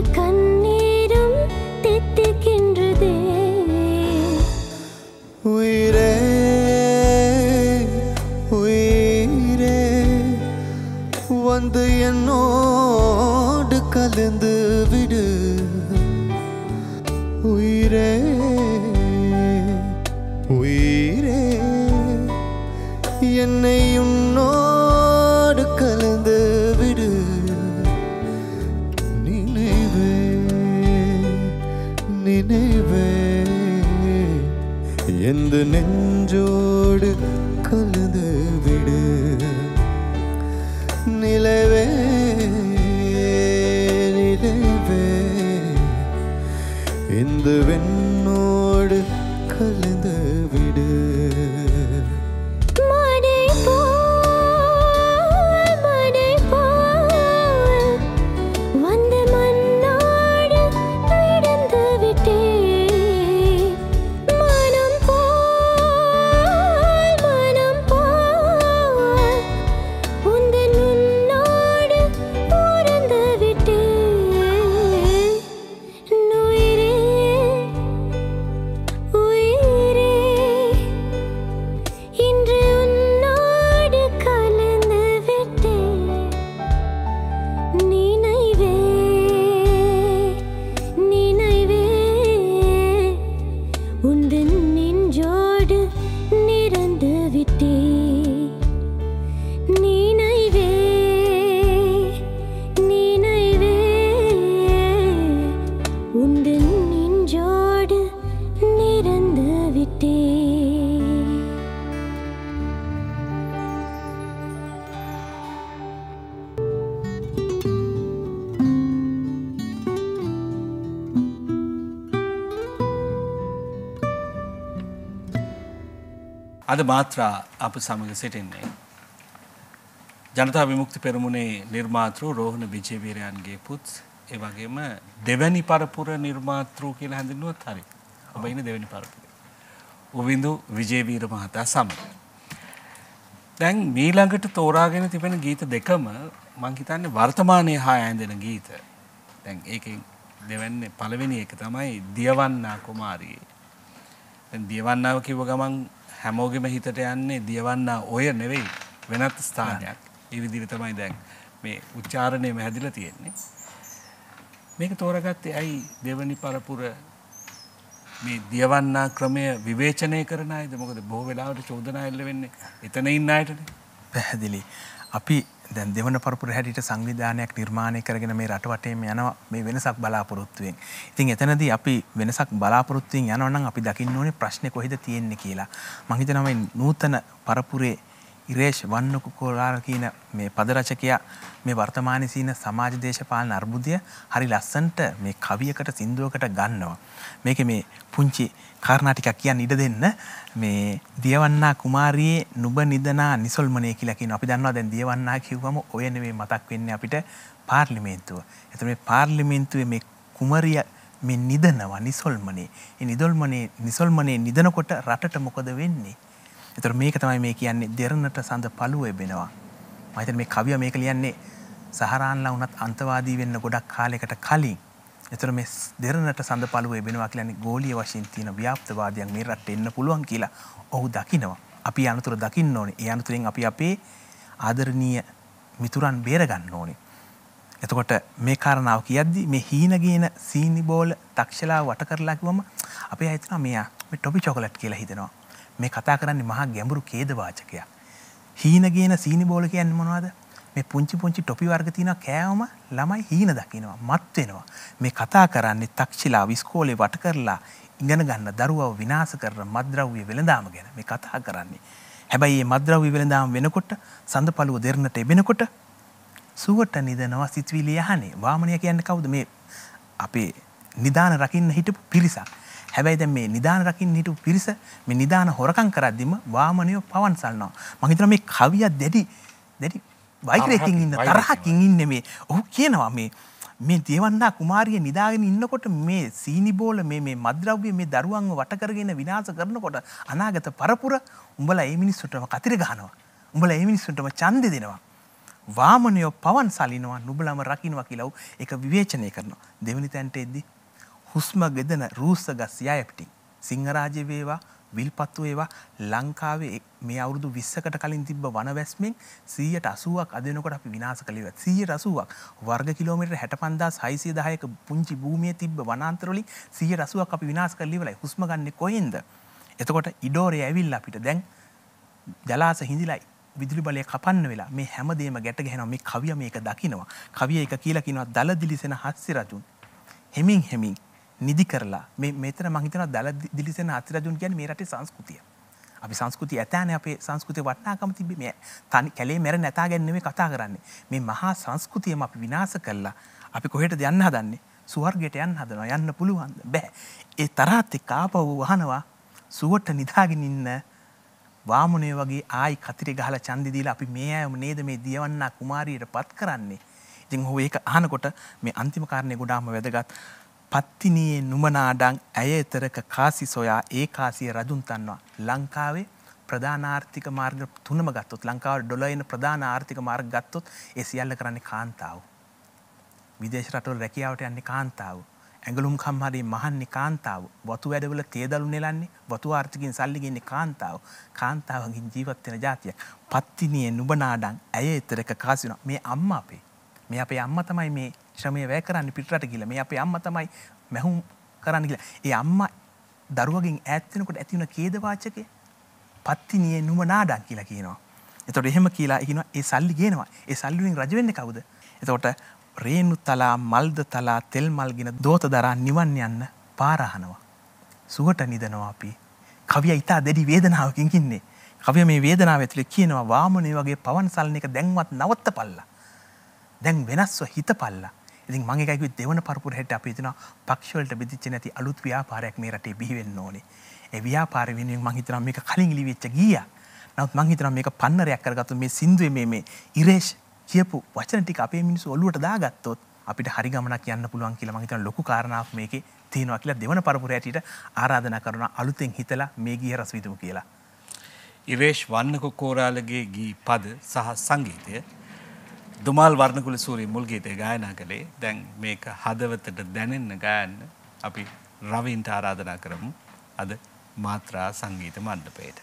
கண்ணீரும் தித்திக்கின்றதே உயிரே உயிரே வந்து என்னோடு கலந்து விடு உயிரே உயிரே என்னை உன்னோடு கலந்து விடு நினைவே நினைவே எந்த நெஞ்சோடு கலந்து விடு நிலவே நிலவே இந்த வெண்ணோடு கலந்து விடு மழை போல் மழை போல் வந்து மண்ணோடு விழுந்து விட்டேன் மனம் போல் மனம் போல் உந்தன் உன்னோடு உறந்து விட்டேன் உயிரே உயிரே இன்று உன்னோடு கலந்து விட்டேன் நினைவே நினைவே உந்தன் நெஞ்சோடு நிறந்து விட்டேன் நினைவே நினைவே உந்தன் நெஞ்சோடு நிறந்து விட்டேன் අද මාත්‍රා අප සමග සිටින්නේ ජනතා විමුක්ති පෙරමුණේ නිර්මාතෘ රෝහණ විජේවීරයන්ගේ පුත් ඒ වගේම දෙවැනි පරපුර නිර්මාතෘ කියලා හඳුන්වුවොත් හරි. ඔබ ඉන්නේ දෙවැනි පරපුරේ. උවින්දු විජේවීර මහතා සමග. දැන් මීළඟට තෝරාගෙන තිබෙන ගීත දෙකම මම හිතන්නේ වර්තමානයේ හා ඇඳෙන ගීත. දැන් ඒකෙන් දෙවන්නේ පළවෙනි එක තමයි දියවන්නා කුමාරියේ. දැන් දියවන්නාව කිව්ව ගමන් හැමෝගෙම හිතට යන්නේ දියවන්නා ඔය නෙවෙයි වෙනත් ස්ථානයක්. ඒ විදිහට තමයි දැන් මේ උච්චාරණයම හැදිලා තියෙන්නේ. මේක තෝරාගත්තේ ඇයි දෙවනි පරපුර මේ දියවන්නා ක්‍රමය විවේචනය කරන අයද? මොකද බොහෝ වෙලාවට චෝදනා එල්ල වෙන්නේ එතන ඉන්න අයටනේ. පැහැදිලි. අපි දැන් දෙවන පරපුර හැටියට සංවිධානයක් නිර්මාණය කරගෙන මේ රට වටේම යනවා මේ වෙනසක් බලාපොරොත්තුවෙන්. ඉතින් එතනදී අපි වෙනසක් බලාපොරොත්තුවෙන් යනවා නම් අපි දකින්න ඕනේ ප්‍රශ්නේ කොහෙද තියෙන්නේ කියලා. මම හිතනවා මේ නූතන පරපුරේ ඉරේෂ් වන්නකුකෝලාර කියන මේ පද රචකයා මේ වර්තමානයේ සීන සමාජ දේශපාලන අර්බුදය හරි ලස්සනට මේ කවියකට සින්දුවකට ගන්නවා. මේකේ මේ පුංචි කාරණා ටිකක් කියන්න ඉඩ දෙන්න. මේ දියවන්නා කුමාරියේ නුඹ නිදනා නිසල්මනේ කියලා කියනවා. අපි දන්නවා දැන් දියවන්නා කිව්වම ඔය නෙවෙයි මතක් වෙන්නේ අපිට පාර්ලිමේන්තුව. එතකොට මේ පාර්ලිමේන්තුවේ මේ කුමරිය මේ නිදනවා නිසල්මනේ. ඒ නිදල්මනේ නිසල්මනේ නිදනකොට රටට මොකද වෙන්නේ? එතකොට මේක තමයි මේ කියන්නේ දෙරණට සඳ පළුව එබෙනවා. මම හිතන්නේ මේ කවිය මේක ලියන්නේ සහරාන්ලා වුණත් අන්තවාදී වෙන්න ගොඩක් කාලයකට කලින්. එතකොට මේ දෙරණට සඳ පළුව එබෙනවා කියන්නේ ගෝලීය වශයෙන් තියෙන ව්‍යාප්තවාදයන් මේ රටට එන්න පුළුවන් කියලා ඔහු දකිනවා. අපි අනුතර දකින්න ඕනේ. ඒ අනුතරෙන් අපි අපේ ආදරණීය මිතුරන් බේර ගන්න ඕනේ. එතකොට මේ කාරණාව කියද්දි මේ හීනගේන සීනි බෝල තක්ෂලා වට කරලා කිව්වම අපි හිතනවා මෙයා මේ ටොපි චොකලට් කියලා හිතනවා. මේ කතා කරන්නේ මහා ගැඹුරු ඛේද වාචකයක්. හීනගේන සීනි බෝල කියන්නේ මොනවද? මේ පුංචි පුංචි ටොපි වර්ග තියෙනවා කෑවම ළමයි හීන දකින්නවා මත් වෙනවා. මේ කතා කරන්නේ තක්ෂිලා විස්කෝලේ වට කරලා ඉගෙන ගන්න දරුවව විනාශ කරන මත්ද්‍රව්‍ය වෙළඳාම ගැන මේ කතා කරන්නේ. හැබැයි මේ මත්ද්‍රව්‍ය වෙළඳාම වෙනකොට සඳපළුව දෙරණට එබෙනකොට සුවට නිදනවා සිතවිලි යහනේ. වාමනය කියන්නේ කවුද? මේ අපේ නිදාන රකින්න හිටපු පිරිසක්. හැබැයි දැන් මේ නිදාන රකින්න හිටපු පිරිස මේ නිදාන හොරකම් කරද්දිම වාමනය පවන් සල්නවා. මම හිතනවා මේ කවිය දෙඩි දෙඩි වෛරයකින් ඉන්න තරහකින් ඉන්නේ මේ. ඔහු කියනවා මේ මේ දේවන්නා කුමාරිය නිදාගෙන ඉන්නකොට මේ සීනි බෝල මේ මේ මද්ද්‍රව්‍ය මේ දරුවන්ව වට කරගෙන විනාශ කරනකොට අනාගත පරපුර උඹලා මේ මිනිස්සුන්ටම කතිර ගහනවා. උඹලා මේ මිනිස්සුන්ටම ඡන්දෙ දෙනවා. වාමනයෝ පවන් සලිනවා නුඹලම රකින්නවා කියලා ඒක විවේචනය කරනවා. දෙවෙනි තැනට එද්දි හුස්ම ගෙදෙන රූස්ස ගස් යැප්ටි සිංහරාජ්‍ය වේවා විල්පත්තු වේවා ලංකාවේ මේ අවුරුදු විස්සකට කලින් තිබ්බ වනවැස්මෙන් සීයට අසූවක් අද වෙනකොට අපි විනාශ කළේ. සීයට අසූවක් වර්ග කිලෝමීටර් හැට පන්දාස් හයසිය දහයක පුංචි භූමියේ තිබ්බ වනාන්තර වලින් සීයට අසූවක් අපි විනාශ කරලා ඉවරයි. හුස්ම ගන්නෙ කොහෙන්ද? එතකොට ඉඩෝරේ ඇවිල්ලා අපිට දැන් ජලාශ හිඳිලා විදුලි බලය කපන්න වෙලා මේ හැමදේම ගැට ගහනවා. මේ කවිය මේක දකිනවා. කවිය එක කියලා කියනවා දල දිලිසෙන හස්ති රජුන් හෙමින් හෙමින් නිදි කරලා මේ මෙතන මම හිතනවා දල දිලිසෙන හස්ති රජුන් කියන්නේ මේ රටේ සංස්කෘතිය. අපි සංස්කෘතිය ඇතෑනේ අපේ සංස්කෘතියේ වටිනාකම තිබ්බේ මේ තනි කැලේ මැර නැතා ගැන නෙමෙයි කතා කරන්නේ. මේ මහා සංස්කෘතියම අපි විනාශ කළා. අපි කොහෙටද යන්න හදන්නේ? සුවර්ගයට යන්න හදනවා. යන්න පුළුවන්ද? බෑ. ඒ තරහත් එක්ක ආපහු වහනවා සුවට නිදාගෙන ඉන්න වාමනේ වගේ ආයි කතිරේ ගහලා ඡන්දි දීලා අපි මේ අයම නේද මේ දියවන්නා කුමාරියට පත් කරන්නේ. ඉතින් ඔහු ඒක අහනකොට මේ අන්තිම කාරණේ ගොඩාම වැදගත්. පත්තිනියේ නුමනාඩන් ඇයතරක කාසි සොයා ඒ කාසිය රජුන් තන්නවා. ලංකාවේ ප්‍රධාන ආර්ථික මාර්ග තුනම ගත්තොත් ලංකාවේ ඩොලර් එන ප්‍රධාන ආර්ථික මාර්ග ගත්තොත් ඒ සියල්ල කරන්නේ කාන්තාව. විදේශ රටවල රැකියාවට යන්නේ කාන්තාව. ඇඟලුම් කම්හරි මහන්නේ කාන්තාව. වතු වැඩවල තේදලු නෙලන්නේ වතු ආර්ථිකයෙන් සල්ලි ගෙන්නේ කාන්තාව. කාන්තාවකින් ජීවත් වෙන ජාතියක්. පත්තිනියේ නුඹනාඩන් ඇය එතරක කාසිනවා. මේ අම්මා අපේ. මේ අපේ අම්මා තමයි මේ ශ්‍රමය වැය කරන්නේ පිටරට ගිහලා. මේ අපේ අම්මා තමයි මැහුම් කරන්න ගිහලා. ඒ අම්මා දරුවගෙන් ඈත් වෙනකොට ඇති වෙන ඛේද වාචකේ පත්තිනියේ නුඹනාඩන් කියලා කියනවා. එතකොට එහෙම කියලා කියනවා ඒ සල්ලි ගේනවා. ඒ සල්ලි වලින් රජ වෙන්නේ කවුද? එතකොට රේණු තලා මල්ද තලා තෙල් මල්ගෙන දෝත දරා නිවන් යන්න පාරහනවා. සුවට නිදනවා අපි. කවිය ඊට දෙඩි වේදනාවකින් ඉන්නේ. කවිය මේ වේදනාව ඇතුලේ කියනවා වාමනේ වගේ පවන් සල්න එක දැන්වත් නවත්තපල්ලා. දැන් වෙනස්ව හිතපල්ලා. ඉතින් මම එකයි කිව්වේ දෙවන පරපුර හෙට අපි හිතනවා පක්ෂ වලට බෙදිච්ච නැති අලුත් ව්‍යාපාරයක් මේ රටේ බිහි වෙන්න ඕනේ. ඒ ව්‍යාපාර වෙනුවෙන් මම හිතනවා මේක කලින් ලිවිච්ච ගීයක්. නමුත් මම හිතනවා මේක පන්නරයක් කරගත්තු මේ සින්දුවේ මේ මේ ඉරේෂ් කියපු වචන ටික අපේ මිනිස්සු ඔළුවට දාගත්තොත් අපිට හරි ගමනක් යන්න පුළුවන් කියලා මම හිතනවා ලොකු කාරණාවක් මේකේ තියෙනවා කියලා දෙවන පරපුර ඇටියට ආරාධනා කරනවා අලුතෙන් හිතලා මේ ගීය රස විඳමු කියලා. ඉරේෂ් වන්නකොකෝරාලගේ ගී පද සහ සංගීතය දුමාල් වර්ණකුල සූරිය මුල් ගීතය ගායනා කළේ. දැන් මේක හදවතට දැනෙන්න ගායන්න අපි රවින්ට ආරාධනා කරමු අද මාත්‍රා සංගීත මණ්ඩපයට.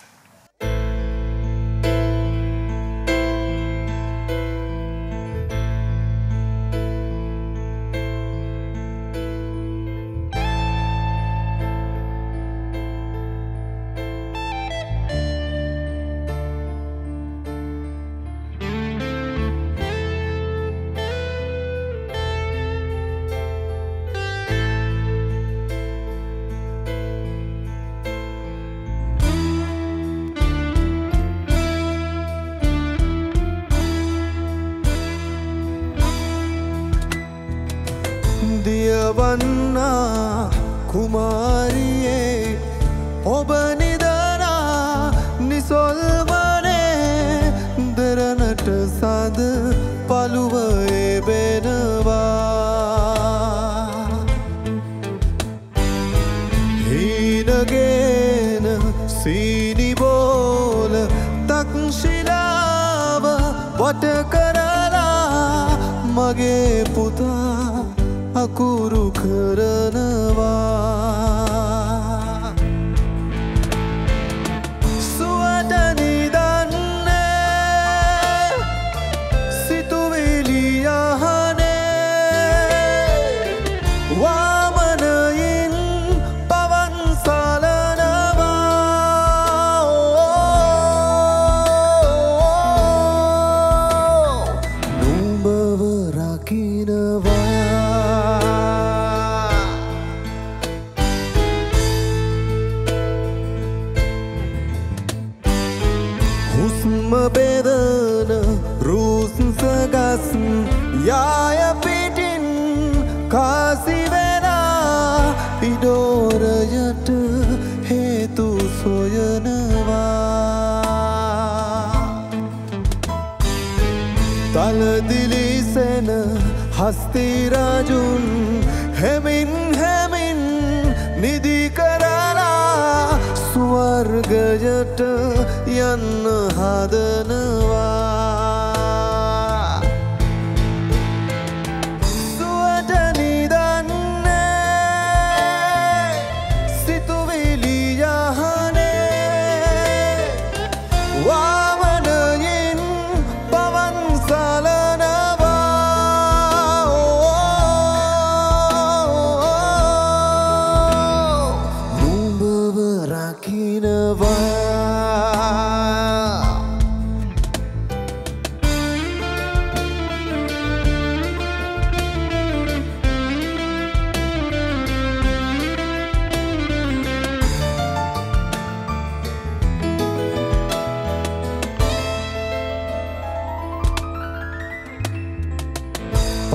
දියවන්නා කුමාරියේ ඔබ නිදනා නිසොල්වනේ දරනට සද පළුව එබෙනවා හීනගෙන සීනිබෝල තක්ෂිලාව වට කරලා මගේ පුතා අකුරු කරනවා සුවට නිදන්නේ සිතුවිලි යහනේ වාමනයින් පවන් සලනවා නුඹව රකින්නවා බෙදන රුස්සගස් යාය පිටින් කාසි වෙනා ඉඩෝරයට හේතු සොයනවා තලදිලිසෙන හස්ති රජුන් හෙමින් හෙමින් නිදි කරලා ස්වර්ගයට යන්න හදනවා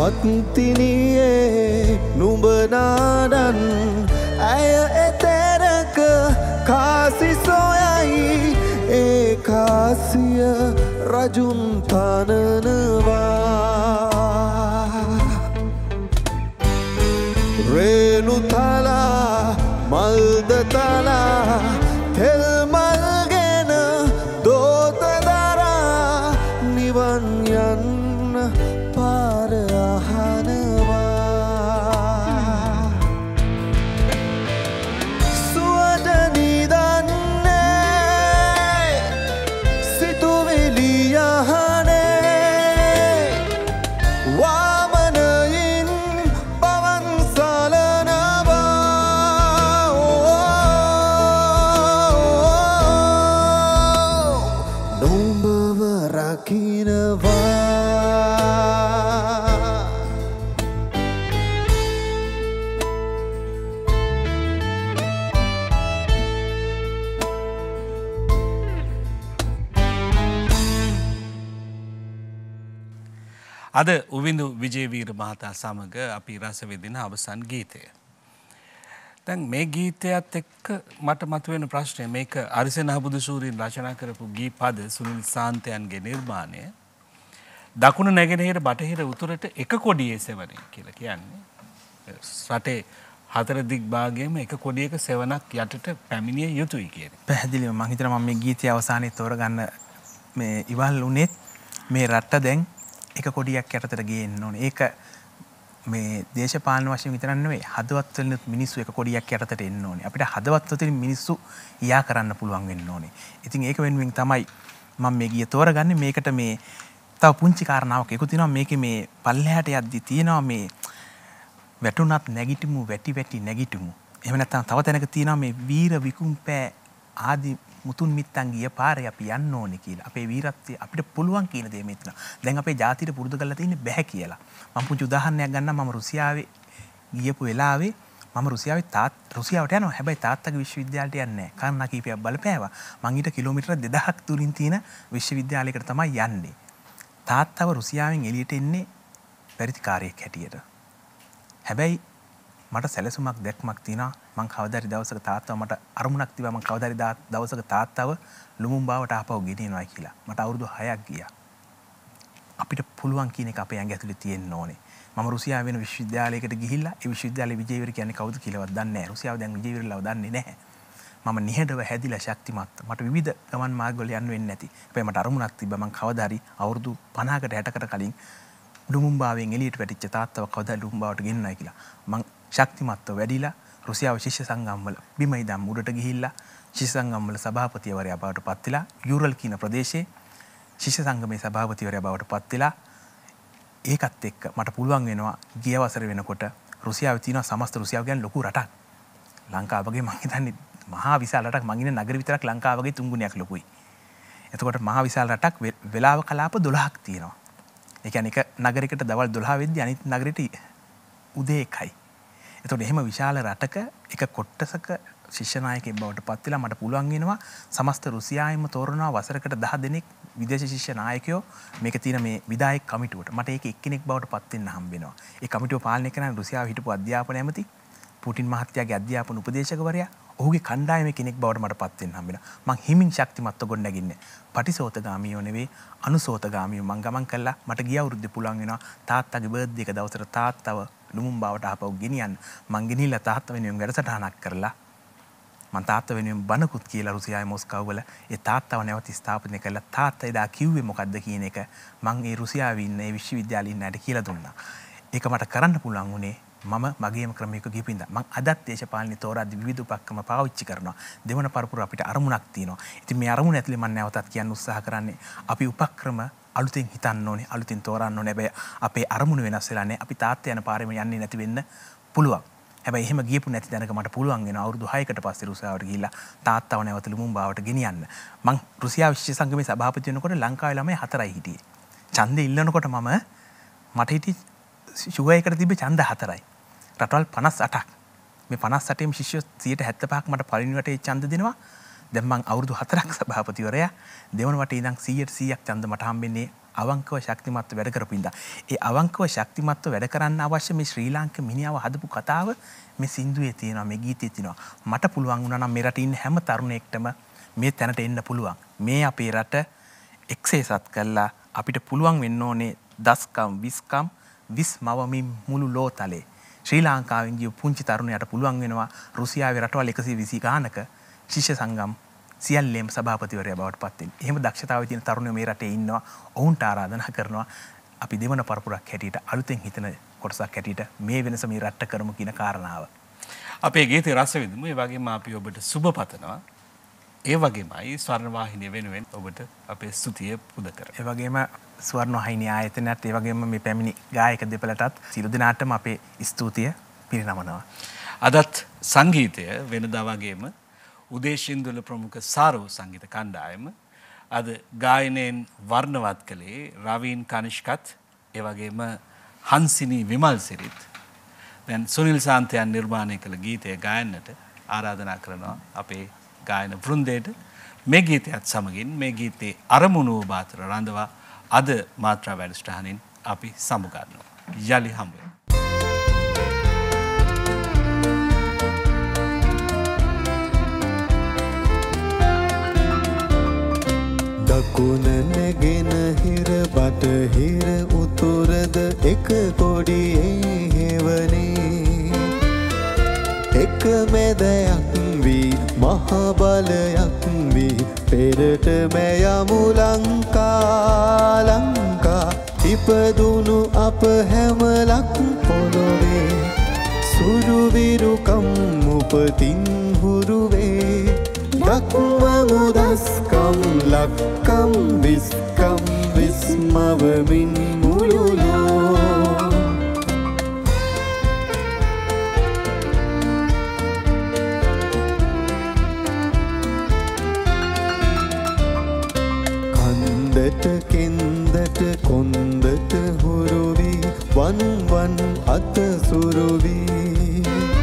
පත්තිනියේ නුඹ නාඩන් ඇය එතැනක කාසි සොයයි ඒ කාසිය රජුන් තනනවා රේණු තලා මල්ද තලා තෙල් මල්ගෙන දෝත දරා නිවන් යන්න පාර අහනවා සුවඳ නිදන්නේ සිතුවිලි යහනේ වාමනයින් පවන් සලනවා නුඹව රකින්නවා අද උවිඳු විජේවීර මහතා සමග අපි රස විඳින අවසන් ගීතය. දැන් මේ ගීතයත් එක්ක මට මතුවෙන ප්‍රශ්නය මේක අරිසෙන හබුදුසූරින් රචනා කරපු ගී පද සුනිල් සාන්තයන්ගේ නිර්මාණය. දකුණු නැගෙනහිර බටහිර උතුරට එක කොඩියේ සෙවණේ කියලා කියන්නේ. රටේ හතර දිග් භාගයේම එක කොඩියක සෙවණක් යටට පැමිණිය යුතුයි කියන්නේ. පැහැදිලිව මම හිතනවා මම මේ ගීතය අවසානයේ තෝරගන්න මේ ඉවල් උනේත් මේ රට දැන් එක කොඩියක් යටතට ගේන්න ඕනේ. ඒක මේ දේශපාලන වශයෙන් විතරක් නෙවෙයි හදවත් වලින් මිනිස්සු එක කොඩියක් යටතට එන්න ඕනේ. අපිට හදවත් වලින් මිනිස්සු යා කරන්න පුළුවන් වෙන්න ඕනේ. ඉතින් ඒක වෙනුවෙන් තමයි මම මේ ගිය තෝරගන්නේ. මේකට මේ තව පුංචි කාරණාවක් එකතු තියෙනවා. මේකේ මේ පල්ලෙහාට යද්දි තියෙනවා මේ වැටුණත් නැගිටිමු වැටි වැටි නැගිටිමු. එහෙම නැත්නම් තව තැනක තියෙනවා මේ වීර විකුම්පෑ ආදි මුතුන් මිත්තන් ගිය පාරේ අපි යන්න ඕනේ කියලා. අපේ වීරත්වය අපිට පුළුවන් කියන දේ මෙතන. දැන් අපේ ජාතියට පුරුදු කරලා තියෙන්නේ බෑ කියලා. මම පුංචි උදාහරණයක් ගන්නම්. මම රුසියාවේ ගියපු වෙලාවේ මම රුසියාවේ තාත් රුසියාවට යනවා. හැබැයි තාත්තගේ විශ්වවිද්‍යාලයට යන්නේ නැහැ. කාරණා කීපයක් බලපෑවා. මං ඊට කිලෝමීටර දෙදහක් දුරින් තියෙන විශ්වවිද්‍යාලයකට තමයි යන්නේ. තාත්තව රුසියාවෙන් එළියට එන්නේ පරිත්‍කාරයක් හැටියට. හැබැයි මට සැලසුමක් දැක්මක් තියෙනවා. මං කවදාරි දවසක තාත්තව මට අරමුණක් තිබ්බා. මං කවදාරි දවසක තාත්තව ලුමුම්බාවට ආපහු ගෙනියනවා කියලා. මට අවුරුදු හයක් ගියා. අපිට පුළුවන් කියන එක අපේ ඇඟ ඇතුලේ තියෙන්න ඕනේ. මම රුසියාව වෙන විශ්වවිද්‍යාලයකට ගිහිල්ලා ඒ විශ්වවිද්‍යාලයේ විජේවීර කියන්නේ කවුද කියලාවත් දන්නේ නැහැ. රුසියාව දැන් විජේවීරලව දන්නේ නැහැ. මම නිහඬව හැදිලා ශක්තිමත්. මට විවිධ ගමන් මාර්ගවල යන්න වෙන්නේ නැති. හැබැයි මට අරමුණක් තිබ්බා. මං කවදාරි අවුරුදු පනහකට හැටකට කලින් ලුමුම්බාවෙන් එළියට වැටිච්ච තාත්තව කවදාද ලුමුම්බාවට ගෙන්නයි කියලා. මං ශක්තිමත්ව වැඩිලා රුසියාව ශිෂ්‍ය සංගම් වල බිම ඉඳන් උඩට ගිහිල්ලා ශිෂ්‍ය සංගම් වල සභාපතිවරයා බවට පත් වෙලා යුරල් කියන ප්‍රදේශයේ ශිෂ්‍ය සංගමේ සභාපතිවරයා බවට පත් වෙලා ඒකත් එක්ක මට පුළුවන් වෙනවා ගිය වසරේ වෙනකොට රුසියාවේ තියෙන සමස්ත රුසියාව කියන්නේ ලොකු රටක්. ලංකාව වගේ මං හිතන්නේ මහා විශාල රටක්. මං ඉන්නේ නගර විතරක් ලංකාව වගේ තුන් ගුණයක් ලොකුයි. එතකොට මහා විශාල රටක් වෙලාව කලාප දොළහක් තියෙනවා. ඒ කියන්නේ එක නගරයකට දවල් දොළහ වෙද්දී අනිත් නගරෙට උදේ එකයි. එතකොට එහෙම විශාල රටක එක කොට්ටසක ශිෂ්‍ය නායකයෙක් බවට පත් වෙලා මට පුළුවන් වෙනවා සමස්ත රුසියාවෙම තෝරනවා වසරකට දහ දෙනෙක් විදේශ ශිෂ්‍ය නායකයෝ මේක තියෙන මේ විදායක කමිටුවට. මට ඒක එක්කෙනෙක් බවට පත් වෙන්න හම්බ වෙනවා. ඒ කමිටුව පාලනය කරන රුසියාවේ හිටපු අධ්‍යාපන ඇමති පුටින් මහත්තයාගේ අධ්‍යාපන උපදේශකවරයා ඔහුගේ කණ්ඩායමේ කෙනෙක් බවට මට පත් වෙන්න හම්බ වෙනවා. මං හිමින් ශක්තිමත්ව ගොඩනගින්නේ. පටිසෝතගාමීයෝ නෙවෙයි අනුසෝතගාමීයෝ මං ගමන් කළා. මට ගිය අවුරුද්දේ පුළුවන් වෙනවා තාත්තාගේ බර්ත්ඩේ එක දවසට තාත්තව ලුමුම්බාවට ආපහු ගෙනියන්න. මං ගෙනිහිල්ලා තාත්තා වෙනුවෙන් වැඩසටහනක් කරලා මං තාත්තා වෙනුවෙන් බණකුත් කියලා රුසියාවේ මොස්කව් වල ඒ තාත්තව නැවත ස්ථාපනය කළා. තාත්තා එදා කිව්වේ මොකද්ද කියන එක මං ඒ රුසියාවේ ඉන්න ඒ විශ්වවිද්‍යාලේ ඉන්න අයට කියලා දුන්නා. ඒක මට කරන්න පුළුවන් වුණේ මම මගේම ක්‍රමයක ගිහින් මං අදත් දේශපාලනේ තෝරාදී විවිධ උපක්‍රම පාවිච්චි කරනවා. දෙවන පරපුර අපිට අරමුණක් තියෙනවා. ඉතින් මේ අරමුණ ඇතුලේ මම නැවතත් කියන්න උත්සාහ කරන්නේ අපි උපක්‍රම අලුතෙන් හිතන්න ඕනේ, අලුතෙන් තෝරන්න ඕනේ. හැබැයි අපේ අරමුණ වෙනස් වෙලා නැහැ. අපි තාත්තා යන පාරේම යන්නේ නැති වෙන්න පුළුවන්. හැබැයි එහෙම ගියපු නැති දැනක මට පුළුවන් වෙනවා අවුරුදු හයකට පස්සේ රුසියාවට ගිහිල්ලා තාත්තව නැවත ලුමුම්බාවට ගෙනියන්න. මං රුසියාව විශ්ව සංගමේ සභාපති වෙනකොට ලංකාවේ ළමයි හතරයි හිටියේ. ඡන්දේ ඉල්ලනකොට මම මට හිටියේ ෂුගර් එකට තිබ්බේ ඡන්ද හතරයි. රටවල් පනස් අටක්. මේ පනස් අටේම ශිෂ්‍යයෝ සියයට හැත්තෑ පහක් මට පළවෙනි වටේ ඡන්ද දෙනවා. දැන් මං අවුරුදු හතරක් සභාපතිවරයා. දෙවන වටේ ඉඳන් සීයට සීයක් ඡන්ද මට හම්බෙන්නේ අවංකව ශක්තිමත්ව වැඩ කරපු ඉඳා. ඒ අවංකව ශක්තිමත්ව වැඩ කරන්න අවශ්‍ය මේ ශ්‍රී ලාංකික මිනිහව හදපු කතාව මේ සින්දුවේ තියෙනවා, මේ ගීතයේ තියෙනවා. මට පුළුවන් වුණා නම් මේ රටේ ඉන්න හැම තරුණයෙක්ටම මේ තැනට එන්න පුළුවන්. මේ අපේ රට එක්සේසත් කළා අපිට පුළුවන් වෙන්න ඕනේ දස්කම් විස්කම් විස් මවමින් මුළු ලෝතලේ. ශ්‍රී ලංකාවෙන් ගිය පුංචි තරුණයාට පුළුවන් වෙනවා රුසියාවේ රටවල් එකසිය විසි ගානක ශිෂ්‍ය සංගම් සියල්ලේම සභාපතිවරයා බවට පත් වෙන්න. එහෙම දක්ෂතාවය තියෙන තරුණයෝ මේ රටේ ඉන්නවා. ඔවුන්ට ආරාධනා කරනවා අපි දෙවන පරපුරක් හැටියට අලුතෙන් හිතන කොටසක් හැටියට මේ වෙනස මේ රටට කරමු කියන කාරණාව. අපේ ගීතේ රස විඳමු. ඒ වගේම අපි ඔබට සුබ පතනවා. ඒ වගේමයි ස්වර්ණ වාහිනිය වෙනුවෙන් ඔබට අපේ ස්තුතිය පුද කරමු. ඒ වගේම ස්වර්ණ වාහිනිය ආයතනයත් ඒ වගේම මේ පැමිණි ගායක දෙපළටත් සියලු දෙනාටම අපේ ස්තුතිය පිරිනමනවා. අදත් සංගීතය වෙනදා වගේම උදේශින්දුල ප්‍රමුඛ සාරෝ සංගීත කණ්ඩායම අද ගායනයෙන් වර්ණවත් කළේ රවීන් කනිෂ්කත් ඒ වගේම හන්සිනී විමල් සිරිත්. දැන් සුනිල් සාන්තයන් නිර්මාණය කළ ගීතය ගායන්නට ආරාධනා කරනවා අපේ ගායන වෘන්දයට. මේ ගීතයත් සමගින් මේ ගීතේ අරමුණු ඔබ අතර රඳවා අද මාත්‍රා වැඩසටහනින් අපි සමුගන්නවා. යලි හම්බ වෙමු. දකුණ නැගෙන හිර බටහිර උතුරද එක කොඩියේ හෙවනේ එක මැදයක් වී මහ බලයක් වී පෙරට මැයමු ලංකා ලංකා ඉපදුණු අප හැමලක් පොළොවේ සුරු විරුකම් උපතින් හුරුවේ දක්වමු දස්කම් ලක්කම් විස්කම් විස්මවමින් මුළුලෝ කන්දට කෙන්දට කොන්දට හුරුවී වන් වන් අත සුරුවී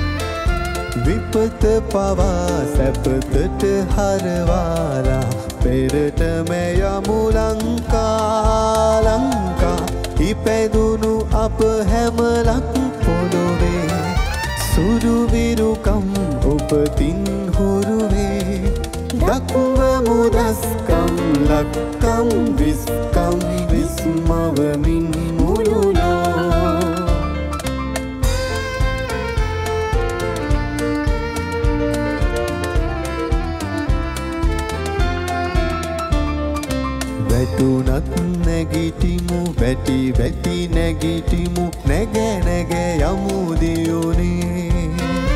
විපත පවා සැපතට හරවාලා පෙරට මැයමු ලංකා ලංකා ඉපැදුණු අප හැමලක් පොළොවේ සුරු විරුකම් උපතින් හුරුවේ දක්වමු දස්කම් ලක්කම් විස්කම් විස්මවමින් මුළුලෝ වැටුනත් නැගිටිමු වැටි වැටි නැගිටිමු නැග නැග යමු දියුනේ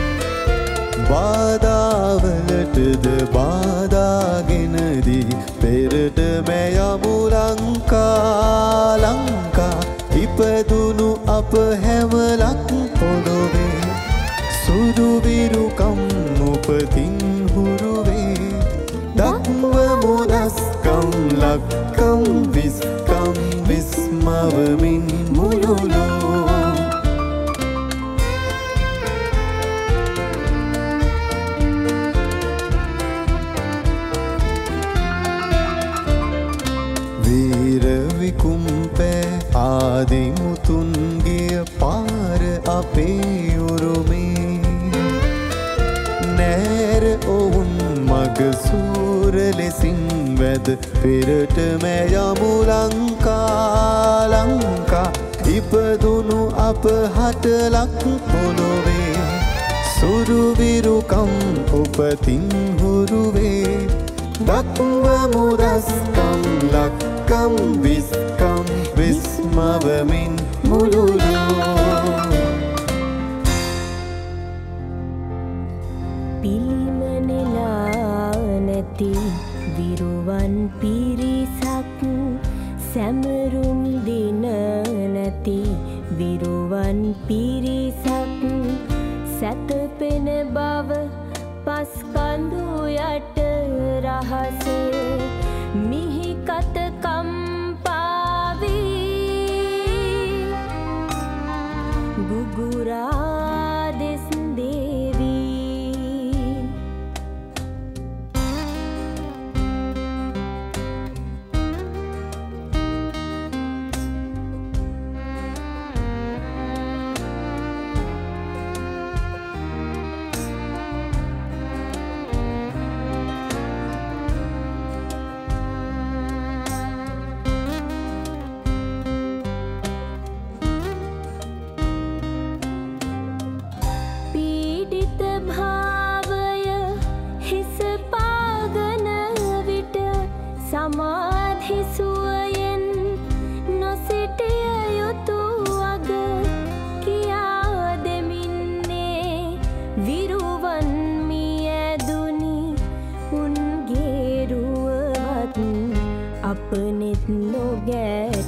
බාධාවලටද බාධාගෙනදී පෙරට මැයමු ලංකා ලංකා ඉපදුණු අප හැමලක් පොළොවේ සුදු විරුකම් උපතින් හුරුවේ දක්වමු දස්කම් ලක්කම් විස්කම් විස්මවමින් මුළුලෝ වීර විකුම්පෑ ආදිමුතුන්ගිය පාර අපේ උරුමේ නෑර ඔවුන් මග සූර ලෙසින් වැද පෙරට මැයමු ලංකා ලංකා ඉපදුණු අප හටලක් පොළොවේ සුරු විරුකම් උපතින් හුරුවේ දක්වමු දස්කම් ලක්කම් විස්කම් විස්මවමින් මුළුලෝ පිළිමනෙලා නැති විරුවන් පිරිසක් සැමරුම් දින නැති විරුවන් පිරිසක් සැතපෙන බව පස්කඳු යට රහස මිහි කතකම් පාවී ගුගුරා දෙස් දේවී. සමාධිසු